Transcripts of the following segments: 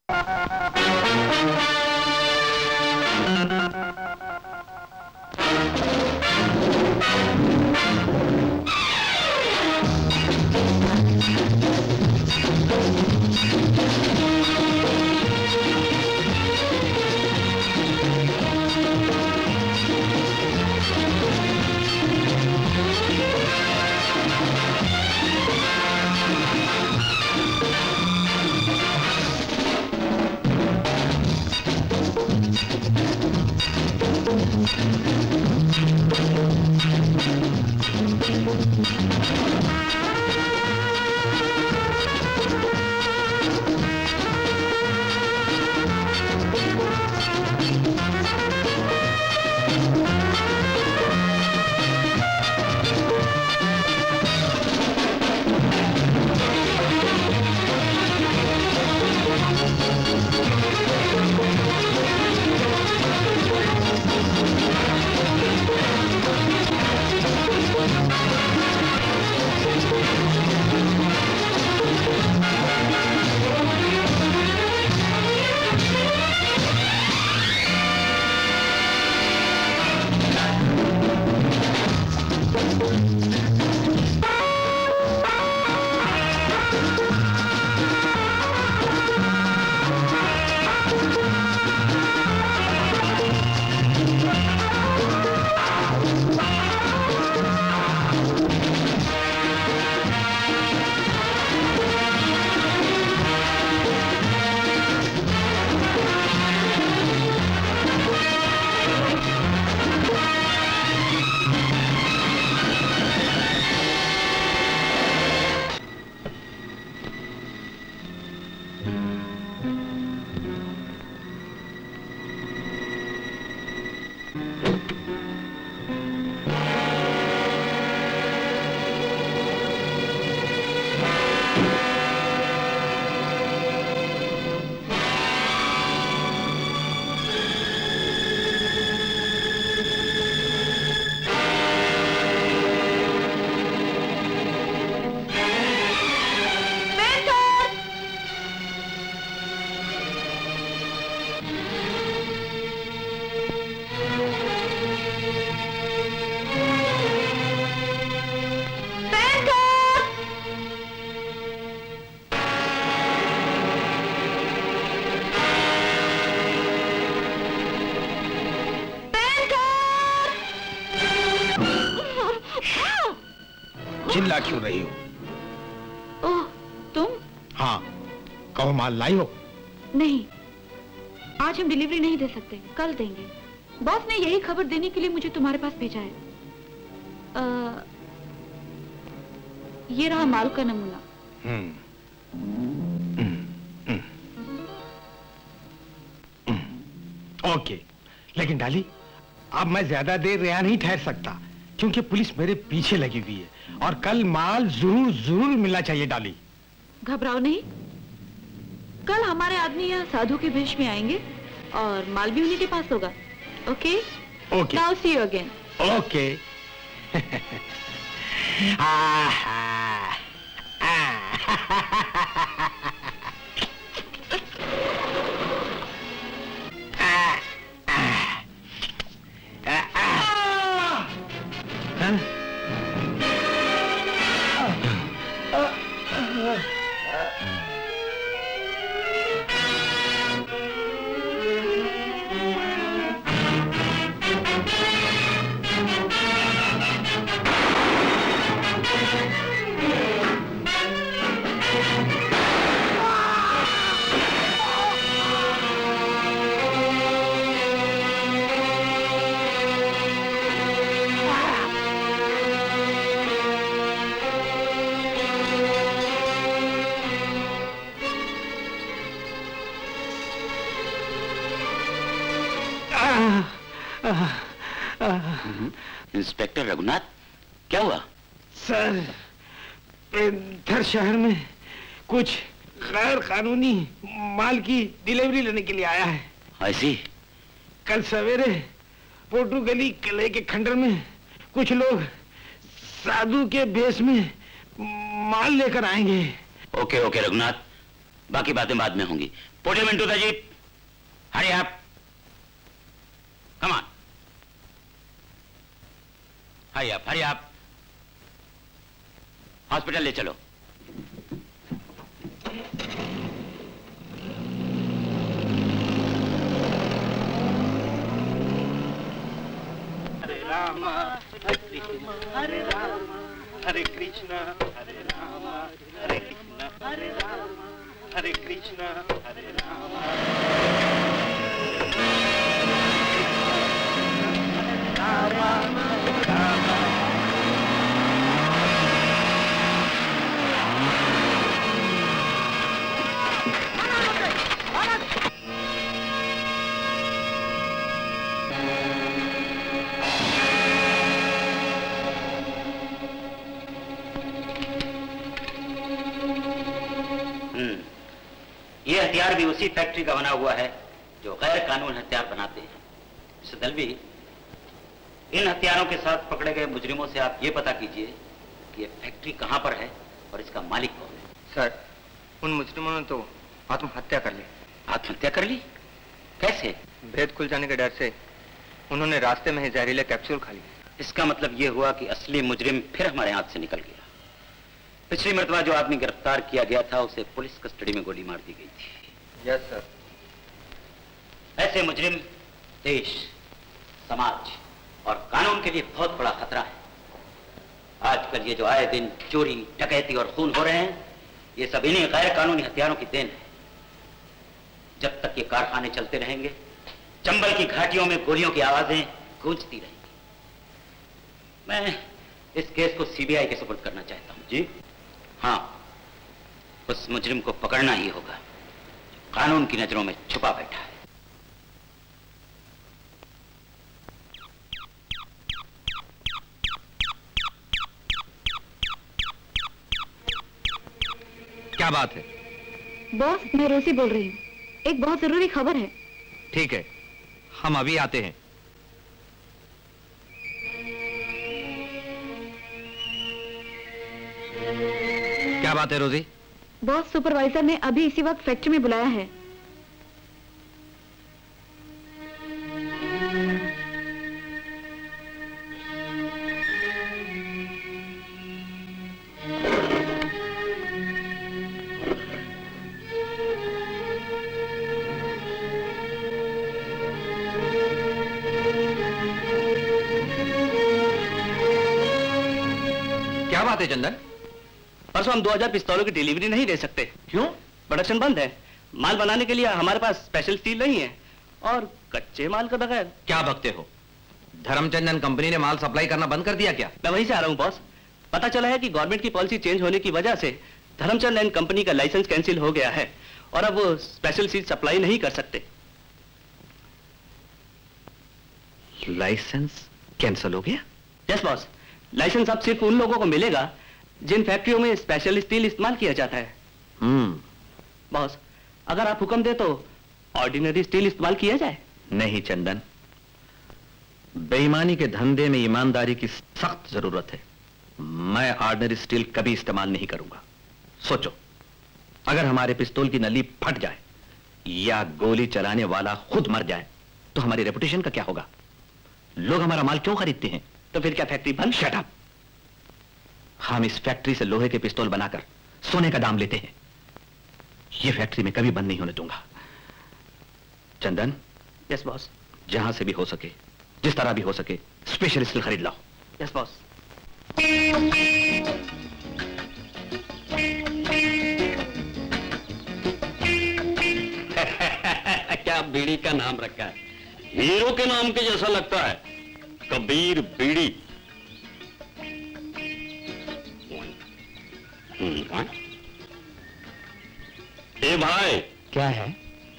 चिल्ला क्यों रही हो? ओह, तुम? हाँ, कहो माल लाई हो? नहीं, आज हम डिलीवरी नहीं दे सकते, कल देंगे। बॉस ने यही खबर देने के लिए मुझे तुम्हारे पास भेजा है। ये रहा माल का नमूना। ओके, लेकिन डाली, अब मैं ज्यादा देर यहाँ नहीं ठहर सकता, क्योंकि पुलिस मेरे पीछे लगी हुई है और कल माल जरूर जरूर मिलना चाहिए। डाली, घबराओ नहीं, कल हमारे आदमी यहाँ साधु के भेष में आएंगे और माल भी उन्हीं के पास होगा। Okay? Okay. Now see you again. Okay. Inspector Raghunath, क्या हुआ? सर, इधर शहर में कुछ गैर कानूनी माल की डिलीवरी लेने के लिए आया है। ऐसी? कल सवेरे पोटू गली किले के खंडर में कुछ लोग साधु के भेष में माल लेकर आएंगे। ओके ओके रघुनाथ, बाकी बातें बाद में होंगी। Put him into the jeep. Hurry up. Come on. Hurry up, hurry up. Hospital ले चलो। हरे राम हरे कृष्ण हरे राम हरे कृष्ण हरे राम हरे कृष्ण हरे राम हरे कृष्ण हरे राम। ये हथियार भी उसी फैक्ट्री का बना हुआ है जो गैर कानून हथियार बनाते हैं। मिस्टर दलवी, इन हथियारों के साथ पकड़े गए मुजरिमों से आप ये पता कीजिए कि ये फैक्ट्री कहां पर है और इसका मालिक कौन है। सर, उन मुजरिमों ने तो आत्महत्या कर ली। आत्महत्या कर ली? कैसे? भेद खुल जाने के डर से उन्होंने रास्ते में ही जहरीले कैप्सूल खा लिए। इसका मतलब ये हुआ कि असली मुजरिम फिर हमारे हाथ से निकल गया। पिछली मर्तबा जो आदमी गिरफ्तार किया गया था उसे पुलिस कस्टडी में गोली मार दी गई थी। Yes sir. ऐसे मुजरिम देश, समाज और कानून के लिए बहुत बड़ा खतरा है। आजकल ये जो आए दिन चोरी, डकैती और खून हो रहे हैं, ये सब इन्हीं गैर कानूनी हथियारों की देन है। जब तक ये कारखाने चलते रहेंगे, चंबल की घाटियों में गोलियों की आवाजें गूंजती रहेंगी। मैं इस केस को सीबीआई के सुपुर्द करना चाहता हूं। जी हाँ, उस मुजरिम को पकड़ना ही होगा जो कानून की नजरों में छुपा बैठा है। क्या बात है? बॉस, मैं रोसी बोल रही हूँ। एक बहुत जरूरी खबर है। ठीक है, हम अभी आते हैं। क्या बात है रोजी? बॉस, सुपरवाइजर ने अभी इसी वक्त फैक्ट्री में बुलाया है। क्या बात है चंदन? परसों हम 2000 पिस्तौलों की डिलीवरी नहीं दे सकते। क्यों? प्रोडक्शन बंद है। माल बनाने के लिए हमारे पास स्पेशल स्टील नहीं है और कच्चे माल के बगैर। क्या बकते हो? धर्मचंदन कंपनी ने माल सप्लाई करना बंद कर दिया क्या? मैं वहीं से आ रहा हूँ बॉस। पता चला है कि गवर्नमेंट की पॉलिसी चेंज होने की वजह से धर्मचंद एंड कंपनी का लाइसेंस कैंसिल हो गया है और अब वो स्पेशल स्टील सप्लाई नहीं कर सकते। लाइसेंस कैंसिल हो गया? यस बॉस, लाइसेंस अब सिर्फ उन लोगों को मिलेगा जिन फैक्ट्रियों में स्पेशल स्टील इस्तेमाल किया जाता है। बॉस, अगर आप हुक्म दे तो ऑर्डिनरी स्टील इस्तेमाल किया जाए। नहीं चंदन, बेईमानी के धंधे में ईमानदारी की सख्त जरूरत है। मैं ऑर्डिनरी स्टील कभी इस्तेमाल नहीं करूंगा। सोचो, अगर हमारे पिस्तौल की नली फट जाए या गोली चलाने वाला खुद मर जाए तो हमारी रेपुटेशन का क्या होगा? लोग हमारा माल क्यों खरीदते हैं? तो फिर क्या फैक्ट्री बंद? Shut up. हम इस फैक्ट्री से लोहे के पिस्तौल बनाकर सोने का दाम लेते हैं। यह फैक्ट्री में कभी बंद नहीं होने दूंगा। चंदन। Yes boss. जहां से भी हो सके, जिस तरह भी हो सके, स्पेशल स्टील खरीद लाओ। Yes boss. क्या बीड़ी का नाम रखा है? हीरो के नाम के जैसा लगता है। कबीर बीड़ी। ए भाई, क्या है?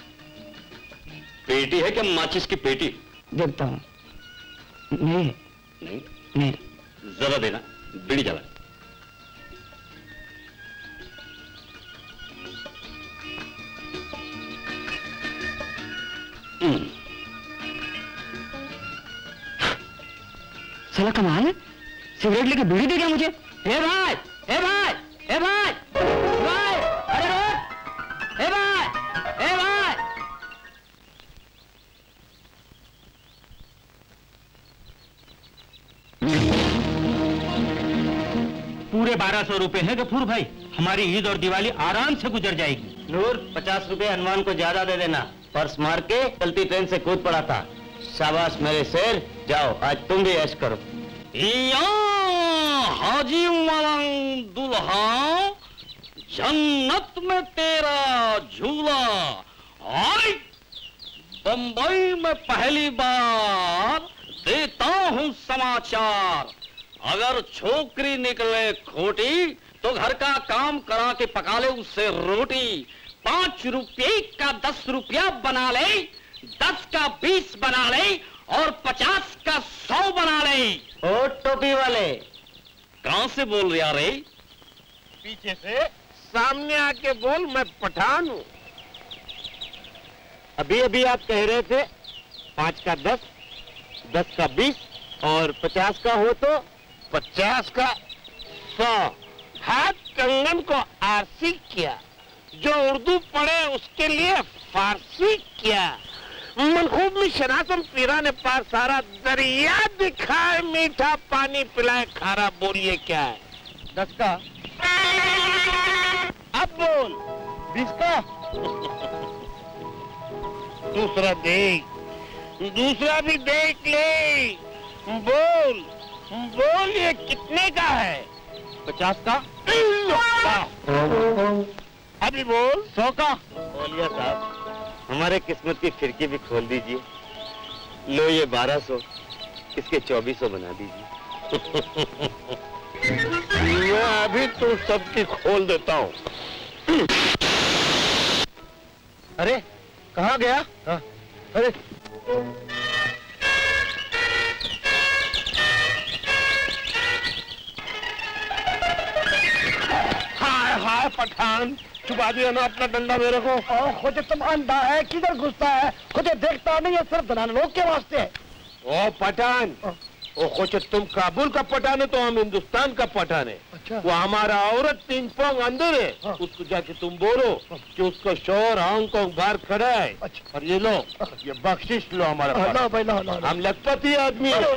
पेटी है क्या? माचिस की पेटी? देखता हूँ। नहीं है। नहीं? नहीं। जरा देना, बीड़ी जला। साला कमाल है, सिगरेट लेके बीड़ी दे दिया मुझे। ए भाई, ए भाई, ए भाई, भाई, अरे रोक, ए पूरे 1200 रुपए हैं गफूर भाई, हमारी ईद और दिवाली आराम से गुजर जाएगी। नूर 50 रुपए हनुमान को ज्यादा दे देना, पर्स मार के चलती ट्रेन से कूद पड़ा था। शाबाश मेरे शेर, जाओ आज तुम भी ऐश करो। हाजी दुल्हा, जन्नत में तेरा झूला। आई बंबई में पहली बार देता हूँ समाचार, अगर छोकरी निकले खोटी तो घर का काम करा के पका ले उससे रोटी। 5 रुपये का 10 रुपया बना ले, 10 का 20 बना ले और 50 का 100 बना ले। ओ टोपी वाले, कहां से बोल रहा रे? पीछे से, सामने आके बोल, मैं पठान हूँ। अभी अभी आप कह रहे थे 5 का 10, 10 का 20 और 50 का हो तो 50 का 100। हाथ कंगन को आरसी किया, जो उर्दू पढ़े उसके लिए फारसी किया। मनखूब में शनातम पीरा ने पार सारा दरिया दिखाए, मीठा पानी पिलाए खारा, बोलिए क्या है? 10 का, अब बोल 20 का। दूसरा देख, दूसरा भी देख ले, बोल बोल ये कितने का है? 50 का। अभी बोल 100 का। बोलिए साहब, हमारे किस्मत की खिड़की भी खोल दीजिए। लो ये 1200, इसके 2400 बना दीजिए। मैं अभी तो सबकी खोल देता हूँ। अरे कहाँ गया? हाँ। अरे हाय हाय पठान, छुपा दिया ना अपना डंडा मेरे को। खुद तुम अंधा है, किधर घुसता है, खुद देखता नहीं है, सिर्फ दलाल लोग के वास्ते है। ओ पठान, ओ खुद तुम काबुल का पठान है तो हम हिंदुस्तान का पठान है। अच्छा। वो हमारा औरत 3 पाँव अंदर है। हाँ। उसको जाके तुम बोलो कि उसका शोहर हांगकांग बाहर खड़ा है। अच्छा। और ये लो, ये बख्शिश लो हमारा पास। हम लखपति आदमी है।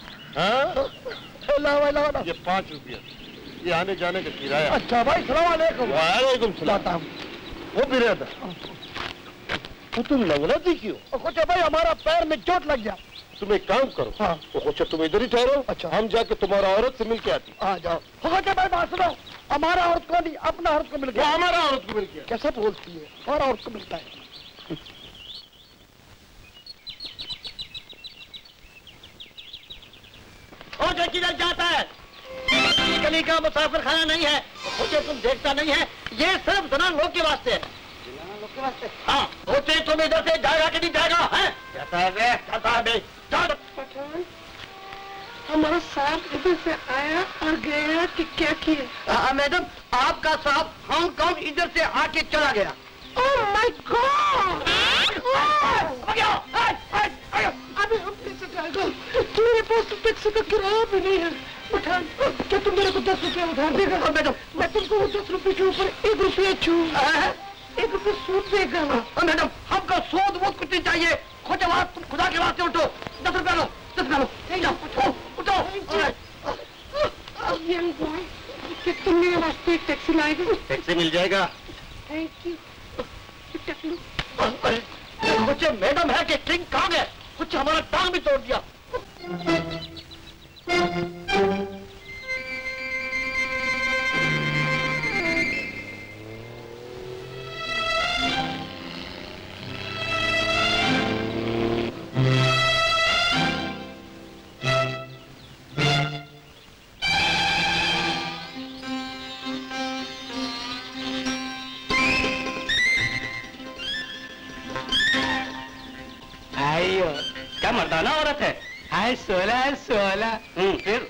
ये 5 रुपया, ये आने जाने का किराया। अच्छा भाई, सलाम अलैकुम। वालेकुम सलाम। वो बिरादर, तो तुम लंगड़ाती क्यों? कुछ भाई हमारा पैर में चोट लग गया। तुम एक काम करो। हाँ। तो कुछ तुम इधर ही ठहरो। अच्छा। हम जाके तुम्हारा औरत से मिल के आती। आ जाओ। भाई बात सुनो, हमारा औरत को नहीं, अपना औरत को मिल गया। हमारा औरत को मिल गया। कैसे बोलती है? और औरत को मिलता है। और जो किधर जाता है? गली का मुसाफिर खाना नहीं है, मुझे तुम देखता नहीं है, ये सिर्फ जनान लोग के वास्ते है। जनान लोग के वास्ते? हाँ। सोचे तुम इधर से जाएगा कि नहीं जाएगा? है? कहता है बे। पठान, हमारा साहब इधर से आया और गया कि क्या किया? मैडम, आपका साहब हांगकांग इधर से आके चला गया। Oh my God! अभी हम कैसे जाएगा? मेरे पास तो टैक्सी का किराया भी नहीं है। पठान, क्या तुम मेरे को 10 रुपया उधार देगा? मैडम, मैं तुमको 10 रुपए के ऊपर 1 रुपया छू, 1 रुपया सूद देगा। मैडम, हमको सूद वो कुछ नहीं चाहिए। तुम खुदा के वास्ते उठो, 10 रुपया लो, 10 रुपया लो। उठो। यंग बॉय, क्या तुम मेरे वास्ते एक टैक्सी लाएगा? टैक्सी मिल जाएगा। Thank you. कुछ मैडम है कि किंग कहाँ गए? कुछ हमारा टांग भी तोड़ दिया। क्या मर्दाना औरत है? हाय 16। फिर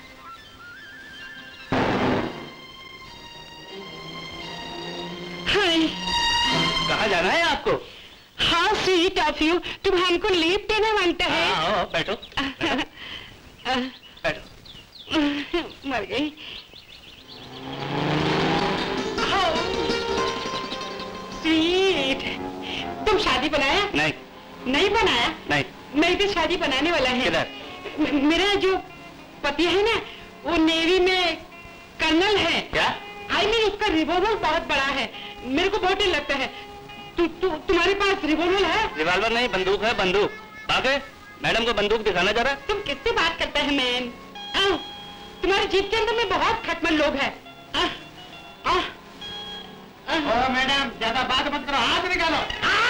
हाय, कहाँ जाना है आपको? हाँ स्वीट ऑफ यू, तुम हमको लीव देना मानते हैं? हाँ, बैठो। मर गई। स्वीट, तुम शादी बनाया? नहीं बनाया? नहीं। मैं भी शादी बनाने वाला है। किधर? मेरा जो पति है ना, वो नेवी में कर्नल है। क्या? आई मीन उसका रिवॉल्वर बहुत बड़ा है, मेरे को बहुत डर लगता है। तुम्हारे पास रिवॉल्वर है? रिवॉल्वर नहीं, बंदूक है, बंदूक। बाके मैडम को बंदूक दिखाना जरा। तुम किससे बात करते हैं मैन? तुम्हारी जीप के अंदर में बहुत खटमल लोग हैं। मैडम ज्यादा बात मत करो, हाथ निकालो।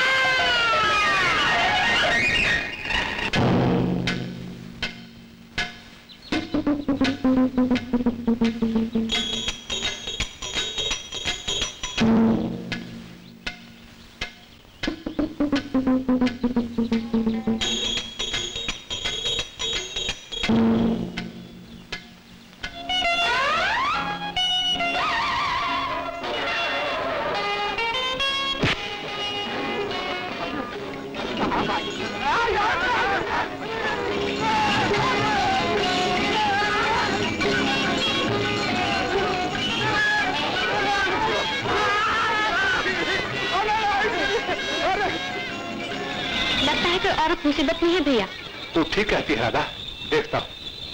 मुसीबत नहीं है भैया। तू ठीक कहती है राधा, देखता हूँ।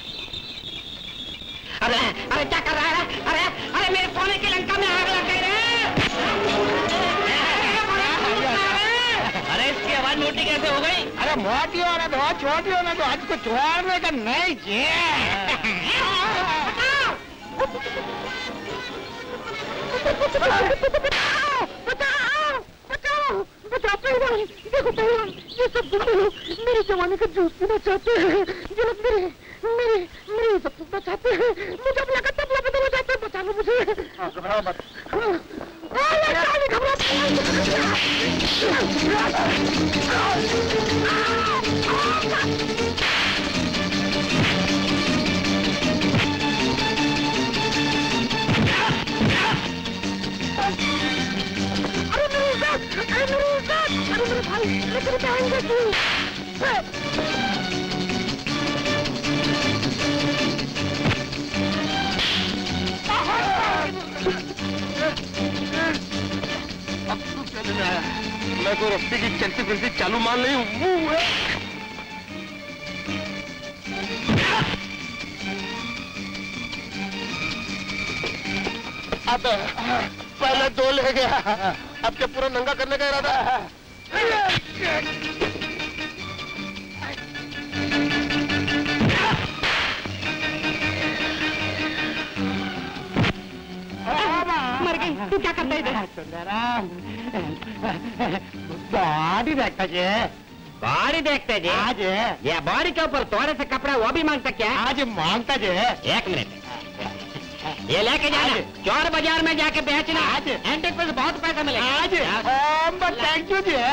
अरे अरे क्या कर रहा है? अरे अरे मेरे सोने की लंका में आग लग गई रे! अरे इसकी आवाज मोटी कैसे हो गई? अरे मोटी होना तो छोटी होना तो आज को छोड़ने का नहीं बचाओ पहलवान, देखो पहलवान, ये सब गुंडे लोग मेरे जवानी का जूस पीना चाहते हैं। ये लोग मेरे सब कुछ चाहते हैं। मुझे अब लगा तबला बदलना चाहते हैं। बचा लो मुझे। घबराओ मत। अरे मेरे भाई, मेरे बहन देखी। अब तू चलना है, मैं तो रस्ते की चलती फिरती चालू मान नहीं हूँ। अब पहले दो ले गया, अब क्या पूरा नंगा करने का इरादा है? मर गई। तू क्या करता है इधर? सुंदराम, बॉडी देखता जी, बॉडी देखते जी। आज ये बॉडी के ऊपर थोड़े से कपड़ा वो भी मांगता क्या? आज मांगता जी। एक मिनट, ये लेके जाना, चोर बाजार में जाके बेचना। आज एंटिक पे बहुत पैसा मिलेगा। आज थैंक यू जी।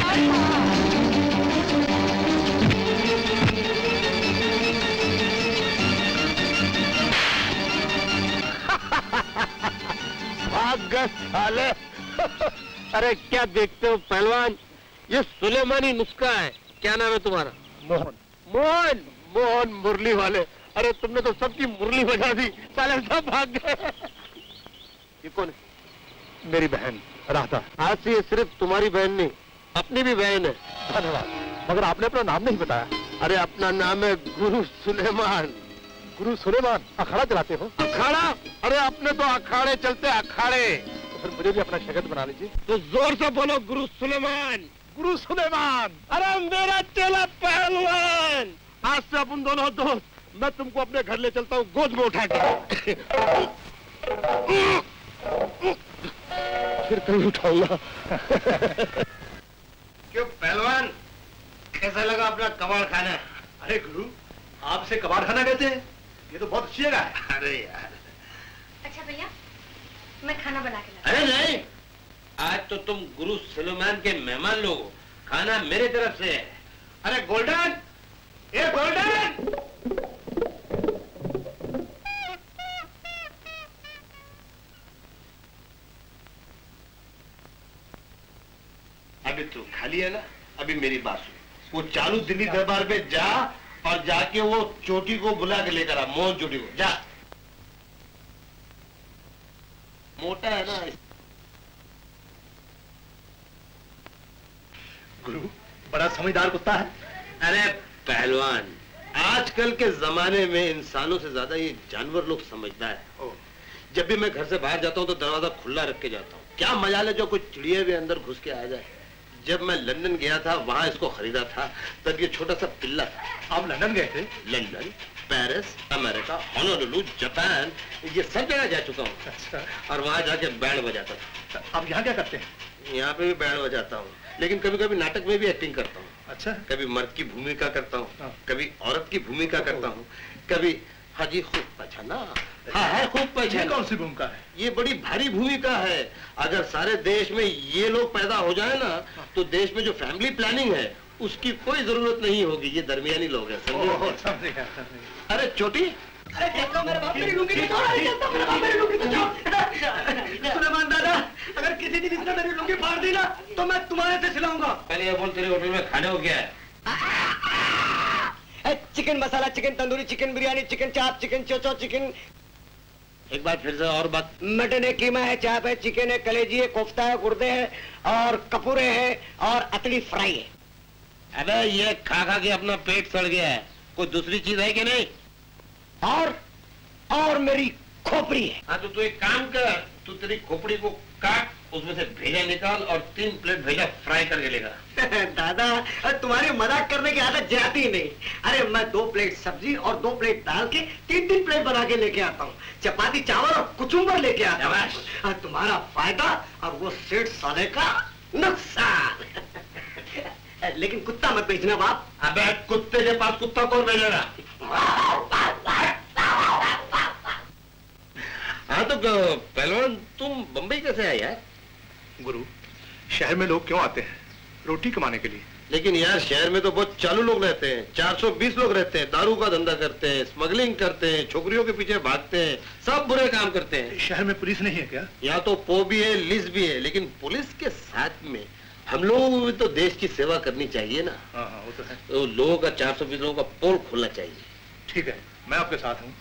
भाग गए साले। अरे क्या देखते हो पहलवान, ये सुलेमानी नुस्खा है। क्या नाम है तुम्हारा? मोहन। मोहन, मोहन मुरली वाले। अरे तुमने तो सबकी मुरली बजा दी, साले सब भाग गए। ये कौन है? मेरी बहन राधा। आज से ये सिर्फ तुम्हारी बहन नहीं, अपनी भी बहन है। धन्यवाद, मगर आपने अपना नाम नहीं बताया। अरे अपना नाम है गुरु सुलेमान। गुरु सुलेमान, अखाड़ा चलाते हो? अखाड़ा? अरे अपने तो अखाड़े चलते अखाड़े। तो फिर मुझे भी अपना शगत बना लीजिए। तो जोर से बोलो गुरु सुलेमान। गुरु सुलेमान। अरे मेरा चेला पहलवान। आज से अपन दोनों दोस्त, मैं तुमको अपने घर ले चलता हूँ गोद में उठा के। फिर कहीं उठाऊंगा। क्यों पहलवान, कैसा लगा अपना कबाड़ खाना? अरे गुरु, आपसे कबाड़ खाना कहते हैं? ये तो बहुत अच्छी जगह है। अरे यार। अच्छा भैया, मैं खाना बना के लाती। अरे नहीं, आज तो तुम गुरु सुलेमान के मेहमान लोग हो, खाना मेरे तरफ से है। अरे गोल्डन, ये गोल्डन। अभी तू खाली है ना? अभी मेरी बात सुन, वो चालू दिल्ली दरबार पे जा और जाके वो चोटी को बुला के लेकर आ, मोहन चोटी को। जा, मोटा है ना। गुरु, बड़ा समझदार कुत्ता है। अरे पहलवान, आजकल के जमाने में इंसानों से ज्यादा ये जानवर लोग समझदार है। जब भी मैं घर से बाहर जाता हूँ तो दरवाजा खुला रख के जाता हूँ। क्या मजाल है जो कोई चिड़िया भी अंदर घुस के आ जाए। जब मैं लंदन गया था वहां इसको खरीदा था, तब ये छोटा सा पिल्ला था। आप लंदन गए थे? London, Paris, America, Honolulu, Japan, ये सब जगह जा चुका हूँ। अच्छा। और वहां जाके बैंड बजाता था। अब यहाँ क्या करते हैं? यहाँ पे भी बैंड बजाता हूँ, लेकिन कभी कभी नाटक में भी एक्टिंग करता हूँ। अच्छा। कभी मर्द की भूमिका करता हूँ, कभी औरत की भूमिका करता हूँ, कभी हाजी खूब पहचाना। हाँ है, खूब पहचाना। कौन सी भूमिका है? ये बड़ी भारी भूमिका है। अगर सारे देश में ये लोग पैदा हो जाए ना, तो देश में जो फैमिली प्लानिंग है उसकी कोई जरूरत नहीं होगी। ये दरमियानी लोग हैं, समझे? अरे छोटी, अरे देखो मेरे बाप मेरी लुंगी तो छोड़, मेरे बाप मेरी लुंगी तो छोड़। सुलेमान दादा, अगर किसी दिन इसने मेरी लुंगी फाड़ दी ना तो मैं तुम्हारे से सिलाऊंगा। पहले ये बोल, तेरे होटल में खाने को क्या है? Chicken masala, chicken tandoori, chicken biryani, chicken chop, chicken चोचो, चिकन। एक बार फिर से और बात। मटन है, कीमा है, चाप है, चिकन है, कलेजी है, कोफ्ता है, गुर्दे है और कपूरे है और अतली फ्राई है। अबे ये खा खा के अपना पेट सड़ गया है, कोई दूसरी चीज है कि नहीं? और मेरी खोपड़ी है। हाँ तो तू एक काम कर, तू तेरी खोपड़ी को काट, उसमें से भेजा निकाल और 3 प्लेट भेजा फ्राई करके लेगा। दादा तुम्हारी मजाक करने की आदत जाती ही नहीं। अरे मैं 2 प्लेट सब्जी और 2 प्लेट दाल के 3 प्लेट बना के लेके आता हूँ। चपाती, चावल और कुचुम्बर लेके आता हूँ। तुम्हारा फायदा और वो सेठ साले का नुकसान। लेकिन कुत्ता मत बेचना बाप। अबे कुत्ते के पास कुत्ता कौन भेजेगा? हाँ तो पहलवान, तुम बम्बई कैसे आए यार? गुरु, शहर में लोग क्यों आते हैं? रोटी कमाने के लिए। लेकिन यार शहर में तो बहुत चालू लोग रहते हैं। 420 लोग रहते हैं, दारू का धंधा करते हैं, स्मगलिंग करते हैं, छोकरियों के पीछे भागते हैं, सब बुरे काम करते हैं। शहर में पुलिस नहीं है क्या? यहाँ तो पो भी है, लिस भी है, लेकिन पुलिस के साथ में हम लोगों को भी तो देश की सेवा करनी चाहिए ना। हाँ वो तो है। तो लोगों का 420 लोगों का पोल खोलना चाहिए। ठीक है, मैं आपके साथ हूँ।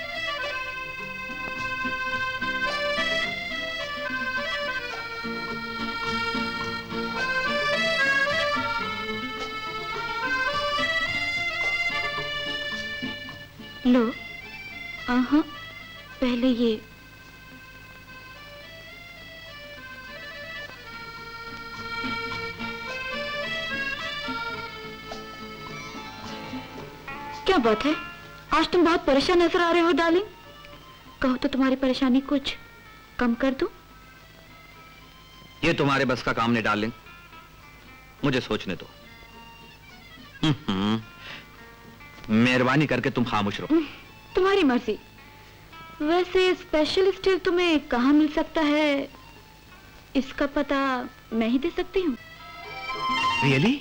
लो, पहले ये। क्या बात है, आज तुम बहुत परेशान नजर आ रहे हो डार्लिंग। कहो तो तुम्हारी परेशानी कुछ कम कर दूं? ये तुम्हारे बस का काम नहीं डार्लिंग, मुझे सोचने दो। मेहरबानी करके तुम खामोश रहो। तुम्हारी मर्जी। वैसे स्पेशल स्टील तुम्हें कहाँ मिल सकता है, इसका पता मैं ही दे सकती हूँ। रियली?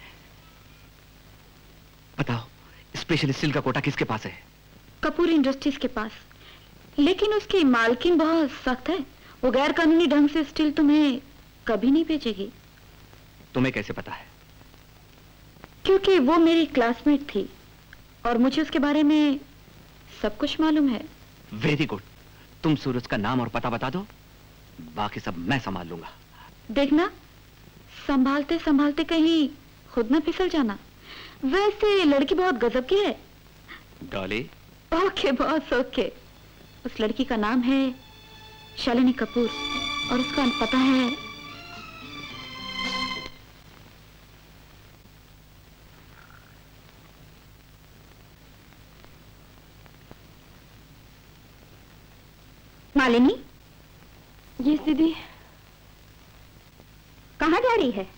बताओ, स्पेशल स्टील का कोटा किसके पास है? कपूर इंडस्ट्रीज के पास, लेकिन उसकी मालकिन बहुत सख्त है। वो गैर कानूनी ढंग से स्टील तुम्हें कभी नहीं बेचेगी। तुम्हें कैसे पता है? क्योंकि वो मेरी क्लासमेट थी और मुझे उसके बारे में सब कुछ मालूम है। Very good. तुम सूरज का नाम और पता बता दो, बाकी सब मैं संभाल लूंगा। देखना, संभालते संभालते कहीं खुद ना फिसल जाना। वैसे लड़की बहुत गजब की है। डॉली? Okay boss, okay. उस लड़की का नाम है शालिनी कपूर और उसका पता है मालिनी। ये दीदी कहाँ जा रही है?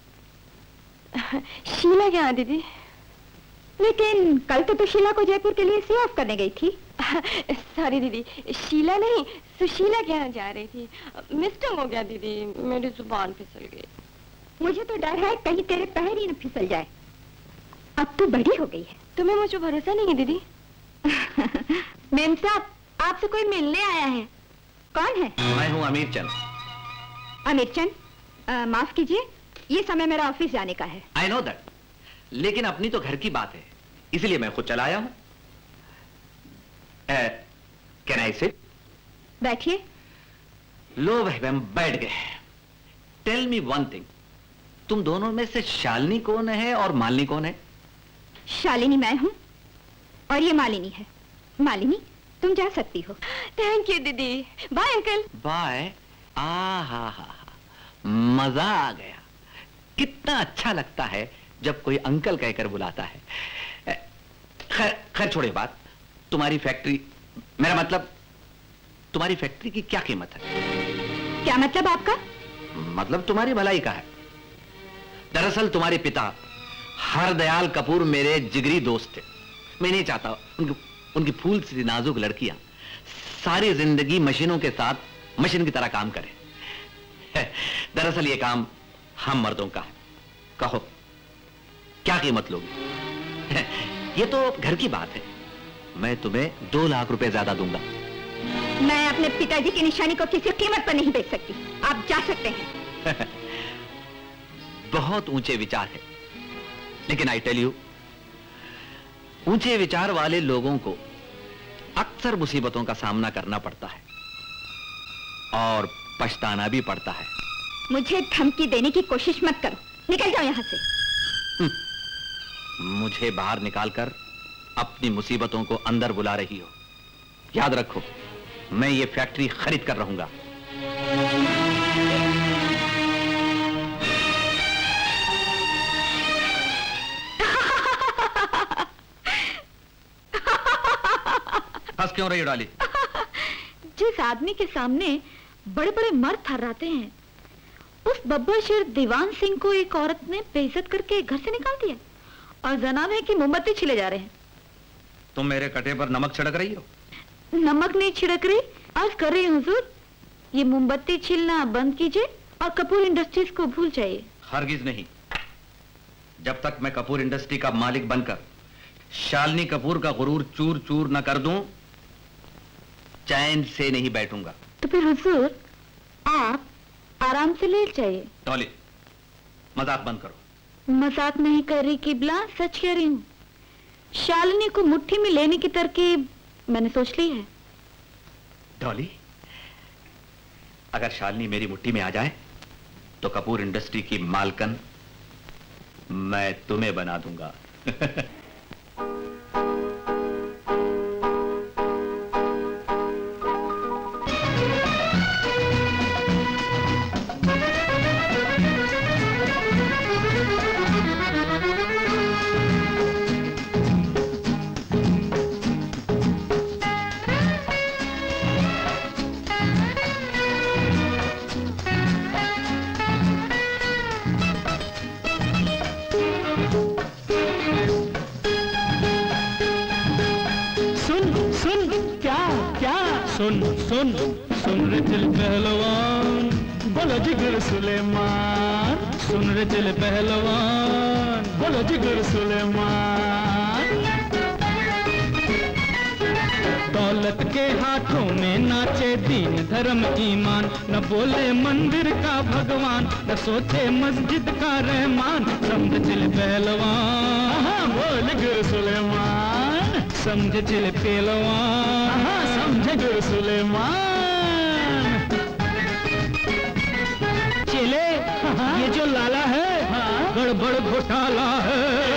शीला क्या दीदी? लेकिन कल तो शीला को जयपुर के लिए सी ऑफ करने गई थी। सॉरी दीदी, शीला नहीं सुशीला के यहाँ जा रही थी। मिस्टेक हो गया दीदी, मेरी जुबान फिसल गई। मुझे तो डर है कहीं तेरे पैर ही न फिसल जाए। अब तो बड़ी हो गई है। तुम्हें मुझ पर भरोसा नहीं है दीदी? मेम साहब, आपसे कोई मिलने आया है। कौन है? मैं हूँ अमीर चंद। अमीर चंद, माफ कीजिए, ये समय मेरा ऑफिस जाने का है। आई नो दैट, लेकिन अपनी तो घर की बात है, इसलिए मैं खुद चला आया हूँ। Can I sit? बैठिए। लो बहन, बैठ गए। टेल मी वन थिंग, तुम दोनों में से शालिनी कौन है और मालिनी कौन है? शालिनी मैं हूँ और ये मालिनी है। मालिनी, तुम जा सकती हो। थैंक यू दीदी। Bye uncle. बाय। हा, मजा आ गया। कितना अच्छा लगता है जब कोई अंकल कहकर बुलाता है। खैर छोड़े बात। तुम्हारी फैक्ट्री, मेरा मतलब तुम्हारी फैक्ट्री की क्या कीमत है? क्या मतलब आपका? मतलब तुम्हारी भलाई का है। दरअसल तुम्हारे पिता हरदयाल कपूर मेरे जिगरी दोस्त थे। मैं नहीं चाहता उनकी फूल सी नाजुक लड़कियां सारी जिंदगी मशीनों के साथ मशीन की तरह काम करें। दरअसल ये काम हम मर्दों का है। कहो क्या कीमत लोगे? ये तो घर की बात है। मैं तुम्हें 2 लाख रुपए ज्यादा दूंगा। मैं अपने पिताजी की निशानी को किसी कीमत पर नहीं बेच सकती। आप जा सकते हैं। बहुत ऊंचे विचार है, लेकिन आई टेल यू, ऊंचे विचार वाले लोगों को अक्सर मुसीबतों का सामना करना पड़ता है और पछताना भी पड़ता है। मुझे धमकी देने की कोशिश मत करो। निकल जाओ यहां से। मुझे बाहर निकालकर अपनी मुसीबतों को अंदर बुला रही हो। याद रखो, मैं ये फैक्ट्री खरीद कर रहूंगा। हंस क्यों रही हो डाली? जिस आदमी के सामने बड़े बड़े मर्द थर्राते हैं, उस बब्बर शेर दीवान सिंह को एक औरत ने बेइज्जत करके घर से निकाल दिया और जनाब है कि मोमबत्ती छिले जा रहे हैं। तुम मेरे कटे पर नमक छिड़क रही हो? नमक नहीं छिड़क रही, आज कर रही हूँ हुजूर। ये मोमबत्ती छिलना बंद कीजिए और कपूर इंडस्ट्रीज को भूल जाइए। हरगिज नहीं। जब तक मैं कपूर इंडस्ट्री का मालिक बनकर शालिनी कपूर का गुरूर चूर चूर न कर दूं, चैन से नहीं बैठूंगा। तो फिर हुजूर आप आराम से लेट जाइए। डॉली, मजाक बंद करो। मजाक नहीं कर रही किबला, सच कह रही हूँ। शालिनी को मुट्ठी में लेने की तरकीब मैंने सोच ली है। डॉली, अगर शालिनी मेरी मुट्ठी में आ जाए तो कपूर इंडस्ट्री की मालकन मैं तुम्हें बना दूंगा। सुन रे दिल पहलवान, बोलो जिगर सुलेमान। सुन रे दिल पहलवान, बोलो जिगर सुलेमान। दौलत के हाथों में नाचे दीन धर्म ईमान, न बोले मंदिर का भगवान, न सोचे मस्जिद का रहमान। समझ दिल पहलवान, बोल गिर सुलेमान। समझ दिल पहलवान, समझ गिर सुलेमान। चले ये जो लाला है गड़बड़ घोटाला है।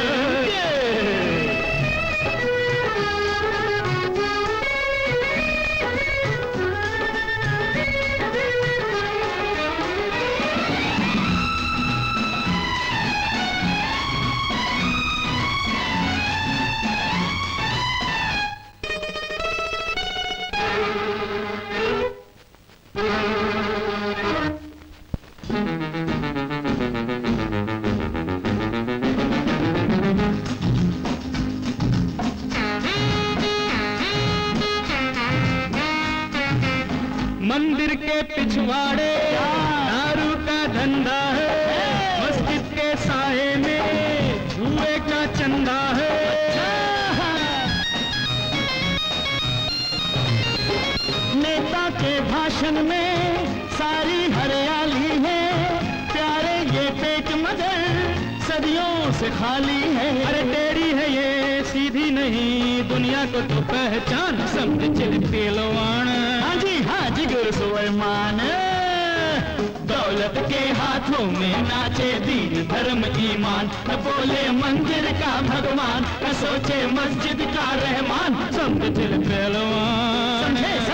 मंदिर के पिछवाड़े दारू का धंधा है, मस्जिद के साए में जुए का चंदा है। नेता के भाषण में सारी हरियाली है, प्यारे ये पेट मगर सदियों से खाली है। अरे टेढ़ी है ये सीधी नहीं, दुनिया को तो पहचान। समझ चल पहलवान, हाँ जी गुरु सुलेमान। दौलत के हाथों में नाचे दीन धर्म ईमान, न बोले मंदिर का भगवान, न सोचे मस्जिद का रहमान। समझ चल पहलवान।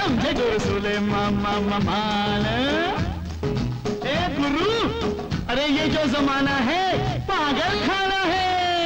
समझे गुरु सुलेमान। ए गुरु, अरे ये जो जमाना है पागल खाना है।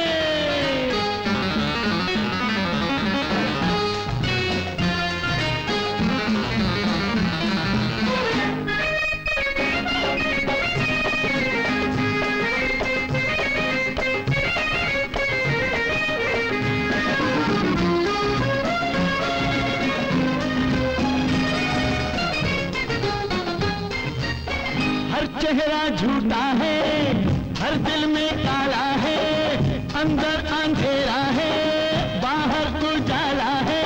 चेहरा झूठा है, हर दिल में काला है, अंदर अंधेरा है, बाहर उजाला है।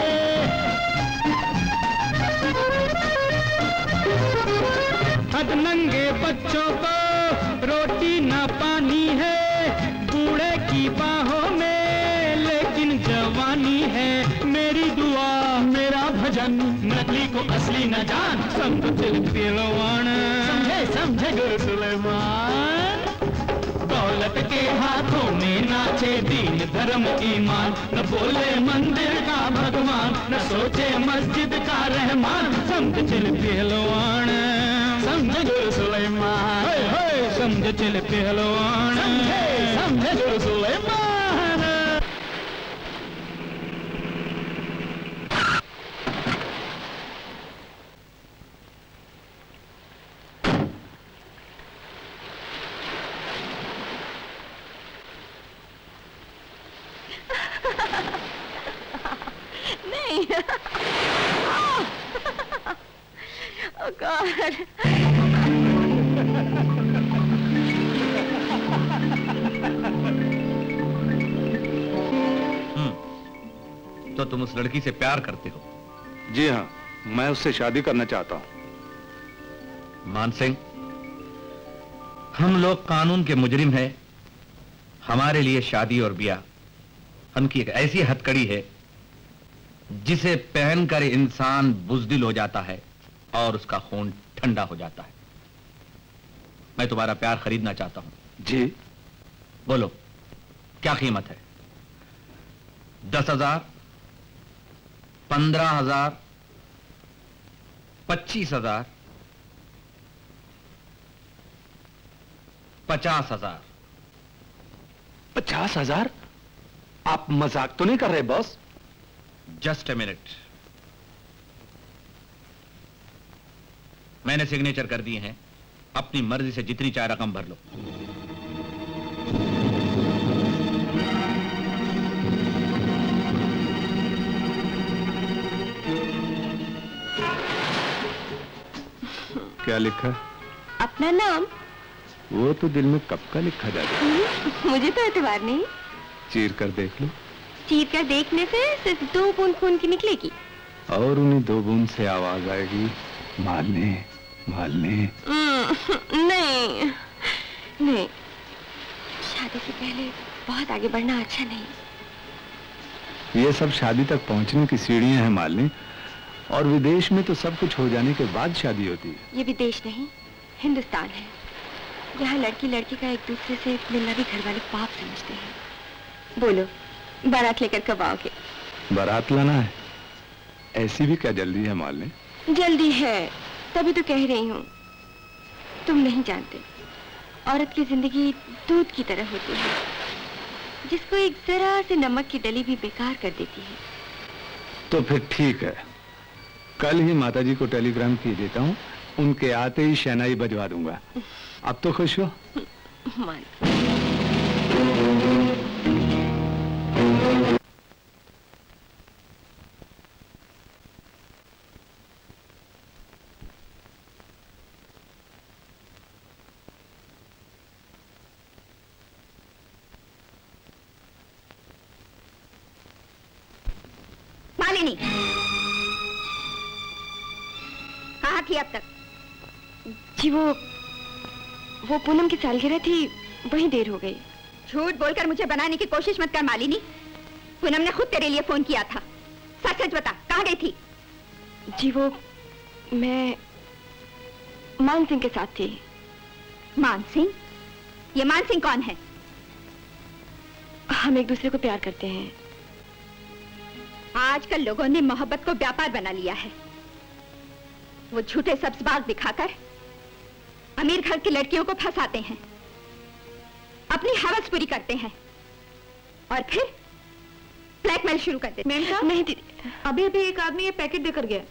हद नंगे बच्चों को रोटी ना पानी है, बूढ़े की बाहों में लेकिन जवानी है। मेरी दुआ मेरा भजन, नकली को असली न जान, समझ दिलवान। समझे गुरु सुलेमान। दौलत के हाथों में नाचे दीन धर्म ईमान, न बोले मंदिर का भगवान, न सोचे मस्जिद का रहमान। समझ चिल पहलवान, समझे गुरु सुलेमान। समझे चिल पहलवान, समझे गुरु सुलेमान। Oh God. तो तुम उस लड़की से प्यार करते हो? जी हाँ, मैं उससे शादी करना चाहता हूं। मान सिंह, हम लोग कानून के मुजरिम हैं। हमारे लिए शादी और ब्याह उनकी एक ऐसी हथकड़ी है जिसे पहनकर इंसान बुज़दिल हो जाता है और उसका खून ठंडा हो जाता है। मैं तुम्हारा प्यार खरीदना चाहता हूं। जी बोलो, क्या कीमत है? 10,000, 15,000, 25,000, 50,000? 50,000? आप मजाक तो नहीं कर रहे बॉस? Just a minute. मैंने सिग्नेचर कर दिए हैं, अपनी मर्जी से जितनी चाहे रकम भर लो। क्या लिखा? अपना नाम। वो तो दिल में कब का लिखा जाता। मुझे तो एतबार नहीं। चीर कर देख लो। चीर कर देखने से सिर्फ 2 बूंद खून की निकलेगी। और उन्हीं 2 बूंद से आवाज आएगी, मालने मालने। नहीं नहीं, शादी से पहले बहुत आगे बढ़ना अच्छा नहीं। ये सब शादी तक पहुंचने की सीढ़ियां हैं मालने, और विदेश में तो सब कुछ हो जाने के बाद शादी होती है। ये विदेश नहीं, हिंदुस्तान है। यहाँ लड़की लड़की का एक दूसरे से मिलना भी घर वाले पाप समझते हैं। बोलो, बारात लेकर कब आओगे? बारात लाना है? ऐसी भी क्या जल्दी है मालने? जल्दी है, तभी तो कह रही हूँ। तुम नहीं जानते, औरत की जिंदगी दूध की तरह होती है, जिसको एक जरा से नमक की डली भी बेकार कर देती है। तो फिर ठीक है, कल ही माताजी को टेलीग्राम की देता हूँ, उनके आते ही शहनाई बजवा दूंगा। अब तो खुश हो? मान। मालिनी, कहाँ थी अब तक? जी वो पूनम की सालगिरह थी, वहीं देर हो गई। झूठ बोलकर मुझे बनाने की कोशिश मत कर मालिनी। पूनम ने खुद तेरे लिए फोन किया था। सच सच बता, कहाँ गई थी? जी मैं मान सिंह के साथ थी। मान सिंह? ये मान सिंह कौन है? हम एक दूसरे को प्यार करते हैं। आजकल लोगों ने मोहब्बत को व्यापार बना लिया है। वो झूठे सब्ज बाग दिखाकर अमीर घर की लड़कियों को फंसाते हैं, अपनी हवस पूरी करते हैं और फिर ब्लैकमेल शुरू कर देते। मैम साहब, नहीं दीदी, अभी अभी एक आदमी ये पैकेट देकर गया।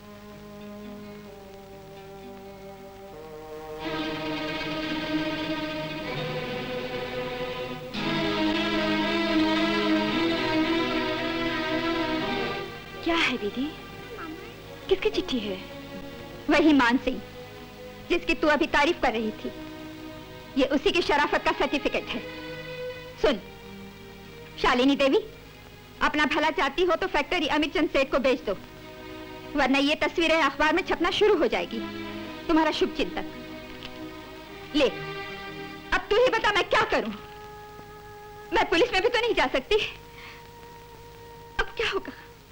क्या है दीदी? किसकी चिट्ठी है? वही मान सिंह जिसकी तू अभी तारीफ कर रही थी। ये उसी की शराफत का सर्टिफिकेट है। सुन शालिनी देवी, अपना भला चाहती हो तो फैक्ट्री अमित चंद सेठ को बेच दो, वरना ये तस्वीरें अखबार में छपना शुरू हो जाएगी। तुम्हारा शुभ चिंतक। ले, अब तू ही बता मैं क्या करूं? मैं पुलिस में भी तो नहीं जा सकती। अब क्या होगा?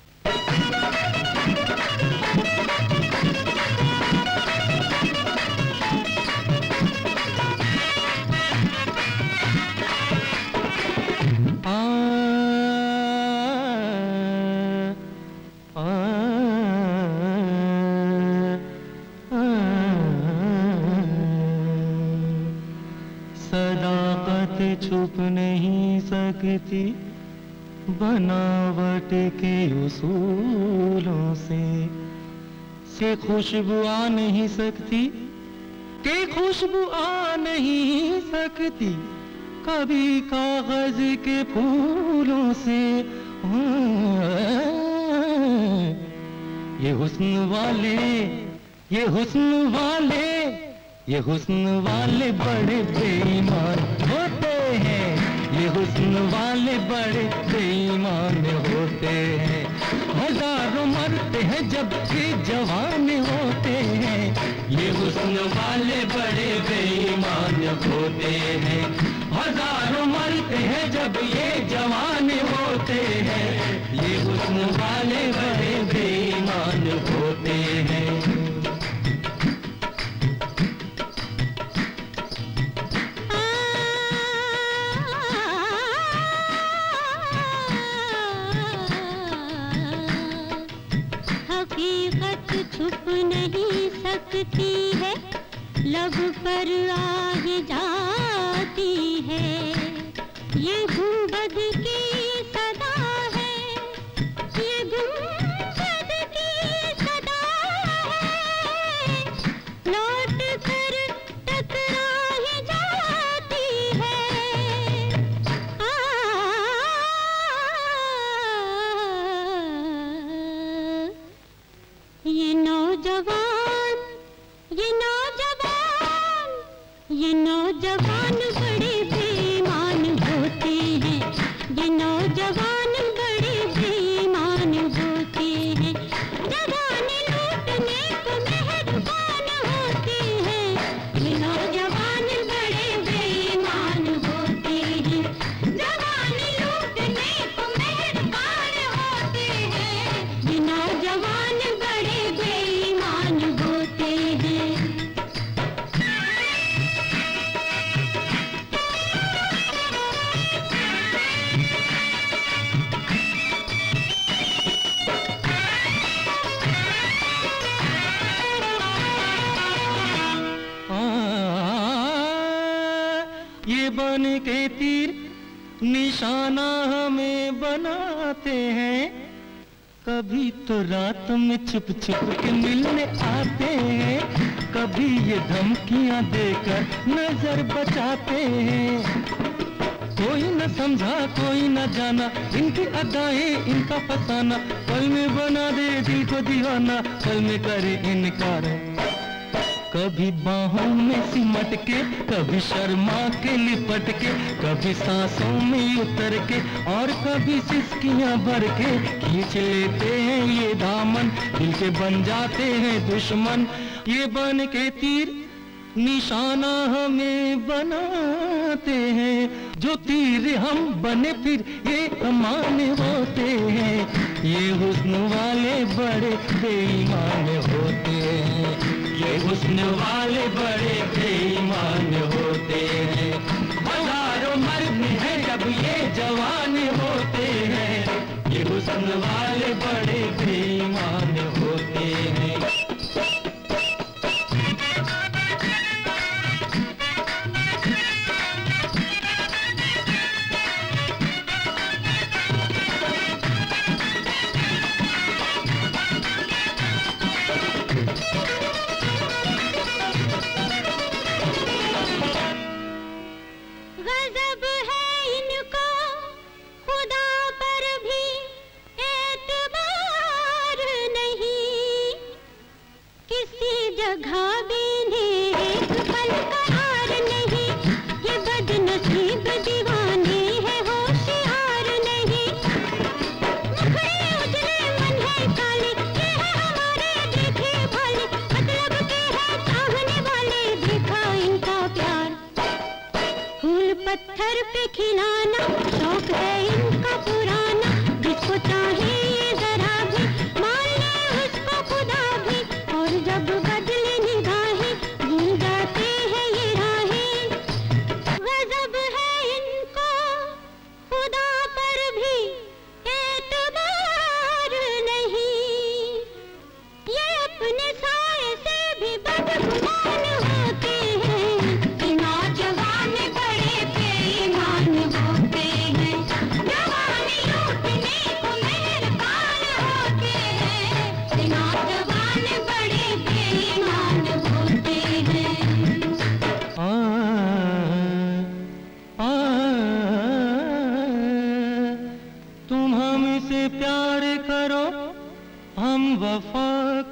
सदाकत छुप नहीं सकती बनावट के उसूलों से खुशबू आ नहीं सकती, के खुशबू आ नहीं सकती कभी कागज के फूलों से। ये हुस्न वाले, ये हुस्न वाले, ये हुस्न वाले बड़े बेईमान होते हैं। ये हुस्न वाले बड़े बेईमान होते हैं। हजारों मरते हैं जबकि जवान होते हैं। ये हुस्न वाले बड़े बेईमान होते हैं। हजारों मरते हैं जब ये जवान होते हैं। ये हुस्न वाले बड़े बेईमान होते हैं। छुप नहीं सकती है, लब पर आ ही जाती है। ये गुंबद की सदा है, ये गुंबद की सदा है। लौट कर टकरा ही जाती है। ये नौजवान, ये नौजवान, ये नौजवान बड़े बेईमान होते हैं। ये नौजवान बड़े बेईमान होते हैं। जवान लूटने को मेहरबान होते हैं। ये नौजवान बड़े बेईमान होते हैं। जवान लूटने को मेहरबान होते हैं। ये नौजवान बड़े बेईमान होते हैं। ये बन के तीर निशाना हमें बनाते हैं। कभी तो रात में छुप छुप के मिलने आते हैं। कभी ये धमकियां देकर नजर बचाते हैं। कोई न समझा कोई न जाना, इनकी अदाएं इनका फसाना। पल में बना दे दिल को दीवाना, पल में करे इनकार। कभी बाहों में सिमट के, कभी शर्मा के लिपट के, कभी सांसों में उतर के और कभी सिसकियां भर के खींच लेते हैं ये दामन। दिल के बन जाते हैं दुश्मन। ये बन के तीर निशाना हमें बनाते हैं। जो तीर हम बने फिर ये कमान होते हैं। ये हुस्न वाले बड़े बेईमान होते हैं। ये हुस्न वाले बड़े बेईमान होते हैं। हजारों मरते हैं जब ये जवान होते हैं। ये हुस्न वाले बड़े बेईमान होते हैं। जगह बीने एक पल करार नहीं, ये बदनसीब दीवाने है होशियार नहीं। मुखड़े उजले मन है काले, ये है हमारे देखे भाले, मतलब के है चाहने वाले, देखा इनका प्यार। फूल पत्थर पे खिलाना शौक है इनका पुराना, जिसको चाहे ये जरा भी मान ले उसको खुदा भी, और जब बदले निगाहें भूल जाते हैं ये राहें। गजब है इनको खुदा पर भी एतबार नहीं, ये अपने साए से भी बदगुमान होते हैं। नौजवान बड़े बेईमान होते हैं, जवानी लूटने को मेहरबान होते हैं। नौजवान बड़े बेईमान होते हैं। तुम हमसे प्यार करो, हम वफा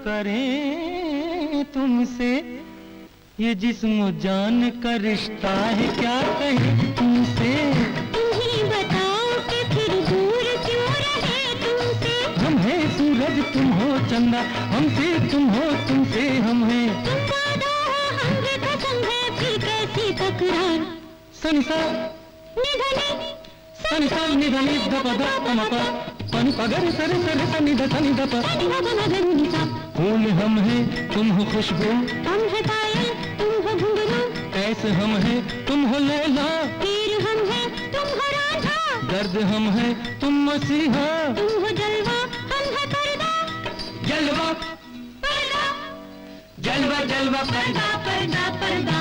करें तुमसे, ये जिस्म जान का रिश्ता है, क्या कहें तुमसे। तुम ही बताओ कि फिर दूर क्यों रहे तुमसे। हम हैं सूरज तुम हो चंदा, हमसे तुम हो तुमसे हम हैं। तुम वादा हो हम भी कसम है, फिर कैसी तकरार। सनिसा निधनी सनिसा निधनी धप धप मप पन पगर सर सर सनि ध सनि धप। फूल हम हैं तुम हो खुशबू, हम है पायल तुम हो घुंघरू, ऐसे हम हैं तुम हो लैला, पीर हम हैं तुम हो रांझा, दर्द हम हैं तुम मसीहा, तुम हो जलवा हम है पर्दा। जलवा पर्दा जलवा जलवा पर्दा पर्दा पर्दा।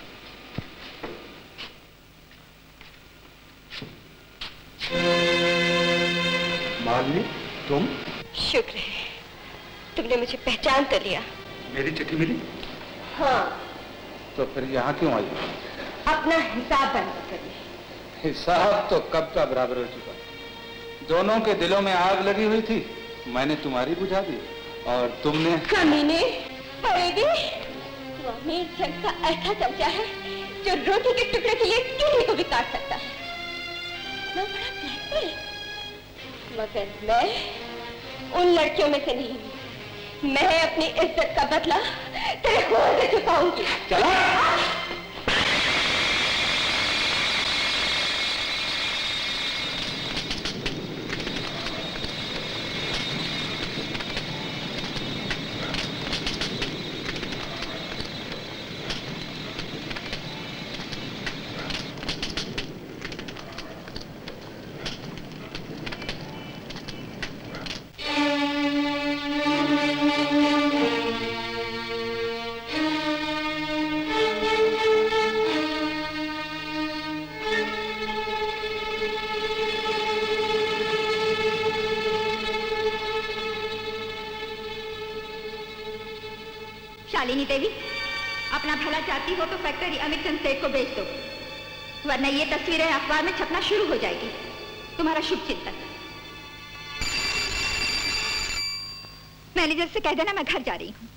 मालिनी, तुम? शुक्र है तुमने मुझे पहचान तो लिया। मेरी चिट्ठी मिली? हाँ। तो फिर यहाँ क्यों आई? अपना हिसाब बराबर करने। हिसाब तो कब का बराबर हो चुका। दोनों के दिलों में आग लगी हुई थी, मैंने तुम्हारी बुझा दी और तुमने। कमीने, पड़ेगी। वो अमीर जन का ऐसा चमचा है जो रोटी के टुकड़े के लिए किसी को भी काट सकता है। मैं बड़ा ब्लैकमेल, मगर मैं उन लड़कियों में से नहीं हूँ। मैं अपनी इज्जत का बदला तेरे खून से चुकाऊंगी। चलो। शालिनी देवी, अपना भला चाहती हो तो फैक्ट्री अमित सेठ को बेच दो, वरना ये तस्वीरें अखबार में छपना शुरू हो जाएगी। तुम्हारा शुभ चिंतन। मैनेजर से कह देना मैं घर जा रही हूँ।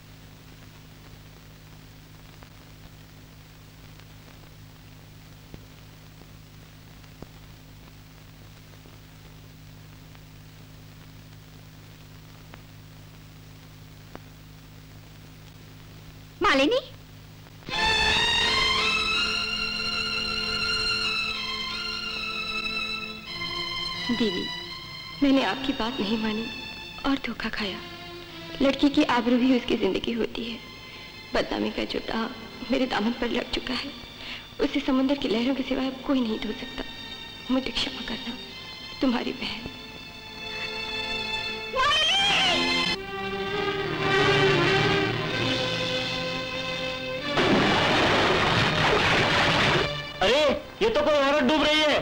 मालिनी, देवी, मैंने आपकी बात नहीं मानी और धोखा खाया। लड़की की आबरू ही उसकी जिंदगी होती है। बदनामी का जो दाग मेरे दामन पर लग चुका है, उसे समुद्र की लहरों के सिवाय कोई नहीं धो सकता। मुझे क्षमा करना, तुम्हारी बहन। अरे ये तो कोई औरत डूब रही है।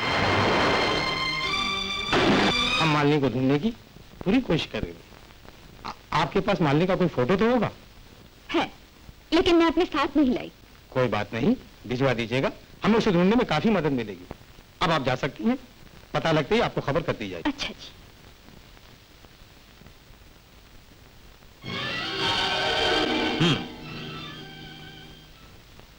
हम मालिनी को ढूंढने की पूरी कोशिश करेंगे। आपके पास मालिनी का कोई फोटो तो होगा? है, लेकिन मैं अपने साथ नहीं लाई। कोई बात नहीं, भिजवा दीजिएगा, हमें उसे ढूंढने में काफी मदद मिलेगी। अब आप जा सकती हैं, पता लगते ही आपको खबर कर दी जाएगी। अच्छा जी।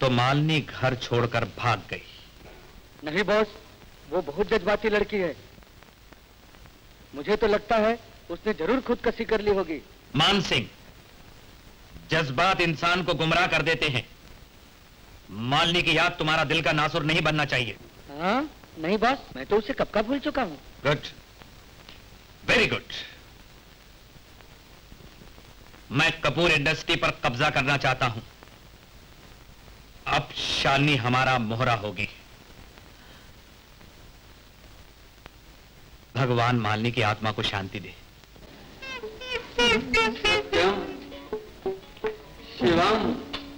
तो मालिनी घर छोड़कर भाग गई। नहीं बॉस, वो बहुत जज्बाती लड़की है। मुझे तो लगता है उसने जरूर खुदकशी कर ली होगी। मान सिंह, जज्बात इंसान को गुमराह कर देते हैं। मालिनी की याद तुम्हारा दिल का नासुर नहीं बनना चाहिए। हाँ? नहीं बॉस, मैं तो उसे कब का भूल चुका हूँ। Good, very good. मैं कपूर इंडस्ट्री पर कब्जा करना चाहता हूं। अब शालिनी हमारा मोहरा होगी। भगवान मालिनी की आत्मा को शांति दे। शिवम,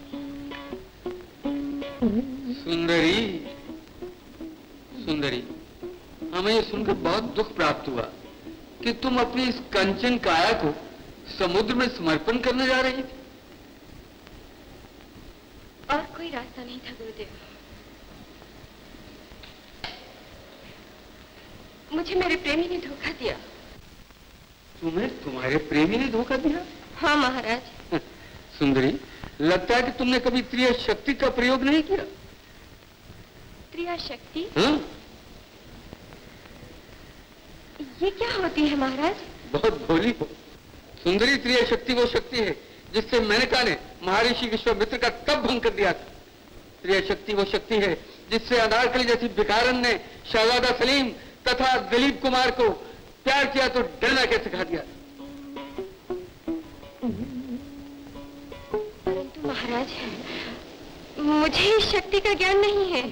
सुंदरी, सुंदरी, हमें ये सुनकर बहुत दुख प्राप्त हुआ कि तुम अपनी इस कंचन काया को समुद्र में समर्पण करने जा रही थी। और कोई रास्ता नहीं था गुरुदेव। मुझे मेरे प्रेमी ने धोखा दिया। तुम्हें तुम्हारे प्रेमी ने धोखा दिया? हाँ महाराज। सुंदरी, लगता है कि तुमने कभी त्रिय शक्ति का प्रयोग नहीं किया। त्रिया शक्ति? हाँ? ये क्या होती है महाराज? बहुत भोली हो सुंदरी। त्रिय शक्ति वो शक्ति है जिससे मेनका ने महर्षि विश्वामित्र का तप भंग कर दिया था। त्रिय शक्ति वो शक्ति है जिससे अनारकली जैसी भिखारन ने शहजादा सलीम तथा दिलीप कुमार को प्यार किया तो डरना कैसे सिखा दिया। परंतु महाराज, मुझे इस शक्ति का ज्ञान नहीं है।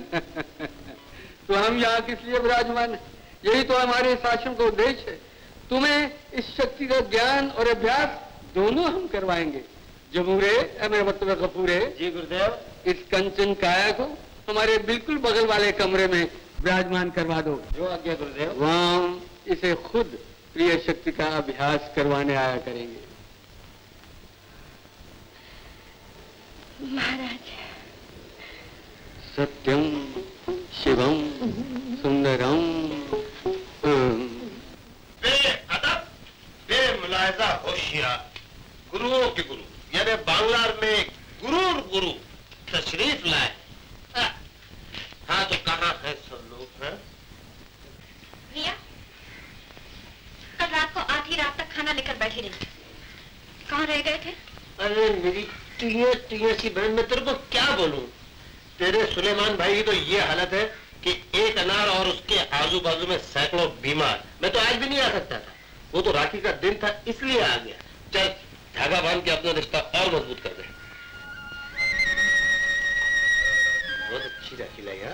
तो हम यहाँ किस लिए विराजमान हैं? यही तो हमारे शासन का उद्देश्य है। तुम्हें इस शक्ति का ज्ञान और अभ्यास दोनों हम करवाएंगे। जमूरे, मेरा मतलब गफूरे। जी गुरुदेव। इस कंचन काया को हमारे बिल्कुल बगल वाले कमरे में विराजमान करवा दो। जो आज्ञा गुरुदेव। वहाँ इसे खुद प्रिय शक्ति का अभ्यास करवाने आया करेंगे। महाराज। सत्यम शिवम सुंदरम। बेअदब, बेमुलाहिजा होशियार, गुरुओं के गुरु यानी बांग्लार में गुरूर गुरु तशरीफ लाए। हाँ तो कहाँ है सब लोग? हैं रिया, कल रात को आधी रात तक खाना लेकर बैठी रही, कहाँ रह गए थे? अरे मेरी टीए सी बहन, मैं तेरे को क्या बोलूं? तेरे सुलेमान भाई की तो ये हालत है कि एक अनार और उसके आजू बाजू में सैकड़ों बीमार। मैं तो आज भी नहीं आ सकता था। वो तो राखी का दिन था इसलिए आ गया। चल धागा बांध के अपना रिश्ता और मजबूत कर दे। बहुत अच्छी राखी लगी।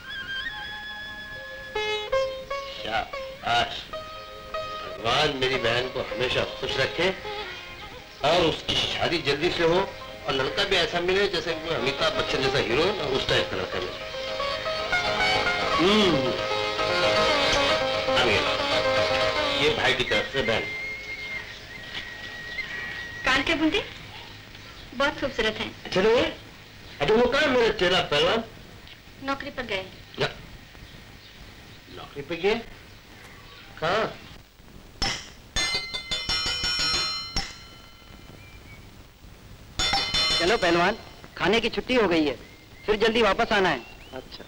शाबाश। भगवान मेरी बहन को हमेशा खुश रखे और उसकी शादी जल्दी से हो और लड़का भी ऐसा मिले जैसे अमिताभ बच्चन जैसा हीरो है ना, उस टाइप का लड़का मिले। ये भाई की तरफ से बहन। कान के बूंदे बहुत खूबसूरत हैं। चलो ये अभी वो कहाँ मेरा चेला पहलवान? नौकरी पर गए। नौकरी पे गए? कहाँ? चलो पहलवान, खाने की छुट्टी हो गई है, फिर जल्दी वापस आना है। अच्छा।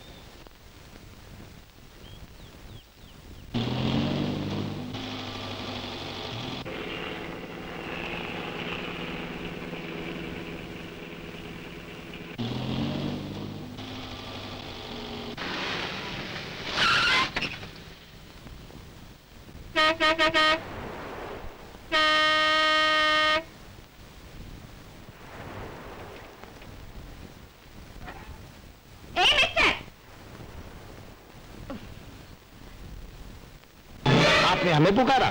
आपने हमें पुकारा?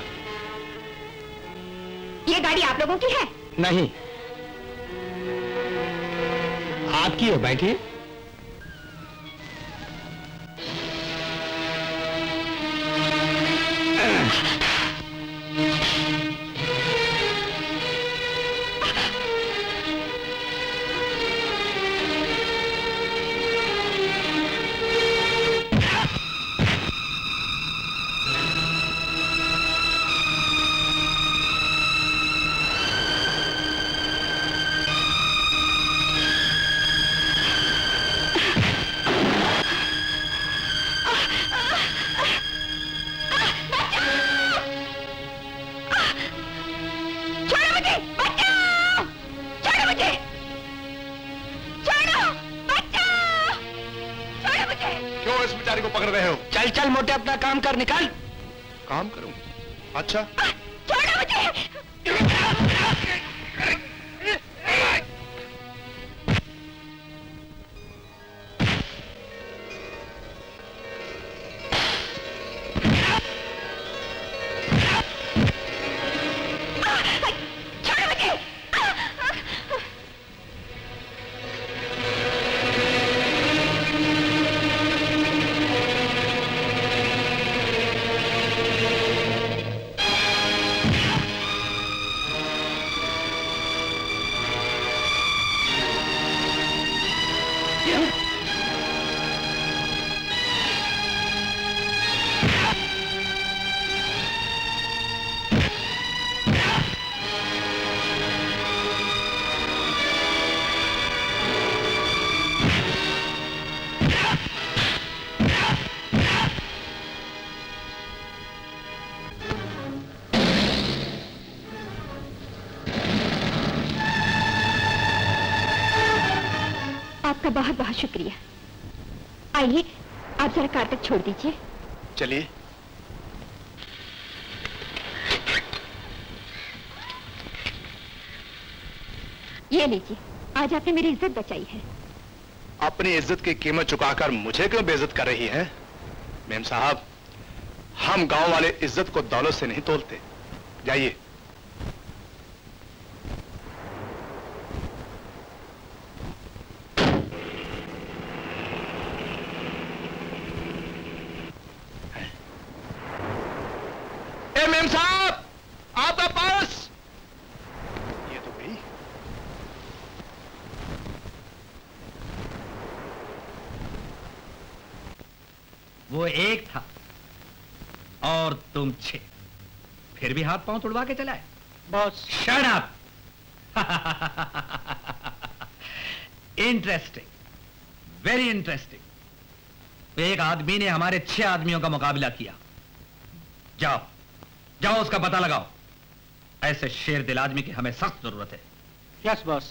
ये गाड़ी आप लोगों की है? नहीं, आपकी है। बैठिए। मुझे, बचाओ! छोड़ो मुझे! छोड़ो! बचाओ! छोड़ो मुझे! क्यों इस बेचारी को पकड़ रहे हो? चल चल मोटे, अपना काम कर, निकल। काम करूं? अच्छा। छोड़ो मुझे! आपका बहुत बहुत शुक्रिया। आइए, आप जरा कार तक छोड़ दीजिए। चलिए। ये लीजिए, आज आपने मेरी इज्जत बचाई है। अपनी इज्जत की कीमत चुकाकर मुझे क्यों बेइज्जत कर रही हैं? मेम साहब, हम गांव वाले इज्जत को दौलत से नहीं तोलते। जाइए। मेम साहब, आपका पर्स। ये तो गई। वो एक था और तुम 6, फिर भी हाथ पांव तुड़वा के चलाए। Boss shut up. Interesting, very interesting. एक आदमी ने हमारे 6 आदमियों का मुकाबला किया। जाओ जाओ, उसका पता लगाओ। ऐसे शेर दिल आदमी की हमें सख्त जरूरत है। Yes boss.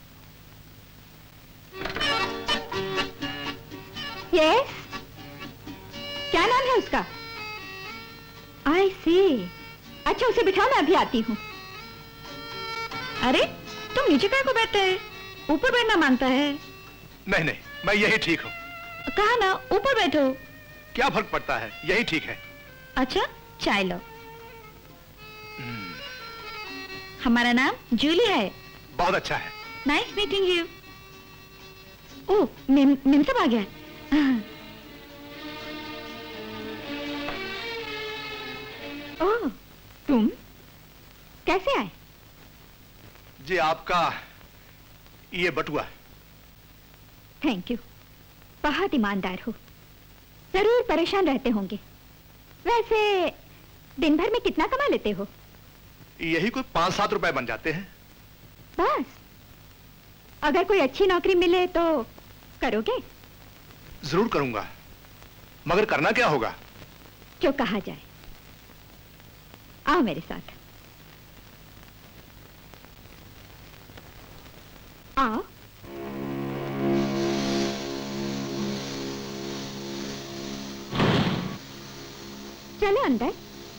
यस, क्या नाम है उसका? आई सी। अच्छा, उसे बिठाओ, मैं अभी आती हूँ। अरे, तुम नीचे काय को बैठते हैं? ऊपर बैठना मांगता है। नहीं नहीं, मैं यही ठीक हूँ। कहा ना, ऊपर बैठो। क्या फर्क पड़ता है, यही ठीक है। अच्छा, चाय लो। हमारा नाम जूली है। बहुत अच्छा है। Nice meeting you. Oh, memsahib आ गया। ओह, तुम कैसे आए? जी, आपका ये बटुआ। थैंक यू, बहुत ईमानदार हो। जरूर परेशान रहते होंगे। वैसे दिन भर में कितना कमा लेते हो? यही कोई 5-7 रुपए बन जाते हैं। बस? अगर कोई अच्छी नौकरी मिले तो करोगे? जरूर करूंगा, मगर करना क्या होगा? जो कहा जाए। आओ मेरे साथ। आओ। चलो अंदर।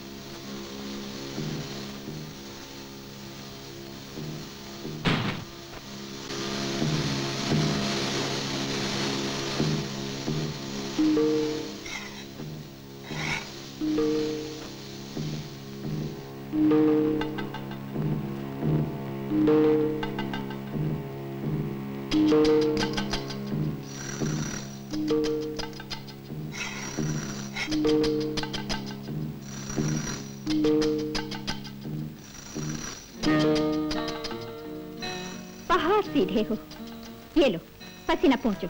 बहुत सीधे हो। ये लो, पसीना पहुंचो।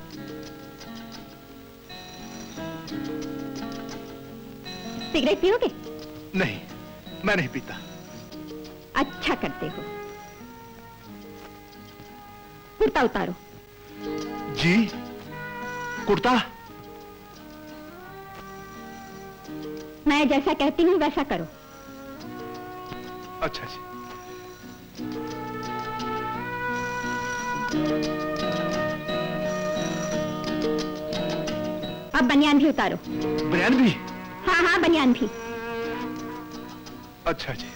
सिगरेट पियोगे? नहीं, मैं नहीं पीता। अच्छा करते हो। कुर्ता उतारो। जी, कुर्ता? मैं जैसा कहती हूँ वैसा करो। अच्छा जी। अब बनियान भी उतारो। बनियान भी? हाँ हाँ, बनियान भी। अच्छा जी।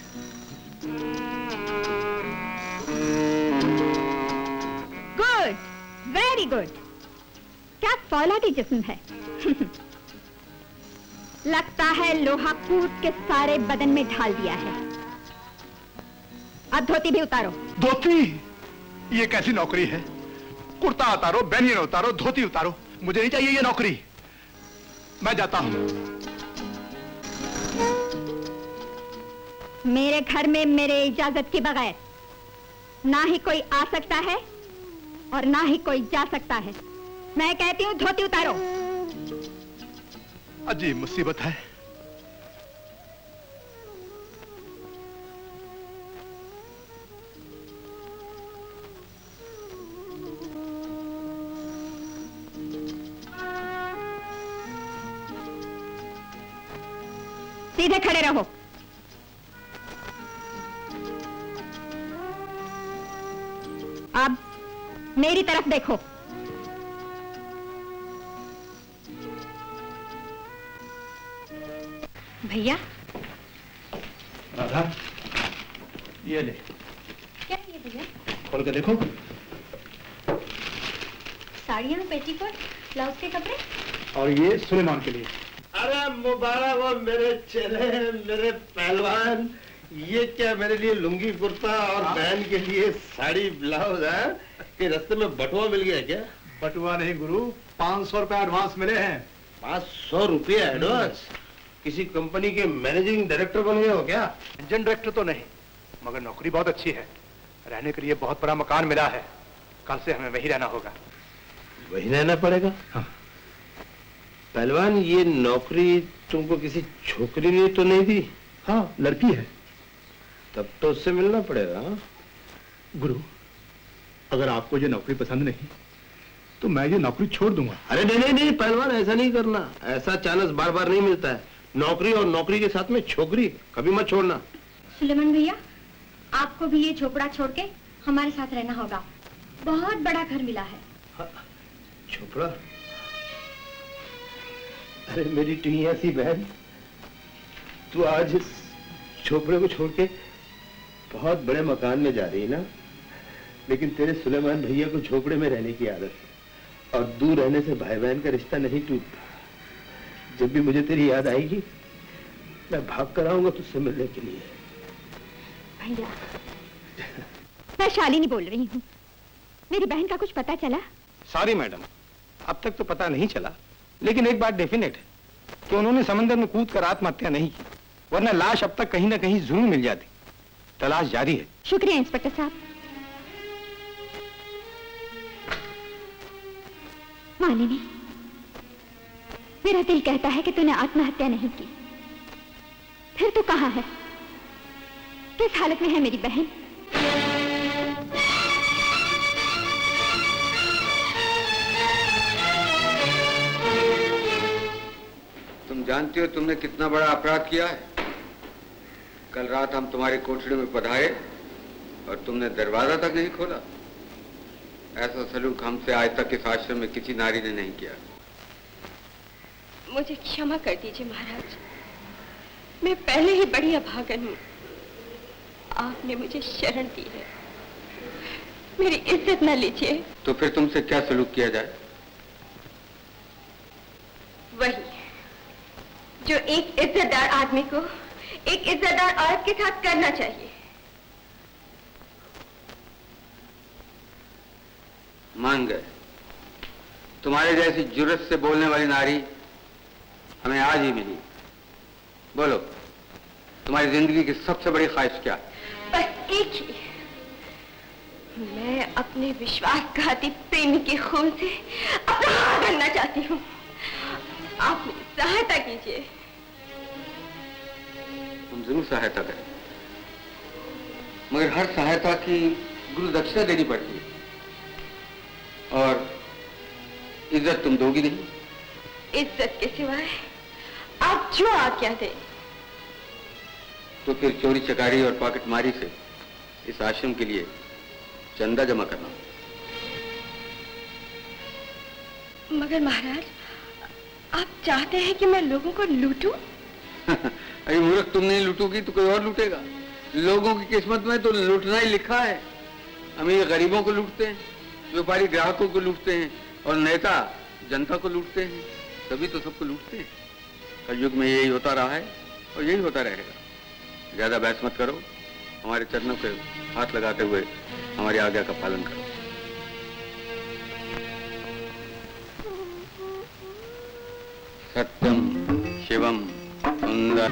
Good, very good. क्या फौलादी जिस्म है। लगता है लोहा कूद के सारे बदन में ढाल दिया है। अब धोती भी उतारो। धोती? ये कैसी नौकरी है? कुर्ता उतारो, बनियान उतारो, धोती उतारो। मुझे नहीं चाहिए ये नौकरी। मैं जाता हूं। मेरे घर में मेरे इजाजत के बगैर ना ही कोई आ सकता है और ना ही कोई जा सकता है। मैं कहती हूँ धोती उतारो। अजीब मुसीबत है। सीधे खड़े रहो। अब मेरी तरफ देखो। भैया। राधा, ये ले। क्या ये भैया? खोल के देखो। साड़ियाँ, पेटीकोट, ब्लाउज के कपड़े। और ये सुलेमान के लिए। अरे मुबारक हो मेरे चेले, मेरे पहलवान। ये क्या मेरे लिए लुंगी कुर्ता और बहन के लिए साड़ी ब्लाउज है? कि रास्ते में बटुआ मिल गया क्या? बटुआ नहीं गुरु, 500 रुपए एडवांस मिले हैं। 500 रुपये एडवांस? किसी कंपनी के मैनेजिंग डायरेक्टर बन गए हो क्या? इंजन डायरेक्टर तो नहीं, मगर नौकरी बहुत अच्छी है। रहने के लिए बहुत बड़ा मकान मिला है। कल से हमें वही रहना होगा। वही रहना पड़ेगा? हाँ। पहलवान, ये नौकरी तुमको किसी छोकरी ने तो नहीं दी? हाँ, लड़की है। तब तो उससे मिलना पड़ेगा। हाँ? गुरु, अगर आपको ये नौकरी पसंद नहीं तो मैं ये नौकरी छोड़ दूंगा। अरे नहीं नहीं नहीं पहलवान, ऐसा नहीं करना। ऐसा चांस बार बार नहीं मिलता है। नौकरी और नौकरी के साथ में छोकरी कभी मत छोड़ना। सुलेमान भैया, आपको भी ये झोपड़ा छोड़ के हमारे साथ रहना होगा। बहुत बड़ा घर मिला है। झोपड़ा? अरे मेरी टुइया सी बहन, तू आज इस झोपड़े को छोड़ के बहुत बड़े मकान में जा रही है ना? लेकिन तेरे सुलेमान भैया को झोपड़े में रहने की आदत है और दूर रहने से भाई बहन का रिश्ता नहीं टूटता। जब भी मुझे तेरी याद आएगी मैं भाग कर आऊंगा तुझसे मिलने के लिए। भैया, मैं शालिनी बोल रही हूँ। मेरी बहन का कुछ पता चला? सॉरी मैडम, अब तक तो पता नहीं चला, लेकिन एक बात डेफिनेट है कि उन्होंने समंदर में कूद कर आत्महत्या नहीं की, वरना लाश अब तक कहीं ना कहीं जरूर मिल जाती। तलाश जारी है। शुक्रिया इंस्पेक्टर साहब। मानिनी, मेरा दिल कहता है कि तूने आत्महत्या नहीं की। फिर तू कहाँ है? किस हालत में है मेरी बहन? तुम जानती हो तुमने कितना बड़ा अपराध किया है? कल रात हम तुम्हारी कोठरी में पधारे और तुमने दरवाजा तक नहीं खोला। ऐसा सलूक हमसे आज तक इस आश्रम में किसी नारी ने नहीं किया। मुझे क्षमा कर दीजिए महाराज, मैं पहले ही बड़ी अभागन हूँ। आपने मुझे शरण दी है, मेरी इज्जत न लीजिए। तो फिर तुमसे क्या सलूक किया जाए? वही जो एक इज्जतदार आदमी को एक इज्जतदार औरत के साथ करना चाहिए। मान गए। तुम्हारे जैसी जुर्रत से बोलने वाली नारी हमें आज ही मिली। बोलो, तुम्हारी जिंदगी की सबसे बड़ी ख्वाहिश क्या? बस एक ही, मैं अपने विश्वासघाती प्रेमी के खून से अपना हाथ भरना चाहती हूँ। आप मेरी सहायता कीजिए। हम जरूर सहायता करें, मगर हर सहायता की गुरु दक्षिणा देनी पड़ती है और इज्जत तुम दोगी नहीं। इज्जत के सिवाय आप जो आज्ञा दें। तो फिर चोरी चकारी और पॉकेटमारी से इस आश्रम के लिए चंदा जमा करना। मगर महाराज, आप चाहते हैं कि मैं लोगों को लूटूं? अरे मूर्ख, तुम नहीं लूटोगी तो कोई और लूटेगा। लोगों की किस्मत में तो लूटना ही लिखा है। अमीर गरीबों को लूटते हैं, व्यापारी ग्राहकों को लूटते हैं और नेता जनता को लूटते हैं। सभी तो सबको लूटते हैं। कलयुग में यही होता रहा है और यही होता रहेगा। ज्यादा बहस मत करो, हमारे चरणों पे हाथ लगाते हुए हमारी आज्ञा का पालन करो। Satyam Shivam Sundar.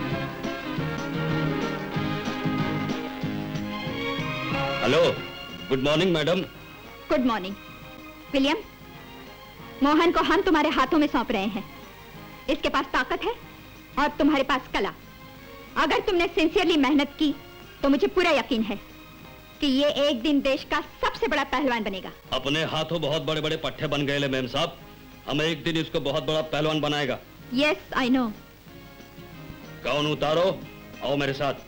Hello, good morning madam. Good morning William. Mohan को हम तुम्हारे हाथों में सौंप रहे हैं। इसके पास ताकत है और तुम्हारे पास कला। अगर तुमने सिंसियरली मेहनत की तो मुझे पूरा यकीन है कि ये एक दिन देश का सबसे बड़ा पहलवान बनेगा। अपने हाथों बहुत बड़े बड़े पट्टे बन गए मैम साहब। हम एक दिन इसको बहुत बड़ा पहलवान बनाएगा। Yes I know. गाउन उतारो, आओ मेरे साथ।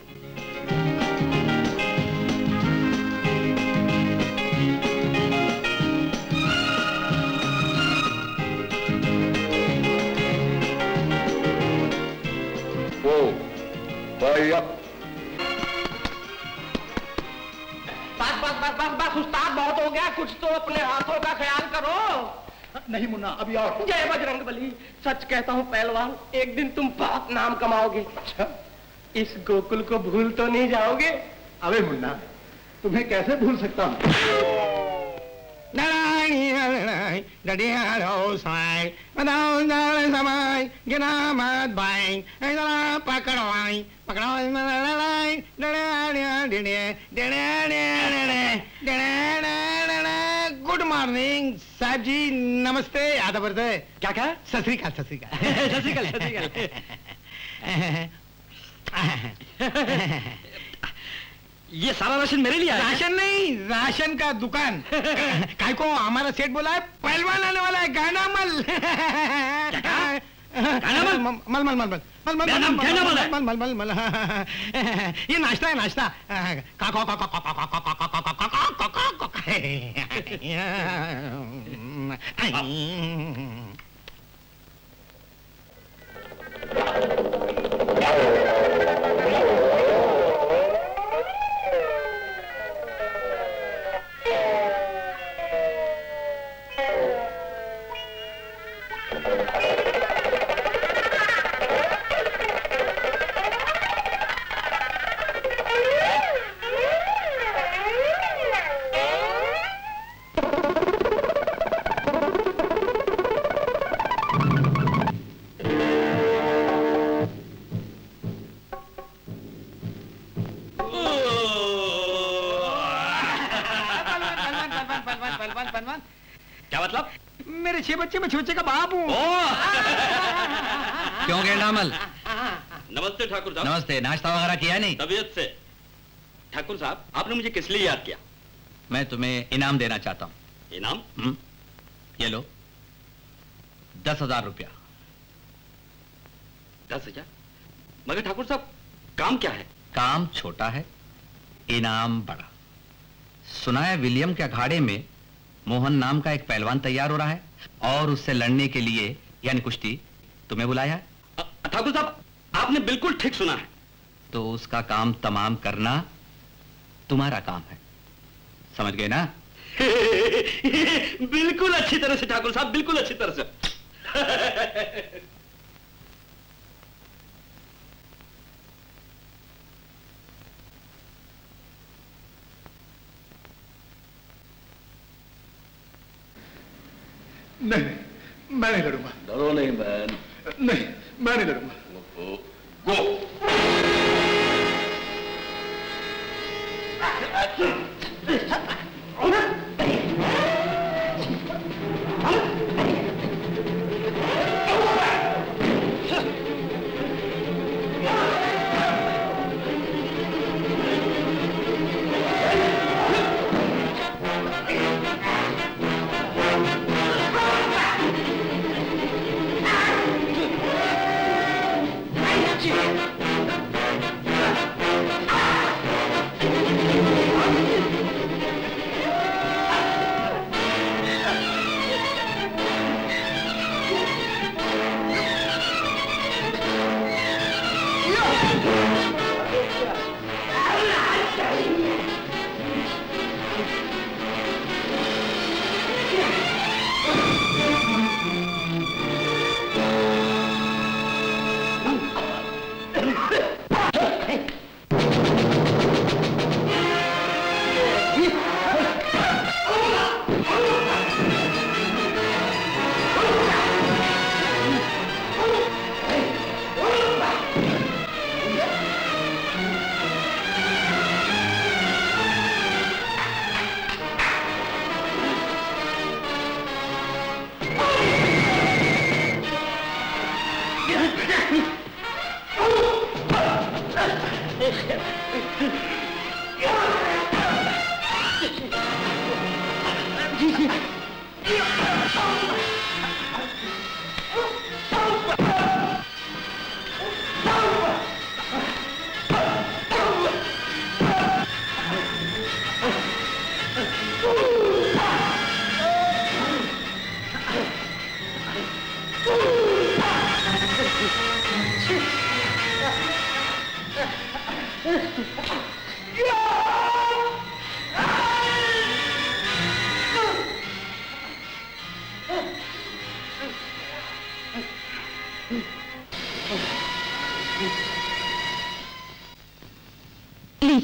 बस उस्ताद, बहुत हो गया। कुछ तो अपने हाथों का ख्याल करो। नहीं मुन्ना, अभी और। जय बजरंगबली। सच कहता हूँ पहलवान, एक दिन तुम बहुत नाम कमाओगे। अच्छा, इस गोकुल को भूल तो नहीं जाओगे? अबे मुन्ना, तुम्हें कैसे भूल सकता हूँ? गुड मॉर्निंग साहब जी, नमस्ते। आधा वर्ष क्या कहा? सत श्री अकाल, सत श्री अकाल, सत श्री अकाल, सत श्री अकाल। ये सारा राशन मेरे लिए आया? राशन नहीं, राशन का दुकान। काय को हमारा सेठ बोला है पहलवान आने वाला है, गाना मल। मल मल मल मल मल मल मल मल मल मल। ये नाश्ता है, नाश्ता। क्या मतलब? मेरे 6 बच्चे, मैं 6 बच्चे का बाप हूँ। क्यों गेंडामल? नमस्ते ठाकुर साहब। नमस्ते। नाश्ता वगैरह किया नहीं? तबीयत से। ठाकुर साहब, आपने मुझे किस लिए याद किया? मैं तुम्हें इनाम देना चाहता हूँ। इनाम? ये लो, 10,000 रुपया। 10,000? मगर ठाकुर साहब, काम क्या है? काम छोटा है, इनाम बड़ा। सुना है विलियम के अखाड़े में मोहन नाम का एक पहलवान तैयार हो रहा है और उससे लड़ने के लिए, यानी कुश्ती, तुम्हें बुलाया है। ठाकुर साहब, आपने बिल्कुल ठीक सुना है। तो उसका काम तमाम करना तुम्हारा काम है, समझ गए ना? बिल्कुल अच्छी तरह से ठाकुर साहब, बिल्कुल अच्छी तरह से। नहीं, मैं नहीं लड़ूंगा। डरो नहीं बहन। नहीं, मैं नहीं लड़ूंगा। गो।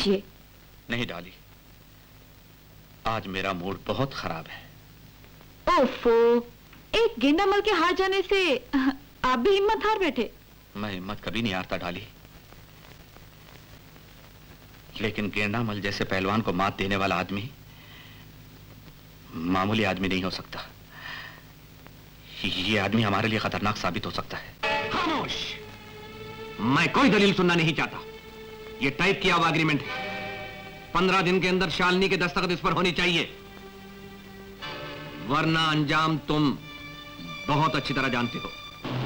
लीजिए। नहीं डाली, आज मेरा मूड बहुत खराब है। ओफो, एक गेंदामल के हार जाने से आप भी हिम्मत हार बैठे। मैं हिम्मत कभी नहीं हारता डाली, लेकिन गेंदामल जैसे पहलवान को मात देने वाला आदमी मामूली आदमी नहीं हो सकता। ये आदमी हमारे लिए खतरनाक साबित हो सकता है। खामोश! मैं कोई दलील सुनना नहीं चाहता। ये टाइप किया हुआ एग्रीमेंट है। 15 दिन के अंदर शालिनी के दस्तखत इस पर होनी चाहिए, वरना अंजाम तुम बहुत अच्छी तरह जानते हो।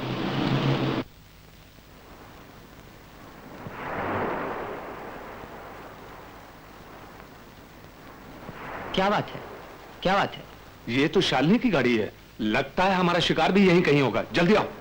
क्या बात है? क्या बात है? ये तो शालिनी की गाड़ी है। लगता है हमारा शिकार भी यहीं कहीं होगा। जल्दी आओ।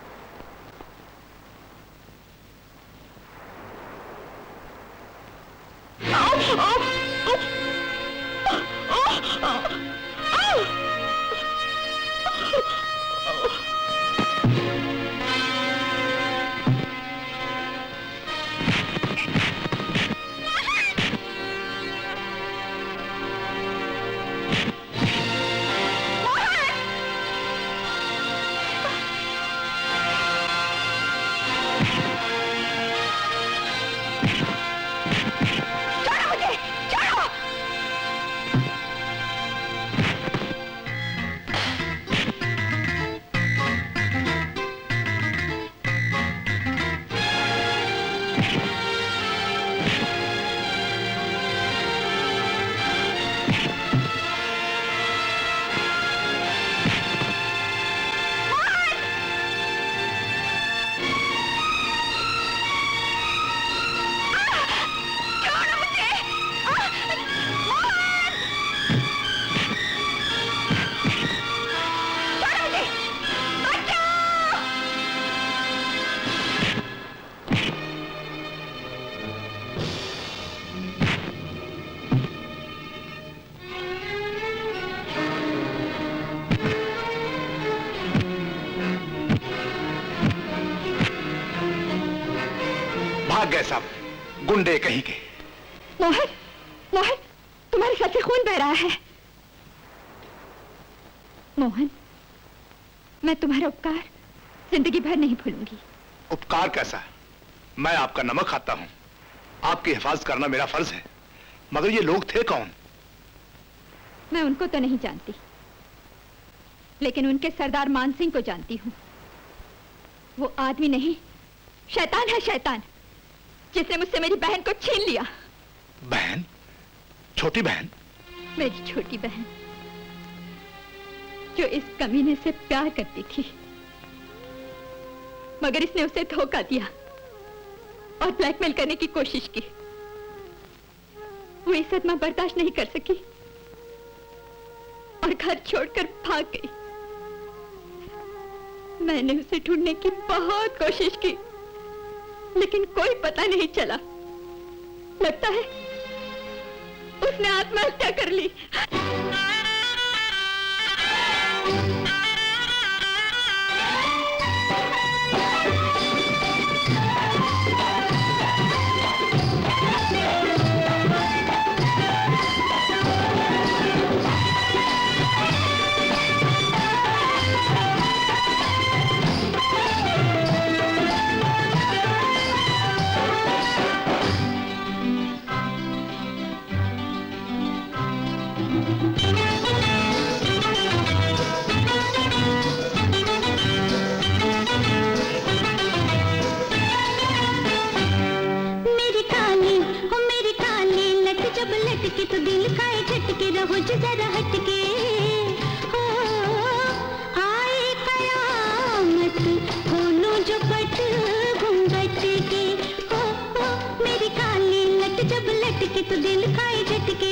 गुंडे कहीं के। मोहन, मोहन, तुम्हारे सर से खून बह रहा है। मोहन, मैं तुम्हारा उपकार जिंदगी भर नहीं भूलूंगी। उपकार कैसा? मैं आपका नमक खाता हूं। आपकी हिफाजत करना मेरा फर्ज है। मगर ये लोग थे कौन? मैं उनको तो नहीं जानती, लेकिन उनके सरदार मान सिंह को जानती हूँ। वो आदमी नहीं, शैतान है, शैतान, जिसने मुझसे मेरी बहन को छीन लिया। बहन? छोटी बहन? मेरी छोटी बहन, जो इस कमीने से प्यार करती थी, मगर इसने उसे धोखा दिया और ब्लैकमेल करने की कोशिश की। वो ये सदमा बर्दाश्त नहीं कर सकी और घर छोड़कर भाग गई। मैंने उसे ढूंढने की बहुत कोशिश की, लेकिन कोई पता नहीं चला। लगता है उसने आत्महत्या कर ली। के तो दिल खाए झटके, रहो जरा हटके। हो आए कयामत, खोलो जो पट घूंघट के। हो मेरी काली लट जब लटके तो दिल खाए झटके।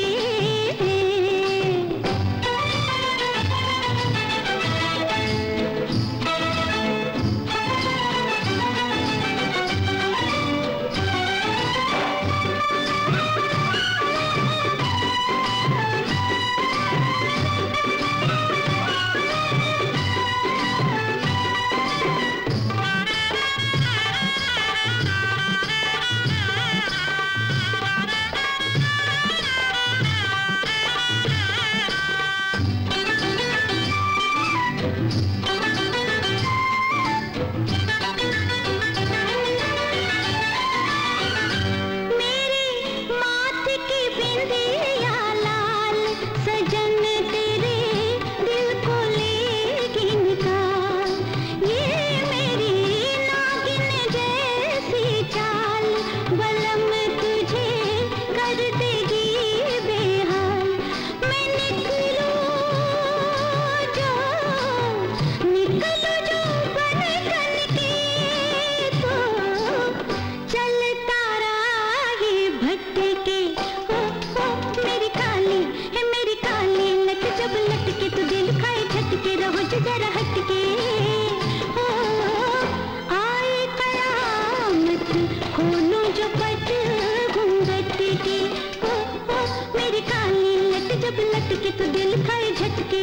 लटके तो दिल खाए झटके।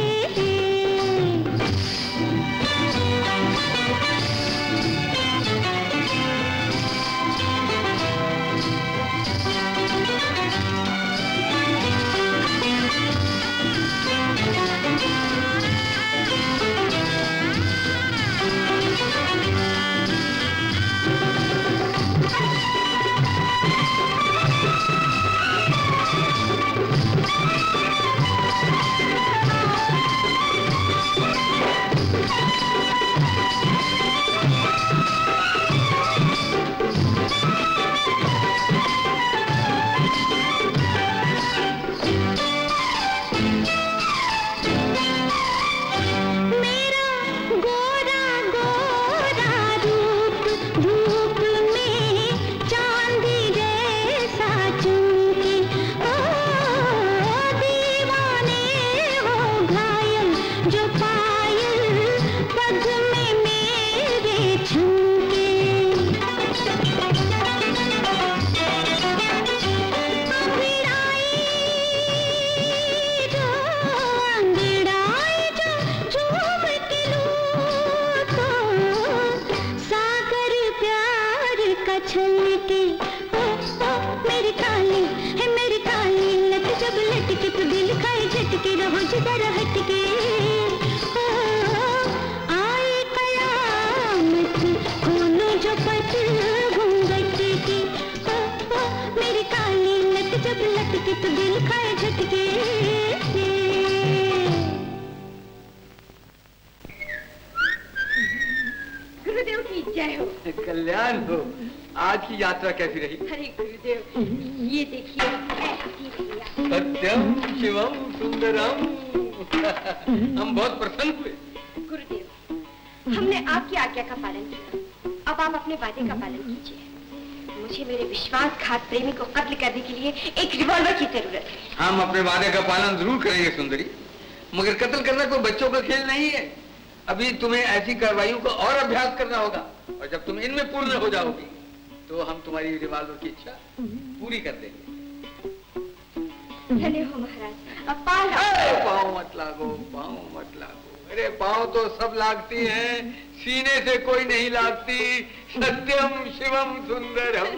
कल्याण हो। आज की यात्रा कैसी रही? अरे गुरुदेव, ये देखिए सत्यम शिवम सुंदरम। हम बहुत प्रसन्न हुए। गुरुदेव, हमने आपकी आज्ञा का पालन किया, अब आप अपने वादे का पालन कीजिए। मुझे मेरे विश्वासघात प्रेमी को कत्ल करने के लिए एक रिवॉल्वर की जरूरत है। हम अपने वादे का पालन जरूर करेंगे सुंदरी, मगर कत्ल करना कोई बच्चों का खेल नहीं है। अभी तुम्हें ऐसी कार्रवाइयों का और अभ्यास करना होगा, और जब तुम इनमें पूर्ण हो जाओगी तो हम तुम्हारी रिवॉल्वर की इच्छा पूरी कर देंगे। धन्य हो महाराज। अब पाँव मत लागो, पाँव मत लागो। अरे पाँव तो सब लागती हैं, सीने से कोई नहीं लागती। सत्यम शिवम सुंदरम।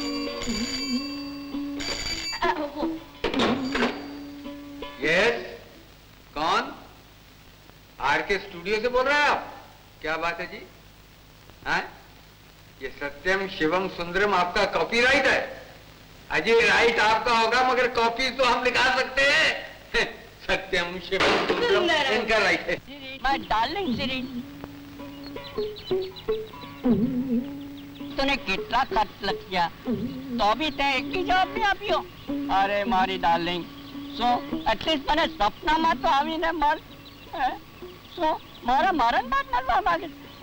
यस, कौन? आरके स्टूडियो से बोल रहे हैं आप? क्या बात है जी? हाँ? ये सत्यम शिवम सुंदरम आपका कॉपीराइट है? अजय राइट आपका होगा, मगर कॉपी तो हम निकाल सकते हैं। सत्यम शिवम सुंदरम इनका राइट है। माय डार्लिंग सिरी, तूने कितना कत्ल किया तो भी ते एक ही जवाब नहीं आपियो। अरे मारी डार्लिंग, सो एटलीस्ट मैंने सपना में तो आवी ने मर सो मारा मारन बात नलवा मागे।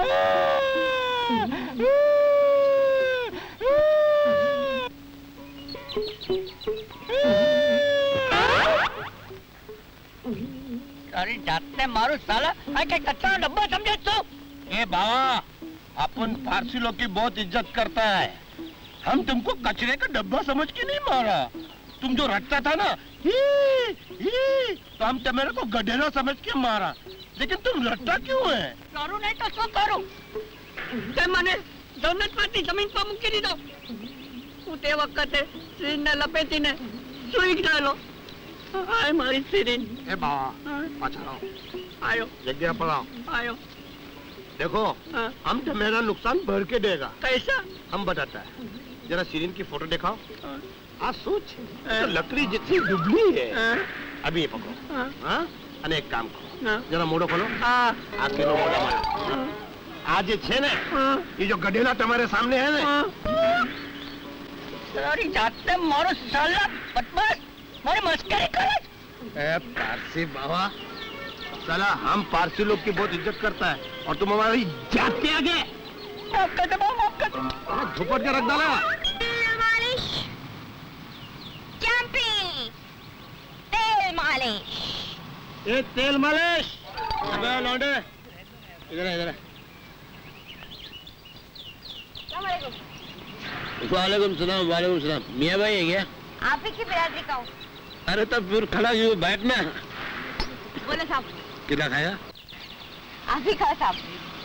अरे जाते मारो साला, क्या कच्चा डब्बा समझे तू? ए बाबा, अपन फारसी लोग की बहुत इज्जत करता है। हम तुमको कचरे का डब्बा समझ के नहीं मारा। तुम जो रटता था ना तो हम मेरे को गधेड़ा समझ के मारा, लेकिन तुम रटता क्यों है? करूँ नहीं तो सो करूँ। ते मने दौलत पाती जमीन पर मुक्की दी दो। उते वक्त सीन ने लपेटी ने सुई डालो। आए मारी सीरीन। ए बाबा, पछाड़ो। आयो। जगह पड़ाओ। आयो। देखो, हम तो मेरा नुकसान भर के देगा। कैसा? हम बताता है। जरा सीरीन की फोटो दिखाओ। आज सोच, तो लकड़ी जितनी दुबली है। अभी ये पकड़ो। हाँ? अने एक काम करो, जरा मोड़ो खोलो। आके लो मोड़ा मारो। आज ये छे ने, ये जो गधेला तुम्हारे सामने है ना। अरे जाते मारो साला बदमाश, मारे मस्करी करे। ए पारसी बाबा, साला हम पारसी लोग की बहुत इज्जत करता है, और तुम हमारी जात के आगे झुपट के रख डाला। तेल मालिश, जंपिंग, तेल मालिश। ये तेल मालिश। अबे लौंडे, इधर है, इधर है। वालेकुम सलाम, वालेकुम सलाम। मियाँ भाई है क्या? आप ही की बिरादरी का हूँ। अरे तो फिर खड़ा यूँ बैठना। बोलो साहब। कितना खाया? आप ही खाओ साहब।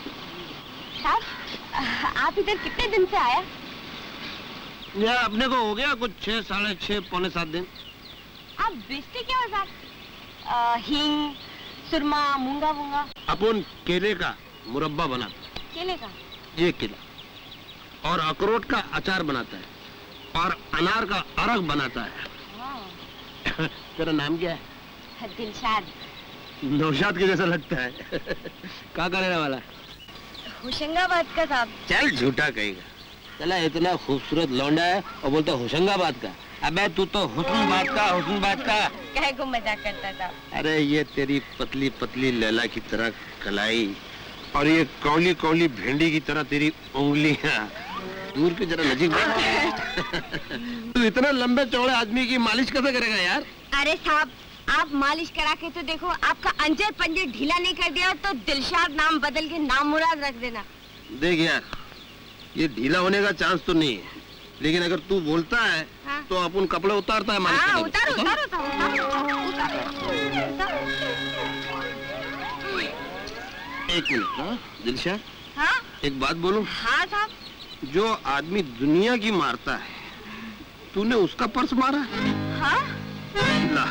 साहब आप इधर कितने दिन से आया? यार अपने को हो गया कुछ 6, साढ़े 6, पौने 7 दिन। आप बेचते क्या हो साहब? हींग, सुरमा, मूंगा वूंगा? अपन केले का मुरब्बा बनाता केले का? ये केला। और अखरोट का अचार बनाता है और अनार का अरग बनाता है। तेरा नाम क्या है? दिलशाद। नौशाद के जैसा लगता है। कहाँ का रहने वाला? होशंगाबाद का साहब। चल झूठा कहेगा। चला इतना खूबसूरत लौंडा है और बोलता होशंगाबाद का। अबे तू तो हुस्नाबाद का कहे को मजाक करता था। अरे ये तेरी पतली पतली लैला की तरह कलाई और ये कौली कौली भिंडी की तरह तेरी उंगलियां दूर के जरा नजीक तू इतना लंबे चौड़े आदमी की मालिश कैसे करेगा यार? अरे साहब आप मालिश करा के तो देखो, आपका अंजर पंजर ढीला नहीं कर दिया तो दिलशाद नाम बदल के नाम मुराद रख देना। देख यार ये ढीला होने का चांस तो नहीं है, लेकिन अगर तू बोलता है हाँ? तो अपन कपड़े उतारता है मालिश हाँ, करने के। उतारो। एक मिनट। हाँ दिलशाद, हाँ? एक बात बोलूं? हाँ साहब। जो आदमी दुनिया की मारता है तूने उसका पर्स मारा? हाँ? ला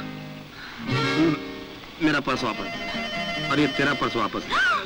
मेरा पर्स वापस और ये तेरा पर्स वापस।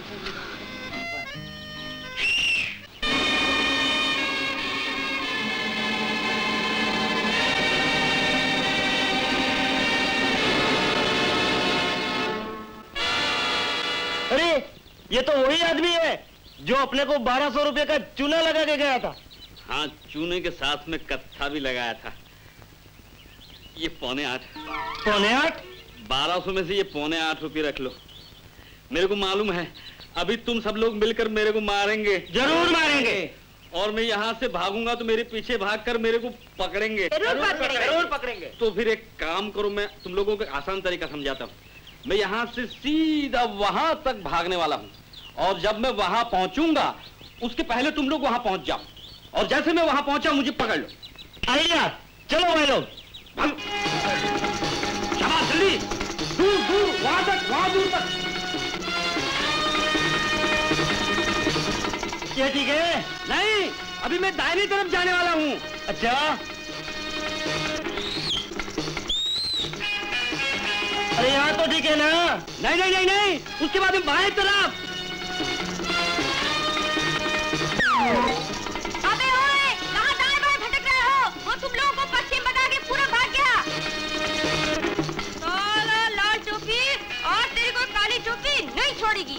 अरे ये तो वही आदमी है जो अपने को 1200 रुपए का चूना लगा के गया था। हाँ चूने के साथ में कत्था भी लगाया था। ये 7:45। 7:45? 1200 में से ये 7:45 रुपये रख लो। मेरे को मालूम है अभी तुम सब लोग मिलकर मेरे को मारेंगे। जरूर मारेंगे। और मैं यहाँ से भागूंगा तो मेरे पीछे भागकर मेरे को पकड़ेंगे। जरूर पकड़ेंगे। तो फिर एक काम करो, मैं तुम लोगों को आसान तरीका समझाता हूँ। मैं यहाँ से सीधा वहां तक भागने वाला हूँ और जब मैं वहां पहुंचूंगा उसके पहले तुम लोग वहां पहुंच जाओ और जैसे मैं वहां पहुंचा मुझे पकड़ लो। आइया चलो भाई लोग। शाबाश जल्दी, दूर दूर वहां तक, वहां दूर तक। क्या ठीक है? नहीं अभी मैं दाहिनी तरफ जाने वाला हूँ। अच्छा अरे यहाँ तो ठीक है ना? नहीं नहीं नहीं नहीं, उसके बाद में बाएं तरफ। अबे ओए, कहाँ दाएं बाएं भटक रहे हो? वो तुम लोगों को पश्चिम बता के पूरा भाग गया। साला लाल टोपी और तेरी को काली टोपी नहीं छोड़ेगी।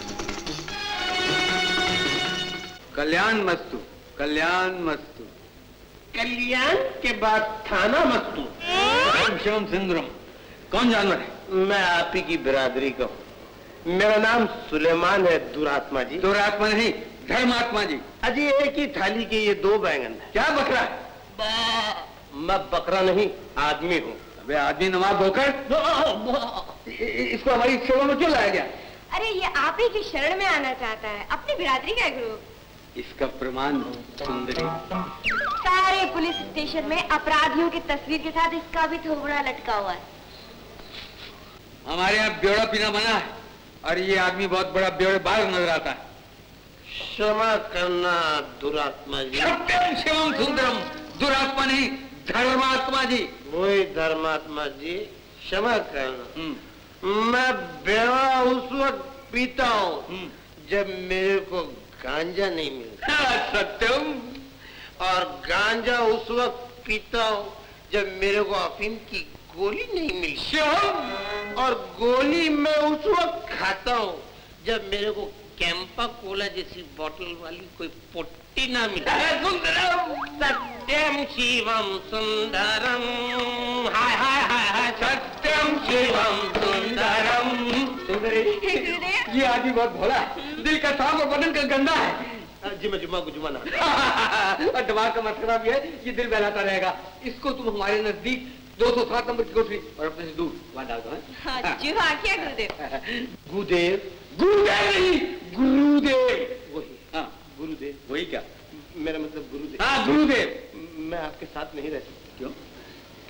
कल्याण मस्तु, कल्याण मस्तु। कल्याण के बाद थाना मस्तू। शिवम सिंद्रम। कौन जानवर है? मैं आप ही की बिरादरी का हूँ। मेरा नाम सुलेमान है। दुरात्मा जी। दुरात्मा नहीं, धर्मात्मा जी। अजी एक ही थाली के ये 2 बैंगन है। क्या बकरा है? मैं बकरा नहीं आदमी हूँ। अबे आदमी नमाज धोकर इसको हमारी सेवा में क्यों लाया गया? अरे ये आप ही की शरण में आना चाहता है, अपनी बिरादरी का गुरु। इसका प्रमाण सुंदरी। सारे पुलिस स्टेशन में अपराधियों की तस्वीर के साथ इसका भी थोबड़ा लटका हुआ है। हमारे यहाँ ब्योड़ा पीना मना है और ये आदमी बहुत बड़ा ब्योड़ेबाज नजर आता है। क्षमा करना दुरात्मा जी। सत्यम शिवम सुंदरम। दुरात्मा नहीं, धर्मात्मा जी। वही धर्मात्मा जी, क्षमा करना। मैं बेवा उस वक्त पीता हूँ जब मेरे को गांजा नहीं मिलता। सत्यम। और गांजा उस वक्त पीता हूँ जब मेरे को अफीम की गोली नहीं मिलती। और गोली मैं उस वक्त खाता हूँ जब मेरे को कैंपा कोला जैसी बोतल वाली कोई पोट्टी ना मिले। सत्यम शिवम सुंदरम। हाय हाय हाय हाय सत्यम शिवम सुंदरम। सुंदरी ये आदमी बहुत भोला है, दिल का साफ और बदन का गंदा है। जिमा जुमा गुजुमा ना और दिमाग का मसला भी है, ये दिल बहलाता रहेगा। इसको तुम हमारे नजदीक 207 नंबर की कोठरी और अपने से दूर वहां डाल दो। क्या गुरुदेव? गुरुदेव? गुरुदेव नहीं, गुरुदेव। वही। हाँ गुरुदेव। वही क्या? मेरा मतलब गुरुदेव। हाँ गुरुदेव। मैं आपके साथ नहीं रह सकता। क्यों?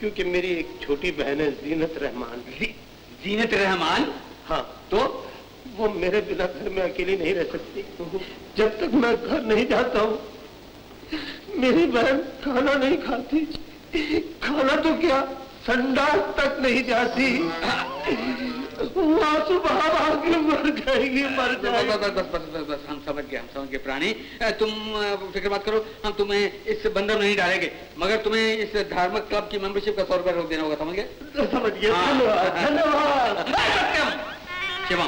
क्योंकि मेरी एक छोटी बहन है जीनत रहमान। जीनत रहमान? हाँ। तो वो मेरे बिना घर में अकेली नहीं रह सकती। जब तक मैं घर नहीं जाता हूँ मेरी बहन खाना नहीं खाती। खाना तो क्या, संडास तक नहीं जाती। आंसू बहा के मर जाएगी, मर जाएगी। बस हम समझ गए प्राणी। तुम फिक्र मत करो, हम तुम्हें इस बंधन नहीं डालेंगे, मगर तुम्हें इस धार्मिक क्लब की मेंबरशिप का 100 रुपया रोक देना होगा, समझ गए? समझ गया। धन्यवाद। शिवम,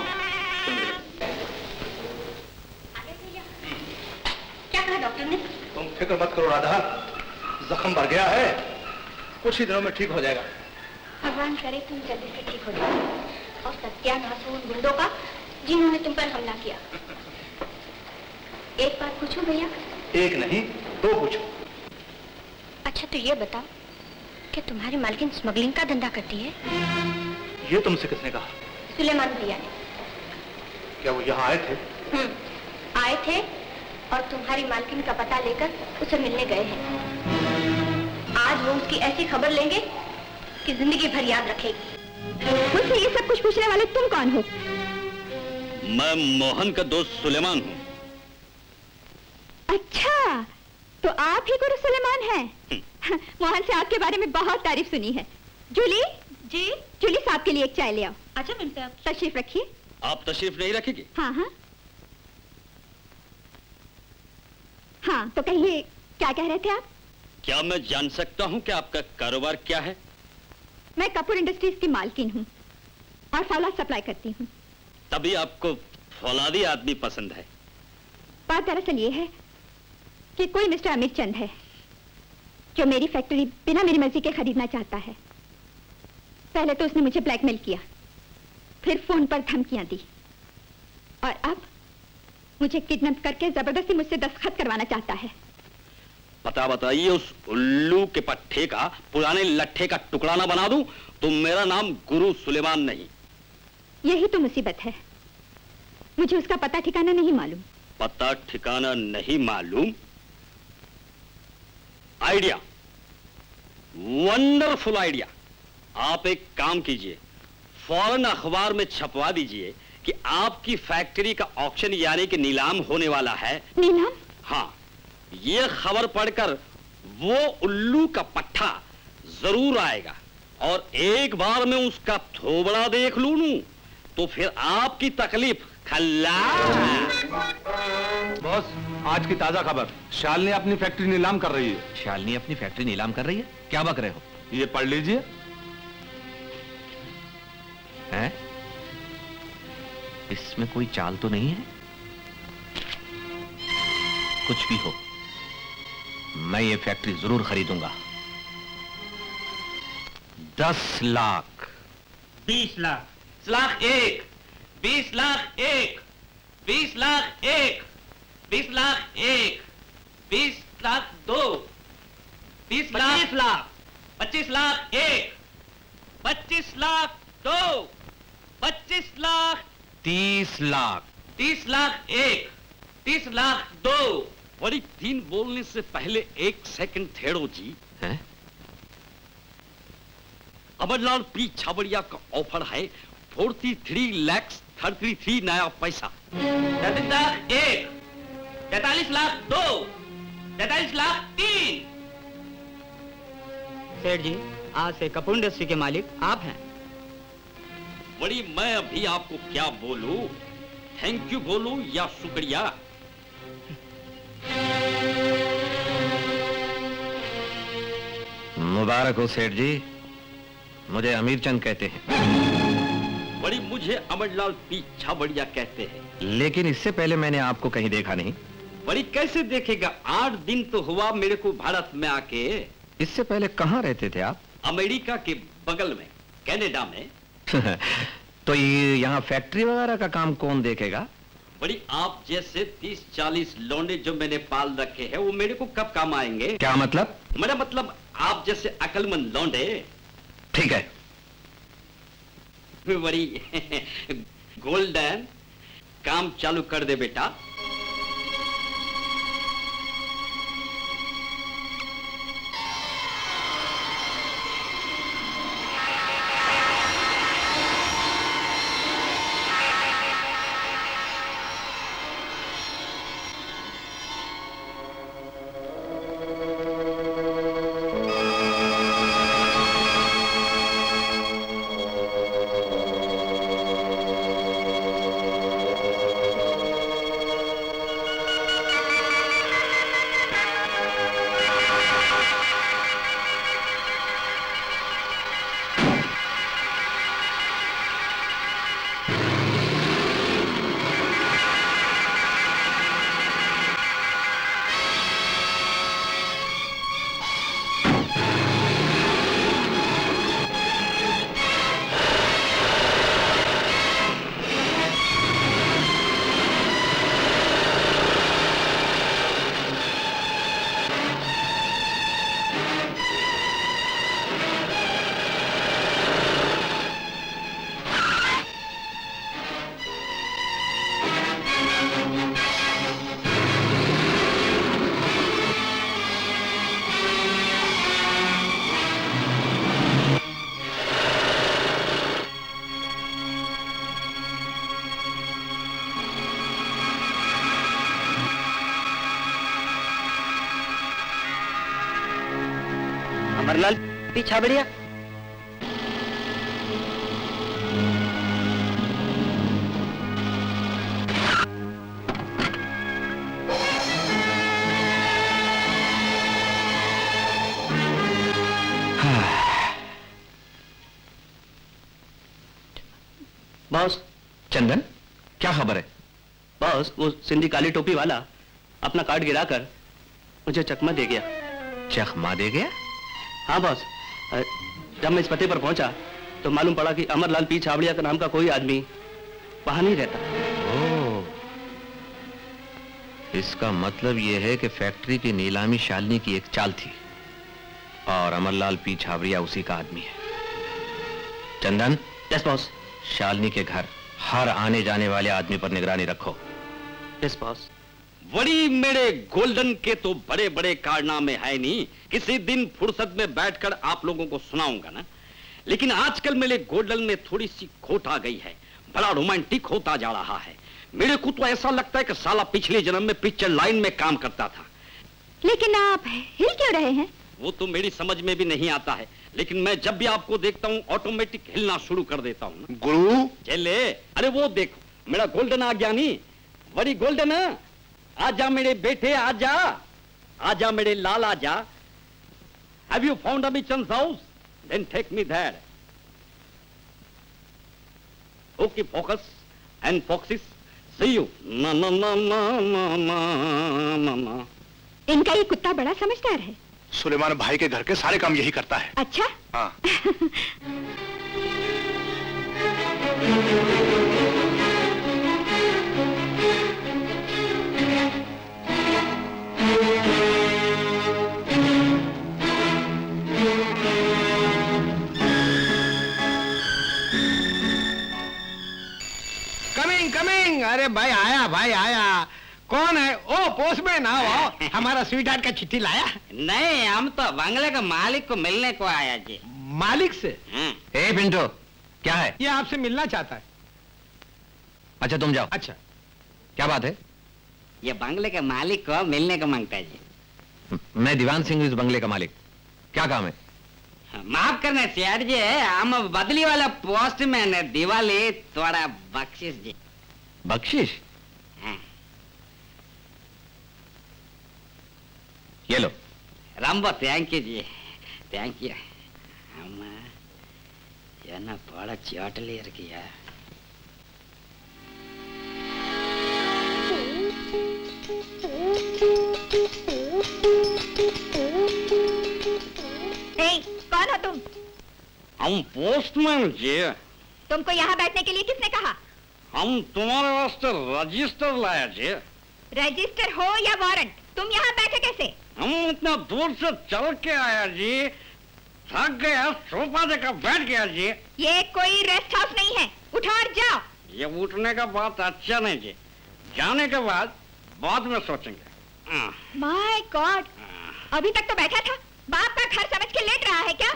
क्या कहा डॉक्टर ने? तुम फिक्र मत करो राधा, जख्म भर गया है, कुछ ही दिनों में ठीक हो जाएगा। भगवान करे तुम जल्दी से ठीक हो जाओ और सत्यानाश हो उन गुंडों का जिन्होंने तुम पर हमला किया। एक बात पूछूं भैया? एक नहीं, 2 पूछो। अच्छा तो ये बताओ कि तुम्हारी मालकिन स्मगलिंग का धंधा करती है? ये तुमसे किसने कहा? सुलेमान भैया ने। क्या वो यहाँ आए थे? आए थे और तुम्हारी मालकिन का पता लेकर उसे मिलने गए हैं। आज वो उसकी ऐसी खबर लेंगे कि जिंदगी भर याद रखेगी। मुझसे ये सब कुछ पूछने वाले तुम कौन हो? मैं मोहन का दोस्त सुलेमान हूँ। अच्छा, तो आप ही गुरु सुलेमान हैं? मोहन से आपके बारे में बहुत तारीफ सुनी है। जूली जी, जूली साहब के लिए एक चाय ले आओ। अच्छा मिलते हैं। तशरीफ रखिए। आप तशरीफ नहीं रखेगी? हाँ हाँ हाँ, तो कहिए क्या कह रहे थे आप? क्या मैं जान सकता हूँ कि आपका कारोबार क्या है? मैं कपूर इंडस्ट्रीज की मालकिन हूँ और फौलाद सप्लाई करती हूँ। तभी आपको फौलादी आदमी पसंद है। बात दरअसल ये है कि कोई मिस्टर अमित चंद है जो मेरी फैक्ट्री बिना मेरी मर्जी के खरीदना चाहता है। पहले तो उसने मुझे ब्लैकमेल किया, फिर फोन पर धमकियां दी और अब मुझे किडनैप करके जबरदस्ती मुझसे दस्तखत करवाना चाहता है। पता बताइए, उस उल्लू के पट्टे का पुराने लट्ठे का टुकड़ा ना बना दूं तो मेरा नाम गुरु सुलेमान नहीं। यही तो मुसीबत है, मुझे उसका पता ठिकाना नहीं मालूम। पता ठिकाना नहीं मालूम? Idea, wonderful idea. आप एक काम कीजिए, फौरन अखबार में छपवा दीजिए कि आपकी फैक्ट्री का ऑक्शन यानी कि नीलाम होने वाला है। नीलाम? हाँ, ये खबर पढ़कर वो उल्लू का पट्टा जरूर आएगा और एक बार में उसका थोबड़ा देख लूं तो फिर आपकी तकलीफ खल्लास। बॉस, आज की ताजा खबर, शालिनी अपनी फैक्ट्री नीलाम कर रही है। शालिनी अपनी फैक्ट्री नीलाम कर रही है? क्या बक रहे हो? ये पढ़ लीजिए। हैं? इसमें कोई चाल तो नहीं है? कुछ भी हो, मैं ये फैक्ट्री जरूर खरीदूंगा। 10 लाख। 20 लाख। 20 लाख 1, 20 लाख 1, 20 लाख 1, 20 लाख 1, 20 लाख 2, 20 लाख 25 लाख, 25 लाख 1, 25 लाख 2, 25 लाख 30 लाख। 30 लाख 1, 30 लाख 2। बड़ी 3 बोलने से पहले 1 सेकंड ठहरो जी। हैं? अमरलाल पी छाबड़िया का ऑफर है 43 लाख 33 नया पैसा। 33 लाख 1, 43 लाख 2, 43 लाख 3। सेठ जी, आज से कपूर इंडस्ट्री के मालिक आप हैं। बड़ी मैं अभी आपको क्या बोलूं, थैंक यू बोलूं या शुक्रिया? मुबारक हो सेठ जी, मुझे अमीर चंद कहते हैं। बड़ी मुझे अमरलाल पी छाबड़िया कहते हैं। लेकिन इससे पहले मैंने आपको कहीं देखा नहीं। बड़ी कैसे देखेगा, 8 दिन तो हुआ मेरे को भारत में आके। इससे पहले कहाँ रहते थे आप? अमेरिका के बगल में, कनाडा में। तो ये यहाँ फैक्ट्री वगैरह का काम कौन देखेगा? बड़ी आप जैसे 30-40 लौंडे जो मैंने पाल रखे हैं वो मेरे को कब काम आएंगे? क्या मतलब? मेरा मतलब आप जैसे अकलमंद लौंडे। ठीक है। बड़ी गोल्डन, काम चालू कर दे बेटा। अमरलाल पीछा बढ़िया। बॉस। चंदन, क्या खबर है? बॉस, वो सिंधी काली टोपी वाला अपना कार्ड गिराकर मुझे चकमा दे गया। चकमा दे गया? हाँ बॉस, जब मैं इस पते पर पहुंचा तो मालूम पड़ा कि अमरलाल पी छाबड़िया का नाम का कोई आदमी वहां नहीं रहता। ओह, इसका मतलब यह है कि फैक्ट्री की नीलामी शालिनी की एक चाल थी और अमरलाल पी छाबड़िया उसी का आदमी है। चंदन। Yes boss. शालिनी के घर हर आने जाने वाले आदमी पर निगरानी रखो। Yes boss. वड़ी मेरे गोल्डन के तो बड़े बड़े कारनामे है नहीं, किसी दिन फुर्सत में बैठकर आप लोगों को सुनाऊंगा ना। लेकिन आजकल मेरे गोल्डन में थोड़ी सी खोट आ गई है, बड़ा रोमांटिक होता जा रहा है। मेरे को तो ऐसा लगता है कि साला पिछले जन्म में पिक्चर लाइन में काम करता था। लेकिन आप हिल क्यों रहे हैं? वो तो मेरी समझ में भी नहीं आता है, लेकिन मैं जब भी आपको देखता हूँ ऑटोमेटिक हिलना शुरू कर देता हूँ। गुरु चले, अरे वो देखो मेरा गोल्डन आ गया नहीं। बड़ी गोल्डन, आजा मेरे बेटे, आजा आजा मेरे लाल, आजा। Have you found a Michan's house? Then take me there. Okay, focus and foxes. See you. Na na na na na na na na. इनका ये कुत्ता बड़ा समझदार है। सुलेमान भाई के घर के सारे काम यही करता है। अच्छा? हाँ। Coming coming. अरे भाई आया, भाई आया। कौन है? ओ पोस्टमैन, आओ। हमारा स्वीट हार्ट का चिट्ठी लाया? नहीं, हम तो बंगले के मालिक को मिलने को आया जी। मालिक से? ए पिंटो, क्या है? ये आपसे मिलना चाहता है। अच्छा तुम जाओ। अच्छा, क्या बात है? ये बंगले के मालिक को मिलने को मांगता है जी। मैं दीवान सिंह, इस बंगले का मालिक। क्या काम है? माफ करना सियार जी, हम बदली वाला पोस्टमैन है। दिवाली थोड़ा बख्शिश जी। बख्शिश? ये लो। Rambo, thank you ji, thank you. हम ये ना बड़ा चोटली किया। कौन हो तुम? हम पोस्टमैन जी। तुमको यहाँ बैठने के लिए किसने कहा? हम तुम्हारे वास्ते रजिस्टर लाया जी। रजिस्टर हो या वारंट, तुम यहाँ बैठे कैसे? हम इतना दूर से चल के आया जी, थक गया, सोफा देकर बैठ गया जी। ये कोई रेस्ट हाउस नहीं है, उठो और जाओ। ये उठने का बात अच्छा नहीं जी, जाने के बाद में सोचेंगे। माय गॉड, अभी तक तो बैठा था, बाप का घर समझ के लेट रहा है क्या?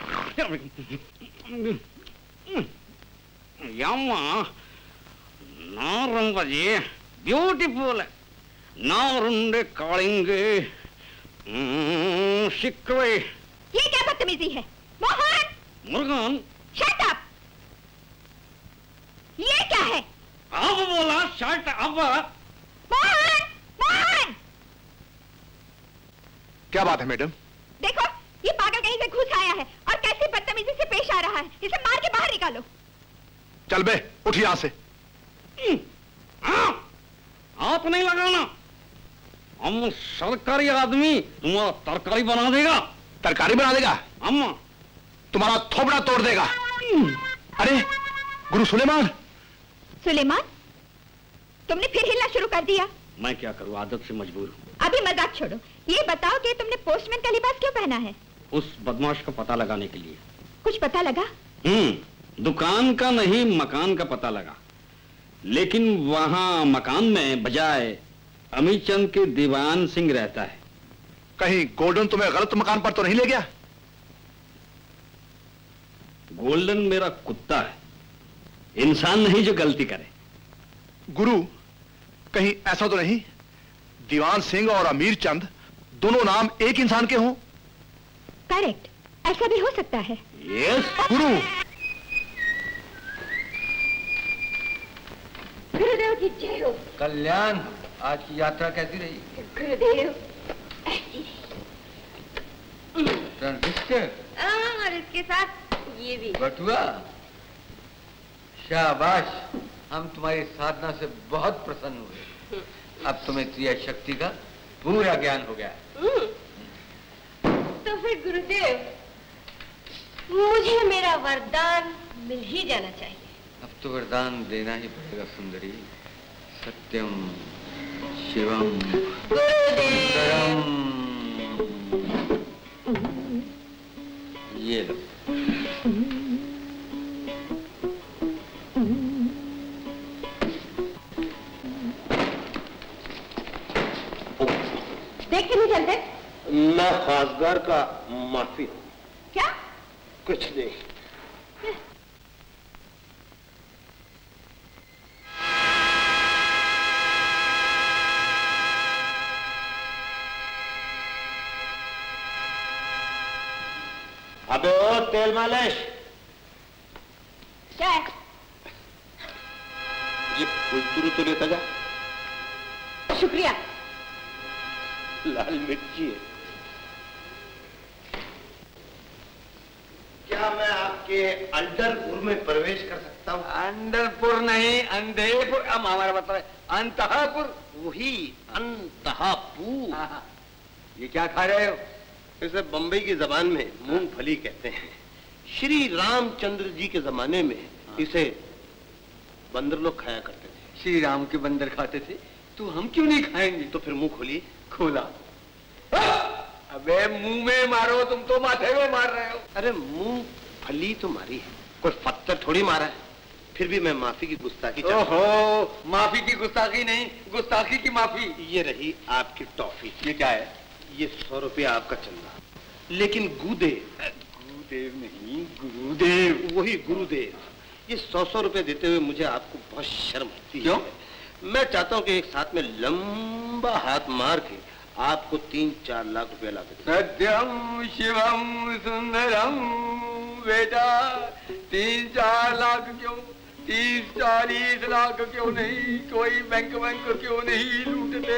यम्मा ना रंगा जी, ब्यूटीफुल है ना, रुंडे कालेंगे शिकवे। ये क्या बदतमीजी है? मोहन! मुर्गन! Shut up! ये क्या है? अब बोला शट अप। मोहन! मोहन! क्या बात है मैडम? देखो, ये पागल कहीं से घुस आया है और कैसी बदतमीजी से पेश आ रहा है। इसे मार के बाहर निकालो। चल बे, उठ यहां से। हाथ नहीं लगाना, हम सरकारी आदमी तुम्हारा तरकारी बना देगा। तरकारी बना देगा? अम्मा तुम्हारा थोबड़ा तोड़ देगा। अरे गुरु सुलेमान! सुलेमान, तुमने फिर हिलना शुरू कर दिया। मैं क्या करूं, आदत से मजबूर हूं। अभी मजाक छोड़ो, ये बताओ कि तुमने पोस्टमैन का लिबास क्यों पहना है? उस बदमाश का पता लगाने के लिए। कुछ पता लगा? दुकान का नहीं, मकान का पता लगा, लेकिन वहां मकान में बजाय अमीचंद के दीवान सिंह रहता है। कहीं गोल्डन तुम्हें गलत मकान पर तो नहीं ले गया? गोल्डन मेरा कुत्ता है, इंसान नहीं जो गलती करे। गुरु, कहीं ऐसा तो नहीं दीवान सिंह और अमीर चंद दोनों नाम एक इंसान के हों? करेक्ट, ऐसा भी हो सकता है। यस गुरु। गुरुदेव की जय हो। कल्याण, आज की यात्रा कैसी रही? गुरुदेव ट्रांजिस्टर और इसके साथ ये भी बटुआ। शाबाश, हम तुम्हारी साधना से बहुत प्रसन्न हुए। अब तुम्हें क्रिया शक्ति का पूरा ज्ञान हो गया। तो फिर गुरुदेव मुझे मेरा वरदान मिल ही जाना चाहिए। अब तो वरदान देना ही पड़ेगा सुंदरी। सत्यम शिवम सुंदरम। ये लो। देख के नहीं चलते? मैं खासगार का माफी हूँ। क्या? कुछ नहीं। अबे ओ तेल मालिश, क्या है? ये फुलतुरु तो लेता जा। शुक्रिया। लाल मिर्ची है। क्या मैं आपके अंडरपुर में प्रवेश कर सकता हूँ? अंडरपुर नहीं, अंधेपुर। अब हमारा मतलब है अंतःपुर। वही अंतःपुर। ये क्या खा रहे हो? इसे बंबई की जबान में मूंगफली कहते हैं। श्री रामचंद्र जी के जमाने में इसे बंदर लोग खाया करते थे। श्री राम के बंदर खाते थे, तो हम क्यों नहीं खाएंगे? तो फिर मुंह खोलिए। खोला। अबे मुंह में मारो, तुम तो माथे में मार रहे हो। अरे मूंगफली तो मारी है, कोई पत्थर थोड़ी मारा है। फिर भी मैं माफी की गुस्ताखी। ओहो, माफी की गुस्ताखी नहीं, गुस्ताखी की माफी। ये रही आपकी टॉफी। ये क्या है? ये 100 रुपया आपका चंदा। लेकिन गुरुदेव, गुरुदेव नहीं, गुरुदेव। वही गुरुदेव। ये 100 रुपए देते हुए मुझे आपको बहुत शर्म आती है। क्यों? मैं चाहता हूँ कि एक साथ में लंबा हाथ मार के आपको 3-4 लाख रुपया ला देते। सत्यम शिवम सुंदरम। बेटा 3-4 लाख क्यों? 30-40 लाख क्यों नहीं? कोई बैंक क्यों नहीं लूटते?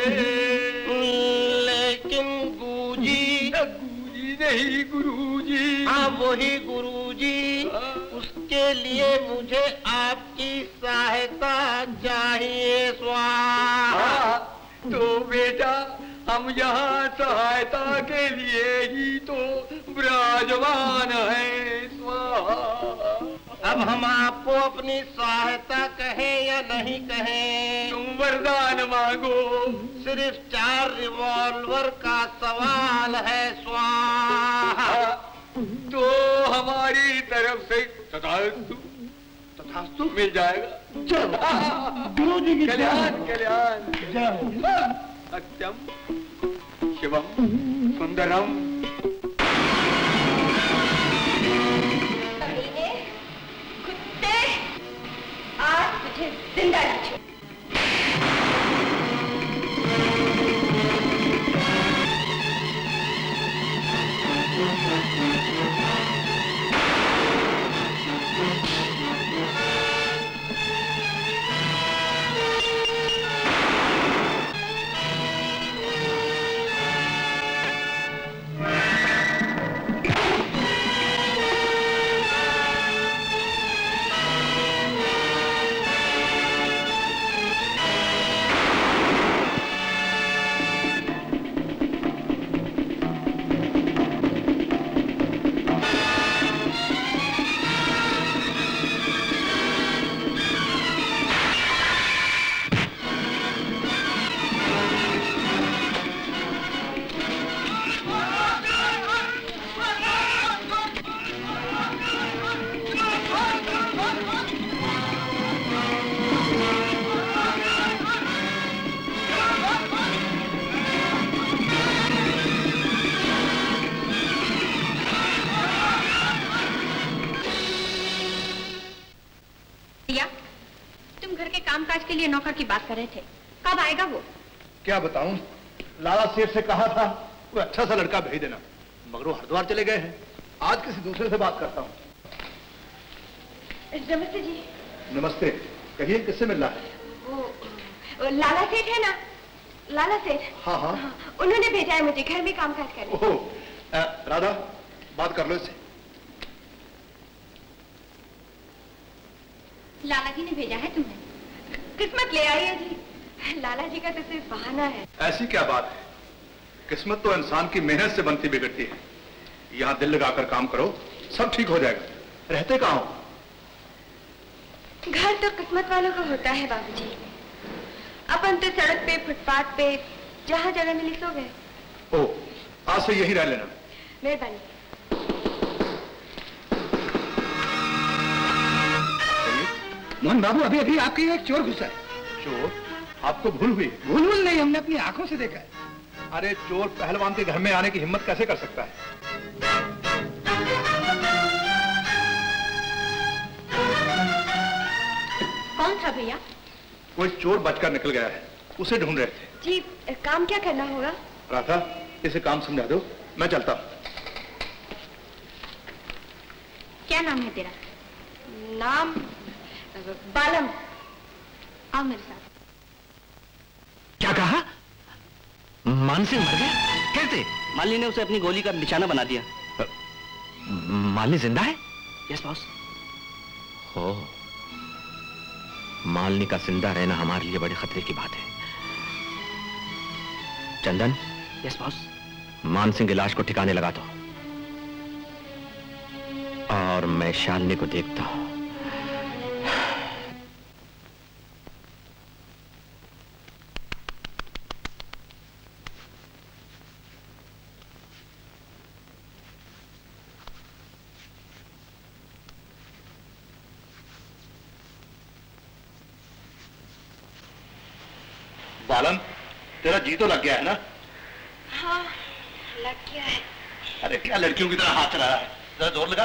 लेकिन गुरुजी। गुरुजी नहीं, गुरुजी। हाँ वही गुरुजी। उसके लिए मुझे आपकी सहायता चाहिए स्वाहा। तो बेटा हम यहाँ सहायता के लिए ही तो विराजमान है। स्वाहा। अब हम आपको अपनी सहायता कहें या नहीं कहें? तुम वरदान मांगो। सिर्फ 4 रिवॉल्वर का सवाल है स्वाहा। तो हमारी तरफ से तथास्तु तथास्तु मिल जाएगा। गुरुजी की कल्याण कल्याण। सत्यम शिवम सुंदरम। कुत्ते, आज तुझे जिंदा न छोड़। कामकाज के लिए नौकर की बात कर रहे थे, कब आएगा वो? क्या बताऊं, लाला सेठ से कहा था कोई अच्छा सा लड़का भेज देना, मगर वो हरिद्वार चले गए हैं। आज किसी दूसरे से बात करता हूँ। नमस्ते जी। नमस्ते। कहिए किससे मिलना है? वो लाला सेठ है ना, लाला सेठ। हाँ हाँ। उन्होंने भेजा है मुझे घर में कामकाज करने। ओह, राधा बात कर लो इससे। लाला जी ने भेजा है तुम्हें। किस्मत ले आई है जी। लाला जी का तो सिर्फ बहाना है। ऐसी क्या बात है? किस्मत तो इंसान की मेहनत से बनती बिगड़ती है। यहाँ दिल लगाकर काम करो, सब ठीक हो जाएगा। रहते कहाँ हो? घर तो किस्मत वालों का होता है बाबूजी। अपन तो सड़क पे, फुटपाथ पे, जहाँ जगह मिली सो गए। ओह, आज से यही रह लेना। मेहरबानी। मोहन बाबू, अभी अभी आपके यहाँ एक चोर घुसा है। चोर? आपको भूल हुई? भूल नहीं, हमने अपनी आंखों से देखा है। अरे चोर पहलवान के घर में आने की हिम्मत कैसे कर सकता है? कौन था भैया? कोई चोर बचकर निकल गया है, उसे ढूंढ रहे थे। जी, काम क्या करना होगा? राधा, इसे काम समझा दो, मैं चलता हूँ। क्या नाम है तेरा? नाम बालम। आओ मेरे साथ। क्या कहा? मानसिंह मर गया? कैसे? मालिनी ने उसे अपनी गोली का निशाना बना दिया। मालिनी जिंदा है? Yes boss. हो, मालिनी का जिंदा रहना हमारे लिए बड़े खतरे की बात है। चंदन। Yes boss. मानसिंह की लाश को ठिकाने लगा दो और मैं शालिनी को देखता हूं। बालम, तेरा जी तो लग गया है ना? हाँ, लग गया है। अरे क्या लड़कियों की तरह हाथ चला रहा है? जरा जोर लगा।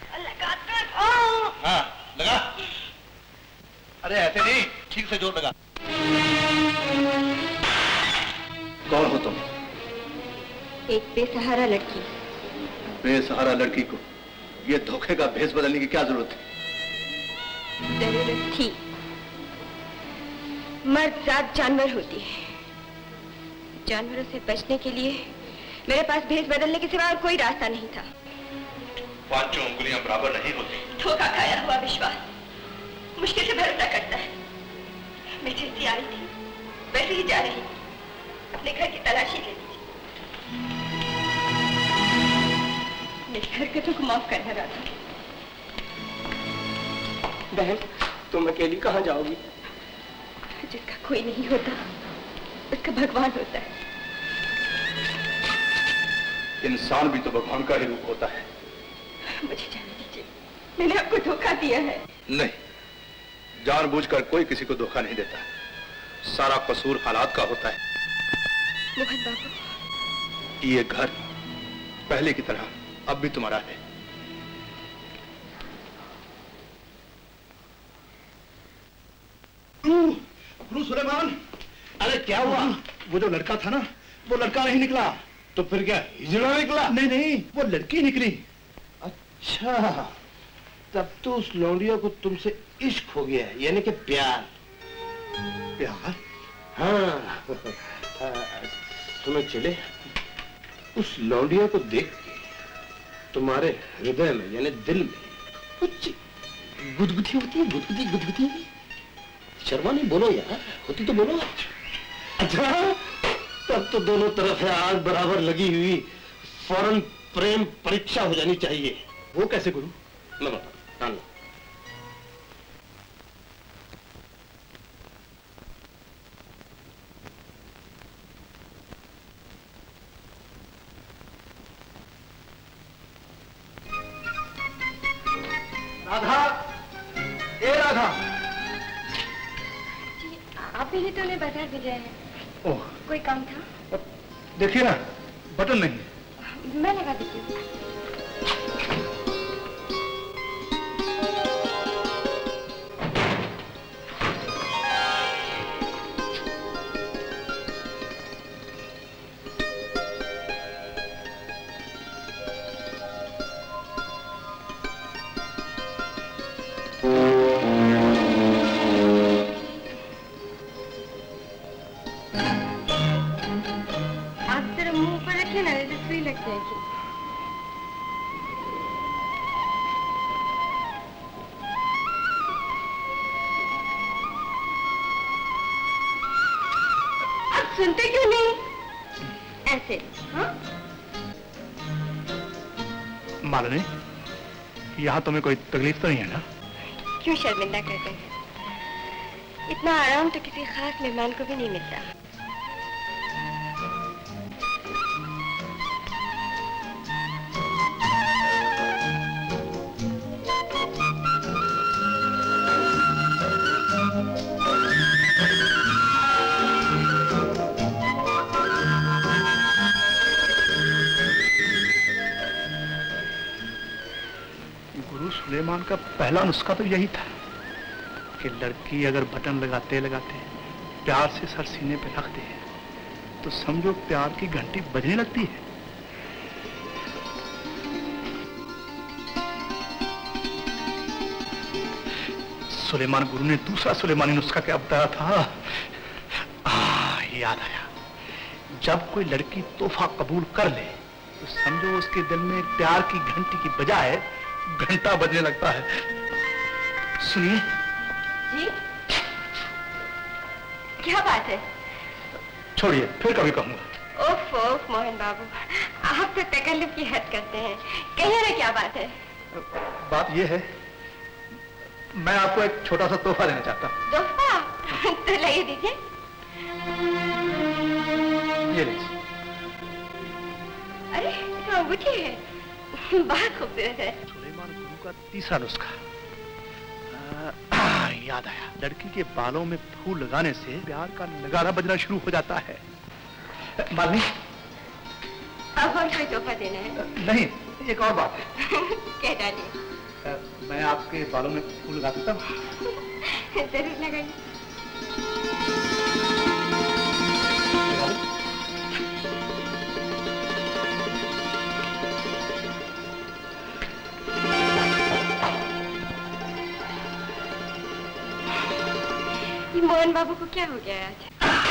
हाँ, लगा। अरे ऐसे नहीं, ठीक से जोर लगा। कौन हो तुम? एक बेसहारा लड़की। बेसहारा लड़की को ये धोखे का भेष बदलने की क्या जरूरत है? जरूरत थी। मर्द जात जानवर होती है। जानवरों से बचने के लिए मेरे पास भेष बदलने के सिवा और कोई रास्ता नहीं था। पांचों उंगलियां बराबर नहीं होती। धोखा खाया हुआ विश्वास मुश्किल से भरोसा करता है। मैं जैसी आई थी वैसे ही जा रही थी। अपने घर की तलाशी लेनी थी। मेरी हरकतों को माफ करना रहा था। बहन, तुम अकेली कहाँ जाओगी? जिसका कोई नहीं होता उसका भगवान होता है। इंसान भी तो भगवान का ही रूप होता है। मुझे जाने दीजिए, मैंने आपको धोखा दिया है। नहीं, जानबूझकर कोई किसी को धोखा नहीं देता। सारा कसूर हालात का होता है। मोहन बाबू, ये घर पहले की तरह अब भी तुम्हारा है। सुलेमान, अरे क्या हुआ? वो जो लड़का था ना, वो लड़का नहीं निकला। तो फिर क्या हिजड़ा निकला? नहीं नहीं, वो लड़की निकली। अच्छा, तब तो उस लौंडिया को तुमसे इश्क हो गया, यानी कि प्यार। प्यार? हाँ। सुनो चले, उस लौंडिया को देख के तुम्हारे हृदय में यानी दिल में कुछ गुदगुदी होती है। गुदगुदी। शर्मा नहीं, बोलो यार, होती तो बोलो। अच्छा, तब तो दोनों तरफ है आग बराबर लगी हुई। फौरन प्रेम परीक्षा हो जानी चाहिए। वो कैसे गुरु? मैं बता। राधा, ए राधा। आप ही तो उन्हें बाजार भेजा है। ओह, कोई काम था? देखिए ना, बटन नहीं। मैं लगा देती हूँ। सुनते क्यों नहीं? ऐसे हाँ? मालिनी, यहाँ तुम्हें कोई तकलीफ तो नहीं है ना? क्यों शर्मिंदा करते हैं? इतना आराम तो किसी खास मेहमान को भी नहीं मिलता। सुलेमान का पहला नुस्खा तो यही था कि लड़की अगर बटन लगाते लगाते प्यार से सर सीने पे रख दे तो समझो प्यार की घंटी बजने लगती है। सुलेमान गुरु ने दूसरा सुलेमानी नुस्खा क्या बताया था? याद आया। जब कोई लड़की तोहफा कबूल कर ले तो समझो उसके दिल में प्यार की घंटी की बजाय घंटा बजने लगता है। सुनिए जी, क्या बात है? छोड़िए, फिर कभी कहूंगा। ओफ ओफ मोहन बाबू, आप तो तकल्लुफ की हद करते हैं। कहिए ना क्या बात है? बात यह है, मैं आपको एक छोटा सा तोहफा देना चाहता हूँ। तोहफा? तो लाइए दीजिए। ये लीजिए। अरे तो अंगूठी है, बहुत खूबसूरत है। सुलेमान गुरु का तीसरा नुस्खा। याद आया। लड़की के बालों में फूल लगाने से प्यार का नगारा बजना शुरू हो जाता है। मालिनी, अब और कोई तोहफा देना है? नहीं, एक और बात है। कह डालिए। मैं आपके बालों में फूल लगा सकता हूँ? जरूर लगाइए। मोहन बाबू को क्या हो गया आज?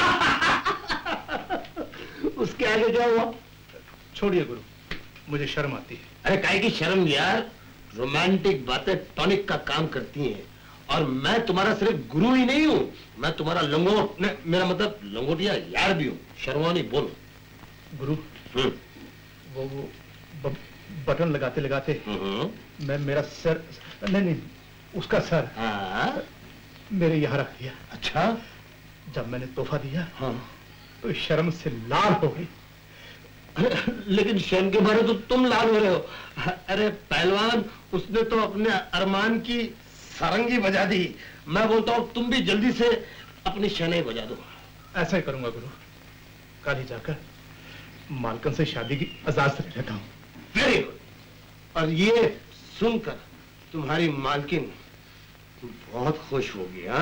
उसके आगे क्या हुआ? छोड़िए गुरु, मुझे शर्म आती है। अरे काहे की शर्म यार, रोमांटिक बातें टॉनिक का काम करती हैं। और मैं तुम्हारा सिर्फ गुरु ही नहीं हूँ, मैं तुम्हारा लंगोट, मेरा मतलब लंगोटिया यार भी हूँ। शर्मा नहीं, बोलो। गुरु, वो बटन लगाते लगाते मैं मेरा सर, नहीं उसका सर मेरे यहाँ रख दिया। अच्छा? जब मैंने तोहफा दिया तो शर्म से लाल हो गई। लेकिन शर्म के बारे तो तुम लाल हो रहे हो। अरे पहलवान, उसने तो अपने अरमान की सारंगी बजा दी। मैं बोलता हूँ तुम भी जल्दी से अपनी शहनाई बजा दो। ऐसा ही करूंगा गुरु, कल ही जाकर मालकन से शादी की इजाजत ले लेता हूँ। Very good. और ये सुनकर तुम्हारी मालकिन बहुत खुश होगी। हाँ,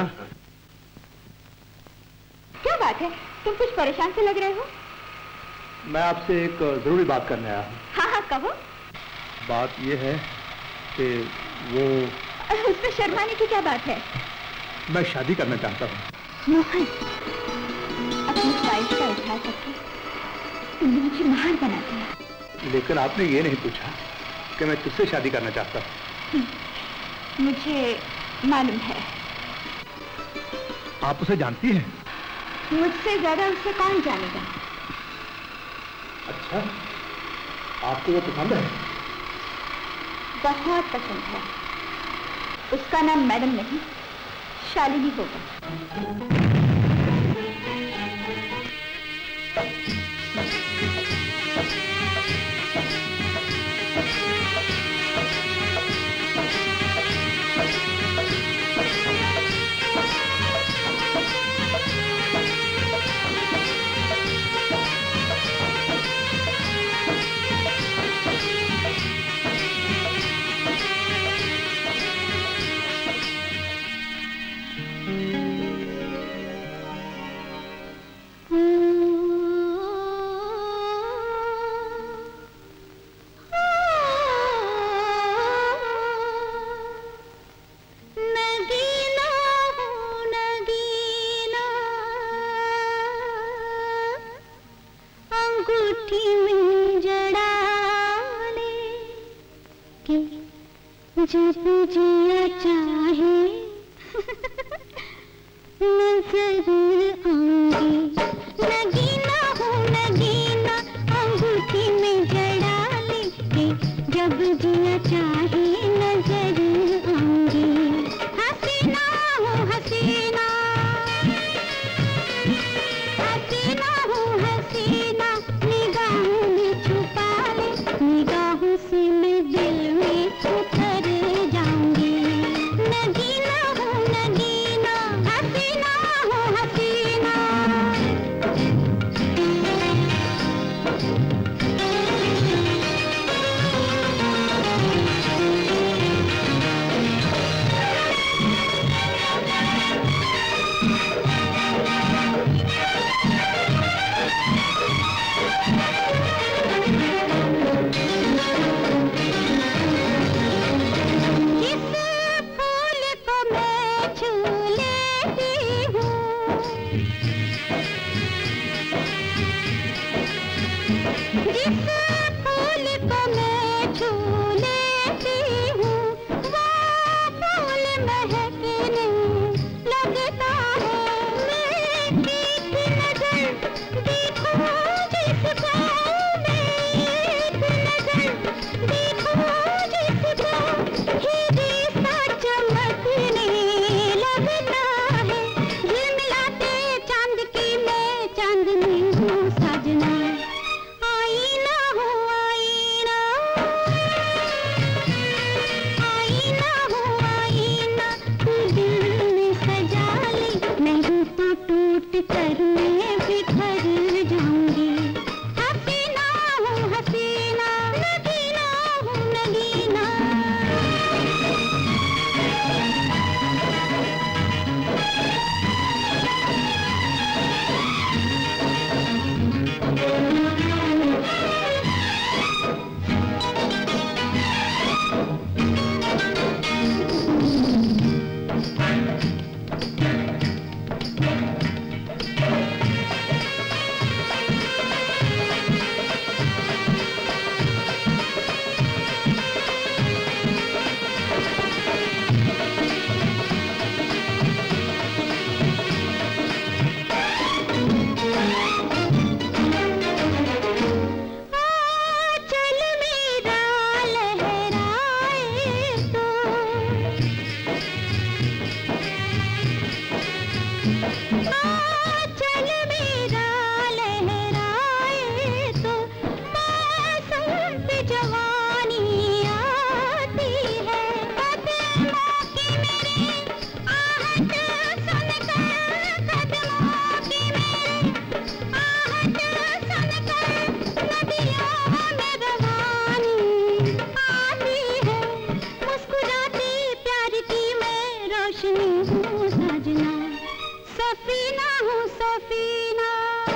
क्या बात है, तुम कुछ परेशान से लग रहे हो? मैं आपसे एक जरूरी बात करने आया हूँ। हाँ हाँ कहो। बात ये है कि वो उसमें शर्माने की क्या बात है? मैं शादी करना चाहता हूँ। मोहन, अपनी ख्वाहिश का इजहार करके तुमने मुझे महान बना दिया। लेकिन आपने ये नहीं पूछा कि मैं तुझसे शादी करना चाहता हूँ। मुझे मालूम है। आप उसे जानती हैं? मुझसे ज्यादा उसे कौन जानेगा? अच्छा, आपको वो पसंद है? बहुत पसंद है। उसका नाम मैडम नहीं, शालिनी होगा। जब जिया चाहे नजर आऊंगी लगी छू लेती हूँ। जिस फूल को मैं छू लेती हूँ वो फूल महकने लगता है। मैं एक नजर देखूं जिसको, मैं एक नजर देखूं जिसको, हीरे सा चमकने लगता है। झिलमिलाते चांद की मैं चांदनी हूँ साजना, आईना हूँ आईना, आईना हूँ आईना, तू दिल में सजा ले, नहीं तो टूट कर मैं बिखर जाऊंगी। हसीना हूँ हसीना, नगीना हूँ नगीना। चल मेरा लहराए तो, चल मेरा लहराए तो, मौसम पे जवानी आती है। कदमों की मेरे आहट सुनकर, कदमों की मेरे आहट सुनकर नदियों में रवानी आती है। मुस्कुराते प्यार की मैं रोशनी हूँ साजना, सफीना हूँ सफीना,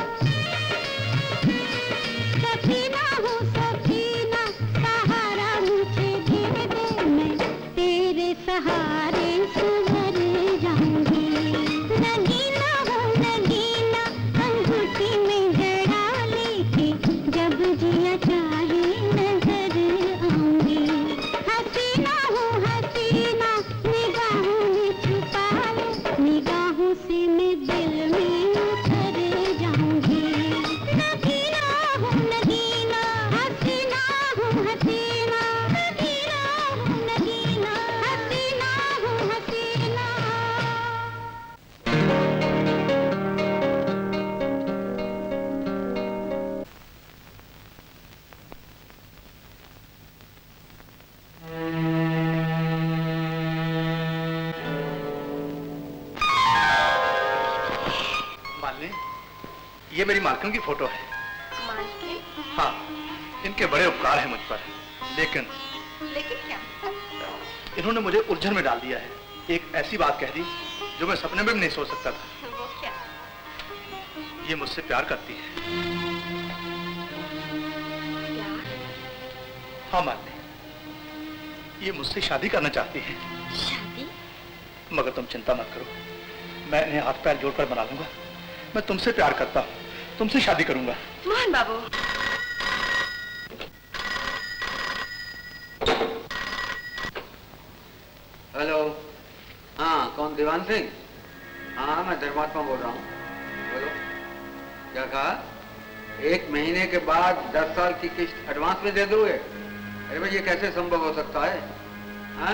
सफीना हूँ सफीना, सहारा मुझे दे दे, मैं तेरे सहारे संवर जाऊंगी। नगीना हूँ नगीना, अंगूठी में जड़ा लेके जब जिया चाहे नजर आऊंगी। हसीना हूँ हसीना, निगाहों में छुपा ले, निगाहों से मैं दिल में उतर जाऊंगी। नगीना हूँ नगीना, हसीना हूँ हसीना, नगीना हूँ नगीना, हसीना हूँ हसीना। मालिनी, ये मेरी मालकिन की फोटो है। हाँ, इनके बड़े उपकार हैं मुझ पर, लेकिन क्या? इन्होंने मुझे उलझन में डाल दिया है। एक ऐसी बात कह दी जो मैं सपने में भी नहीं सोच सकता था। वो क्या? ये मुझसे प्यार करती है। हाँ मालिनी, ये मुझसे शादी करना चाहती है। शादी? मगर तुम चिंता मत करो, मैं इन्हें हाथ पैर जोड़कर मना लूंगा। मैं तुमसे प्यार करता हूँ, तुमसे शादी करूंगा। मोहन बाबू, हेलो, हाँ कौन? दीवान सिंह? हाँ मैं धर्मात्मा बोल रहा हूँ। बोलो, क्या कहा? 1 महीने के बाद 10 साल की किस्त एडवांस में दे दोगे? अरे भाई ये कैसे संभव हो सकता है? हाँ?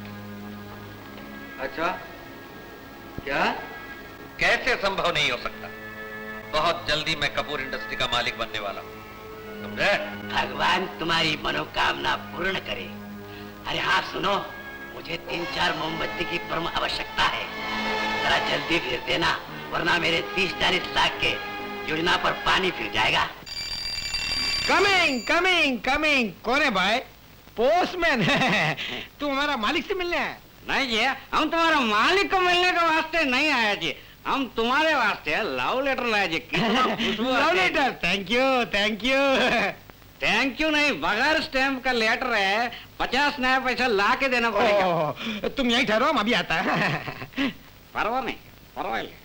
अच्छा, क्या? कैसे संभव नहीं हो सकता? बहुत जल्दी मैं कपूर इंडस्ट्री का मालिक बनने वाला हूँ, समझे? भगवान तुम्हारी मनोकामना पूर्ण करे। अरे हाँ सुनो, मुझे 3-4 मोमबत्ती की परम आवश्यकता है। जरा जल्दी फिर देना, वरना मेरे 30-40 लाख के योजना पर पानी फिर जाएगा। Coming coming coming. कौन है भाई? पोस्टमैन है। तू हमारा मालिक से मिलने आया? नहीं जी, हम तुम्हारे मालिक को मिलने के वास्ते नहीं आया जी, हम तुम्हारे वास्ते लव लेटर लाए जी। Love letter? Thank you thank you. Thank you नहीं, बगैर स्टैम्प का लेटर है, 50 नया पैसा ला के देना पड़ेगा। तुम यहीं ठहरो, हम अभी आता है। परवाह नहीं, परवाह नहीं।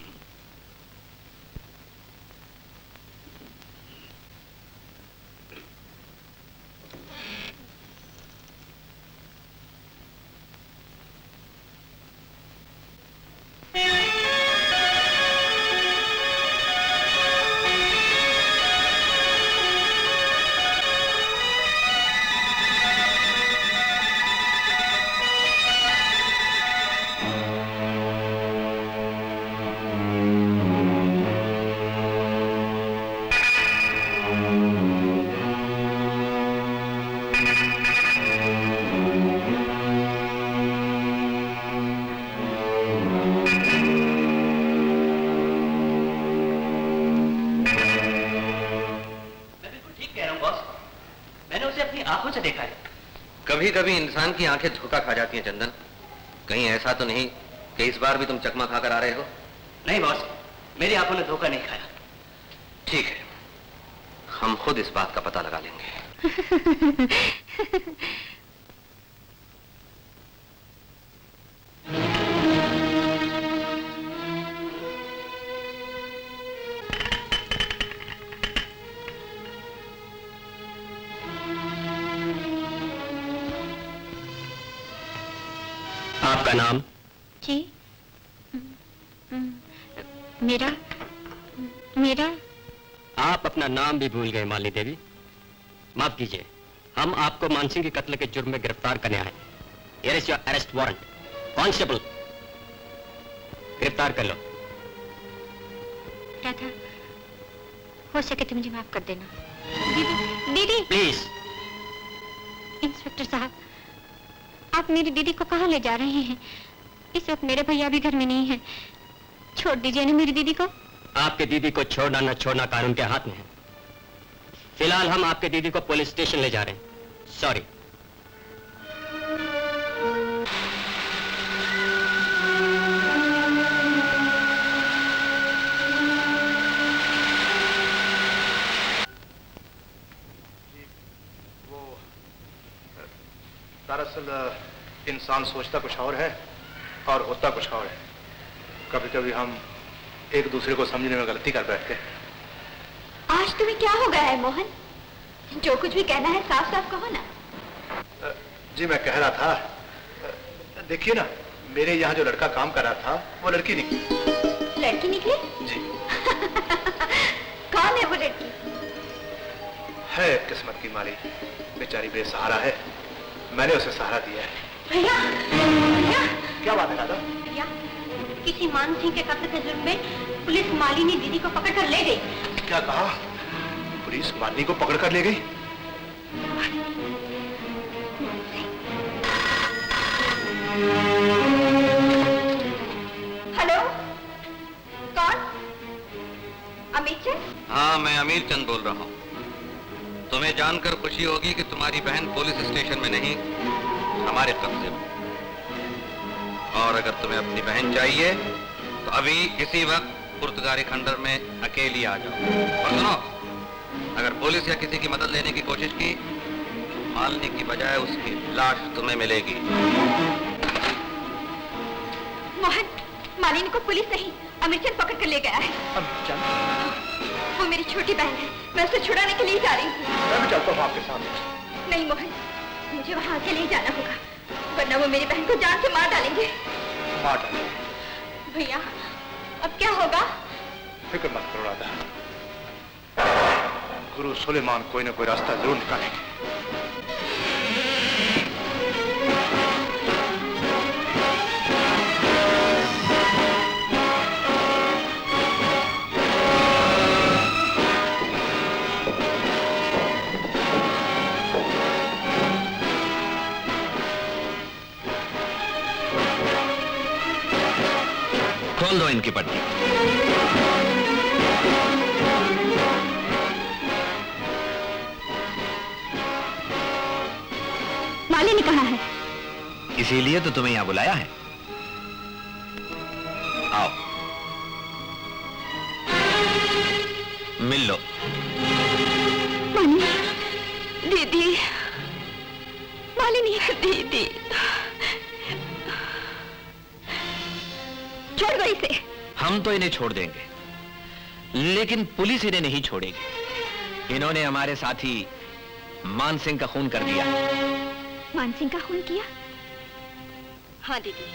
कभी कभी इंसान की आंखें धोखा खा जाती हैं चंदन। कहीं ऐसा तो नहीं कि इस बार भी तुम चकमा खाकर आ रहे हो? नहीं बॉस, मेरी आंखों ने धोखा नहीं खाया। ठीक है, हम खुद इस बात का पता लगा लेंगे। आपका नाम? जी मेरा आप अपना नाम भी भूल गए मालिनी देवी। माफ कीजिए, हम आपको मानसिंह के कत्ल के जुर्म में गिरफ्तार करने आए। Here is your arrest warrant. Constable, गिरफ्तार कर लो। राधा, हो सके तो मुझे माफ कर देना। दीदी प्लीज। इंस्पेक्टर साहब, आप मेरी दीदी को कहाँ ले जा रहे हैं? इस वक्त मेरे भैया भी घर में नहीं है। छोड़ दीजिए ना मेरी दीदी को। आपके दीदी को छोड़ना न छोड़ना कानून के हाथ में है। फिलहाल हम आपके दीदी को पुलिस स्टेशन ले जा रहे हैं। सॉरी। दरअसल इंसान सोचता कुछ और है और होता कुछ और है। कभी कभी हम एक दूसरे को समझने में गलती कर बैठते हैं। आज तुम्हें क्या हो गया है मोहन? जो कुछ भी कहना है साफ साफ कहो ना। जी मैं कह रहा था, देखिए ना, मेरे यहाँ जो लड़का काम कर रहा था वो लड़की निकली। लड़की निकली? जी। कौन है वो लड़की? है किस्मत की मारी, बेचारी बेसहारा है। मैंने उसे सहारा दिया है। भैया, भैया। क्या बात है दादा? भैया, किसी मानसिंह के कत्ल के जुर्म में पुलिस मालिनी दीदी को पकड़ कर ले गई। क्या कहा? पुलिस मालिनी को पकड़ कर ले गई? हेलो, कौन? अमीर चंद? हाँ, मैं अमीर चंद बोल रहा हूँ। तुम्हें जानकर खुशी होगी कि तुम्हारी बहन पुलिस स्टेशन में नहीं, हमारे कब्जे में। और अगर तुम्हें अपनी बहन चाहिए तो अभी इसी वक्त पुर्तगाली खंडर में अकेली आ जाओ। और सुनो, अगर पुलिस या किसी की मदद लेने की कोशिश की, मालनी की बजाय उसकी लाश तुम्हें मिलेगी। मोहन, मालिनी को पुलिस नहीं, अमीरचंद पकड़ कर ले गया है। अमीरचंद? वो मेरी छोटी बहन है, मैं उसे छुड़ाने के लिए जा रही हूँ। मैं भी चलता हूँ आपके साथ। नहीं मोहन, मुझे वहाँ अकेले ही जाना होगा, वरना वो मेरी बहन को जान से मार डालेंगे। मार डालेंगे? भैया, अब क्या होगा? फिक्र मत करो राधा, गुरु सुलेमान कोई ना कोई रास्ता जरूर निकालेंगे। खोल दो इनकी पट्टी। मालिनी कहाँ है? इसीलिए तो तुम्हें यहां बुलाया है। आओ, मिल लो। मालिनी, दीदी, मालिनी दीदी, छोड़ दो इसे। हम तो इन्हें छोड़ देंगे, लेकिन पुलिस इन्हें नहीं छोड़ेगी। इन्होंने हमारे साथी मान सिंह का खून कर दिया। मान सिंह का खून किया? हाँ दीदी,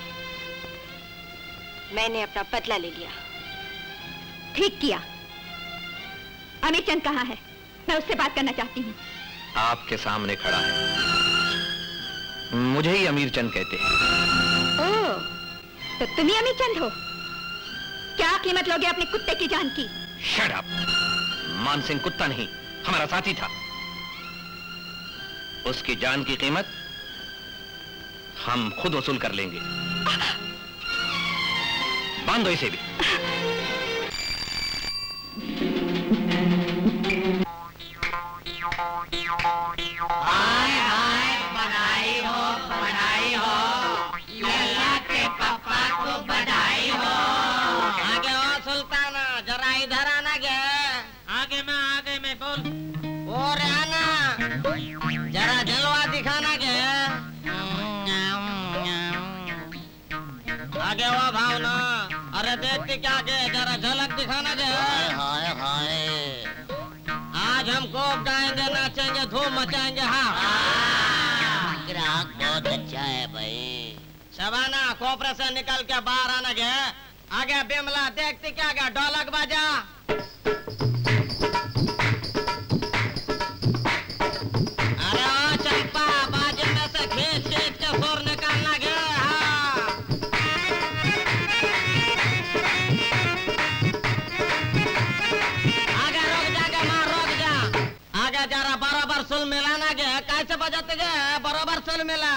मैंने अपना बदला ले लिया। ठीक किया। अमीर चंद कहाँ है? मैं उससे बात करना चाहती हूँ। आपके सामने खड़ा है। मुझे ही अमीर चंद कहते हैं। ओह, तो तुम ही अमीर चंद हो? क्या कीमत लोगे अपने कुत्ते की जान की? Shut up. मान सिंह कुत्ता नहीं, हमारा साथी था। उसकी जान की कीमत हम खुद वसूल कर लेंगे। बांधो इसे भी। हाय हाय, बधाई हो, बधाई हो, लल्ला के पापा को बधाई हो। आगे हो सुल्ताना, जरा इधर आना गे। आगे मैं बोल। और आना, जरा जलवा दिखाना गे। आगे हो भावना, अरे देखती क्या गे, जरा झलक दिखाना गे। हाय हाय, आज हम खूब गाएंगे, नाचेंगे, धूम मचाएंगे। हाँ, ग्राहक बहुत अच्छा है भाई। शबाना, कोपरे से निकल के बाहर आना गे। आगे बिमला, देखती क्या गे, ढोलक बजा। अरे ओ चंपा, बाजे में से खींच खींच के सुर निकालना गे। हाँ, आगे रुक जा गे, मां रुक जा। आगे जरा बराबर सुल मिलाना गे। कैसे बजाते गे, बराबर सुल मिला।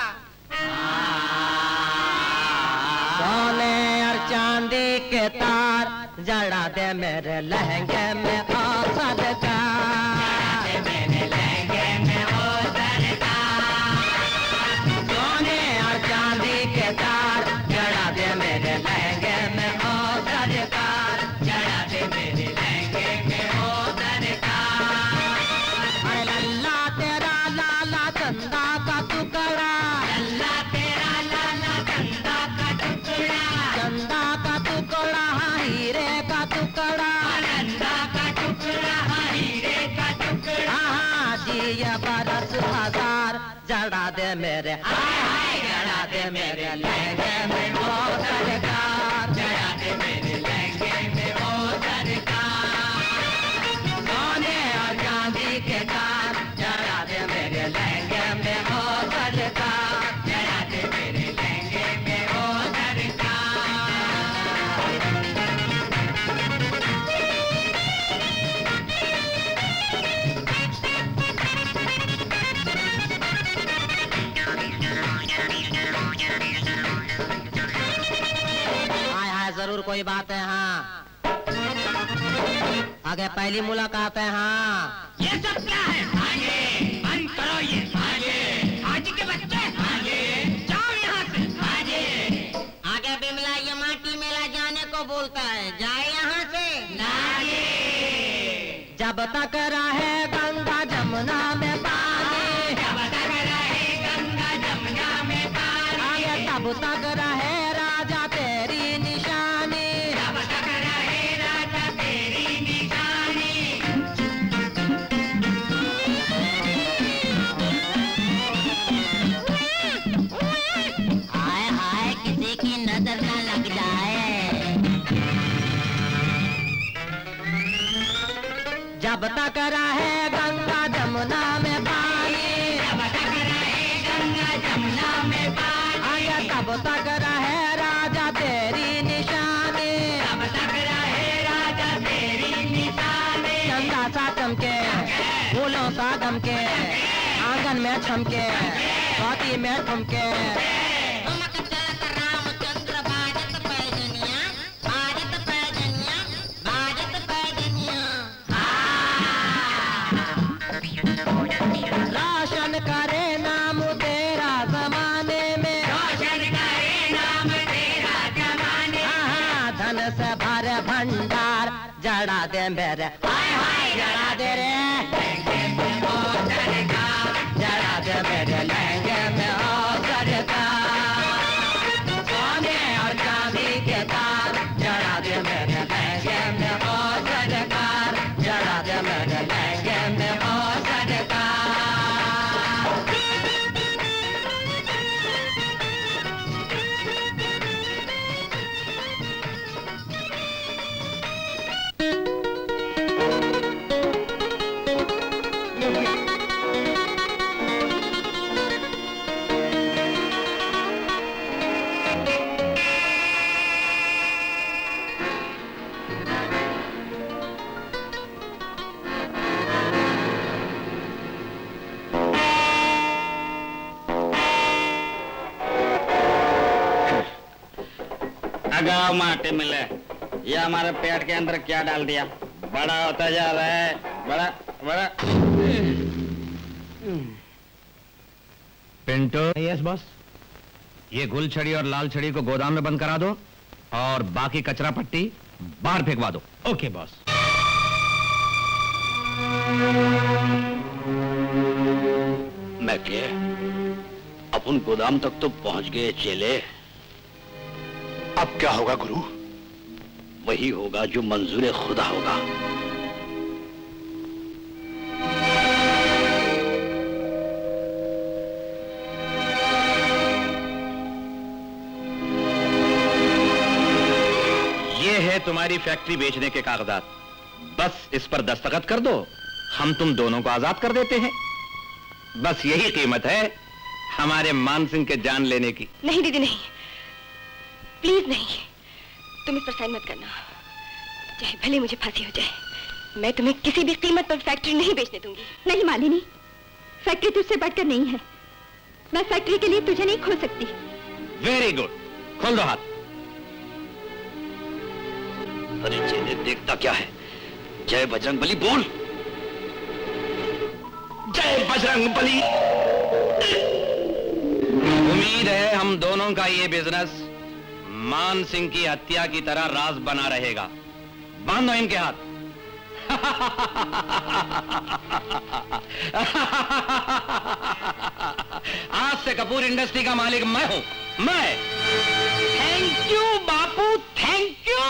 सोने और चांदी के तार जड़ा दे मेरे लहंगे में ओ सरकार, मेरे लहंगे में ओ सरकार। सोने और चांदी के तार जड़ा दे मेरे लहंगे में ओ सरकार, जड़ा दे मेरे लहंगे में ओ सरकार। अरे लल्ला तेरा लाला चंदा का टुकड़ा, लल्ला तेरा लाला चंदा का टुकड़ा, चंदा का टुकड़ा, हाँ हीरे का टुकड़ा, चंदा का टुकड़ा, हाँ हीरे का टुकड़ा। हाँ जी ये बरस हजार जड़ा दे मेरे, हाय हाय जड़ा दे मेरे लहंगे में ओ सरकार, जड़ा दे मेरे लहंगे में ओ सरकार। सोने और चांदी के तार जड़ा दे मेरे लहंगे में ओ सरकार, जड़ा दे मेरे लहंगे में ओ हाय हाय, जरूर कोई बात है। हाँ, आगे पहली मुलाकात है। हाँ, ये सब क्या है? आगे बंद करो ये। आगे आज के बच्चे, आगे जाओ यहाँ से। आगे आगे बिमला, ये माटी मेला जाने को बोलता है, जाए यहाँ से। आगे जब तक रहे गंगा जमुना में पानी, जब तक रहे गंगा जमुना में पानी, आगे तब तक रहे राजा तेरी निशानी, जब तक रहे राजा तेरी निशानी। हाय हाय, किसी की नजर न लग जाए। जब तक रहे गंगा जमुना में पानी, जब तक रहे गंगा जमुना में पानी, आगे तब तक रहे राजा तेरी निशानी, तब तक रहे राजा तेरी निशानी। चंदा सा चमके, फूलों सा गमके, आंगन में छमके, स्वाति में ठुमके। रामचंद्र बाजत पैजनिया, बाजत पैजनिया, बाजत पैजनिया। रोशन करे नाम तेरा जमाने में, रोशन करे नाम तेरा जमाने में। हाँ, धन से भरे भंडार जड़ा दे मेरे, हाय हाय जड़ा दे रे। दे मेरे लहंगे में ओ सरकार, सोने और चांदी के तार जड़ा दे मेरे लहंगे में ओ सरकार, जड़ा दे मेरे लहंगे में ओ सरकार। गाँव माटी मिले, ये हमारे पेट के अंदर क्या डाल दिया? बड़ा होता जा रहा है, बड़ा बड़ा। पिंटो। Yes boss. ये गुल छड़ी और लाल छड़ी को गोदाम में बंद करा दो और बाकी कचरा पट्टी बाहर फेंकवा दो। Okay boss. मैं के अपन गोदाम तक तो पहुंच गए चेले। अब क्या होगा गुरु? वही होगा जो मंजूर खुदा होगा। ये है तुम्हारी फैक्ट्री बेचने के कागजात। बस इस पर दस्तखत कर दो, हम तुम दोनों को आजाद कर देते हैं। बस यही कीमत है हमारे मान सिंह के जान लेने की। नहीं दीदी नहीं, प्लीज नहीं, तुम इस पर साइन मत करना। चाहे भले मुझे फांसी हो जाए, मैं तुम्हें किसी भी कीमत पर फैक्ट्री नहीं बेचने दूंगी। नहीं मालिनी, फैक्ट्री तुझसे बढ़कर नहीं है। मैं फैक्ट्री के लिए तुझे नहीं खो सकती। वेरी गुड, खोल दो हाथ। अरे चेले देखता क्या है? जय बजरंग बली बोल। जय बजरंग बली। उम्मीद है हम दोनों का ये बिजनेस मान सिंह की हत्या की तरह राज बना रहेगा। बांधो इनके हाथ। आज से कपूर इंडस्ट्री का मालिक मैं हूं, मैं। थैंक यू बापू, थैंक यू।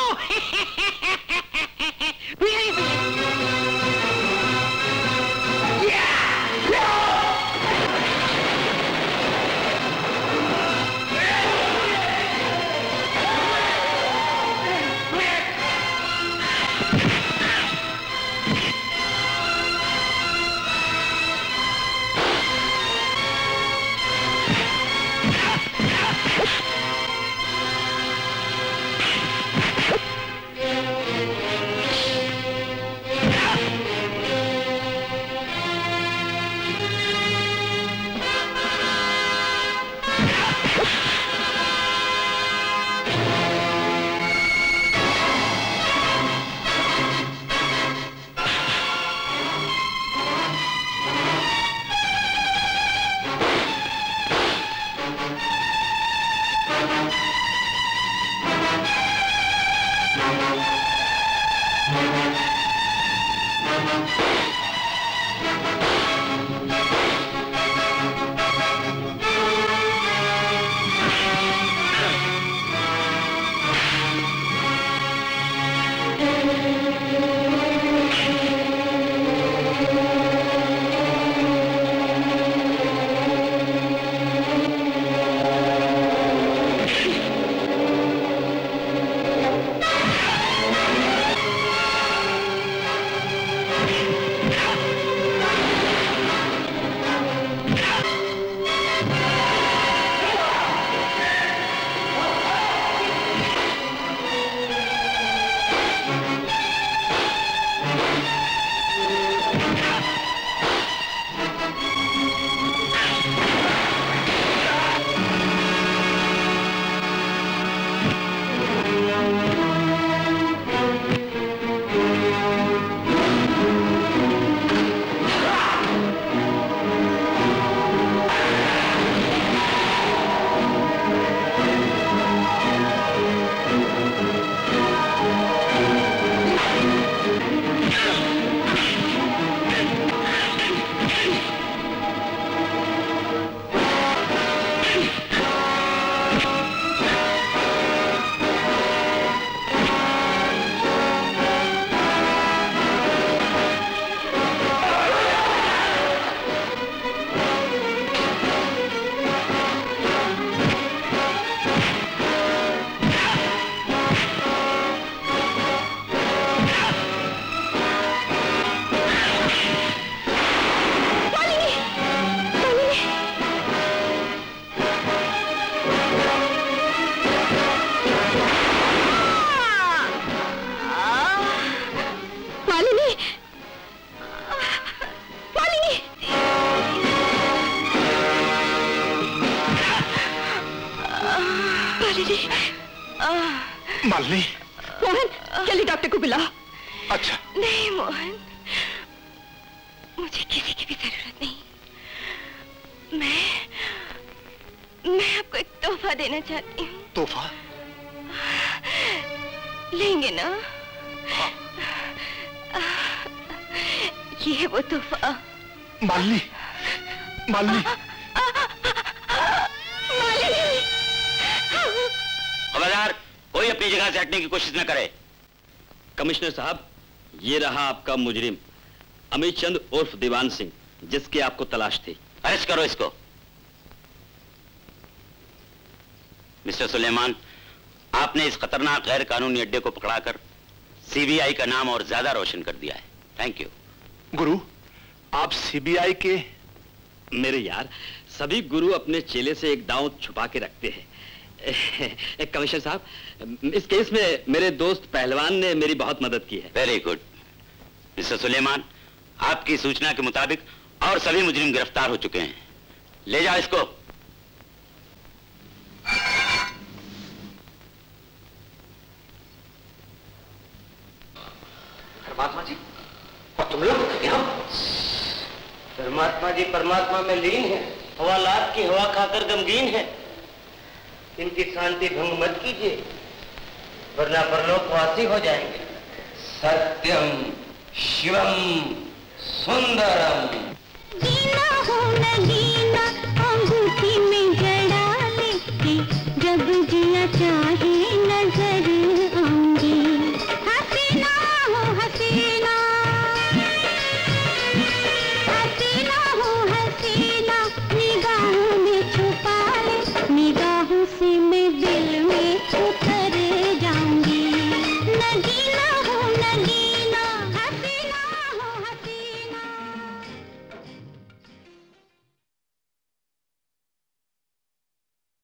मालिनी। मोहन जल्दी डॉक्टर को बुलाओ। अच्छा। नहीं मोहन, मुझे किसी की भी जरूरत नहीं। मैं आपको एक तोहफा देना चाहती हूँ। तोहफा? लेंगे ना? हाँ। ये है वो तोहफा। मालिनी, मालिनी। खबरदार, कोई अपनी जगह से हटने की कोशिश न करे। कमिश्नर साहब, ये रहा आपका मुजरिम अमित चंद उर्फ दीवान सिंह, जिसकी आपको तलाश थी। अरेस्ट करो इसको। मिस्टर सुलेमान, आपने इस खतरनाक गैर कानूनी अड्डे को पकड़ाकर सीबीआई का नाम और ज्यादा रोशन कर दिया है। Thank you. गुरु, आप सीबीआई के? मेरे यार, सभी गुरु अपने चेले से एक दांव छुपा के रखते हैं। कमिश्नर साहब, इस केस में मेरे दोस्त पहलवान ने मेरी बहुत मदद की है। Very good. मिस्टर सुलेमान, आपकी सूचना के मुताबिक और सभी मुजरिम गिरफ्तार हो चुके हैं। ले जाओ इसको। परमात्मा जी, और तुम लोग परमात्मा जी परमात्मा में लीन है, हवालात की हवा खाकर गमगीन है। इनकी शांति भंग मत कीजिए, वरना परलोकवासी हो जाएंगे। सत्यम शिवम सुंदरम। जीना हो न जीना अंगूठी में जड़ा लेके, जब जिया चाहे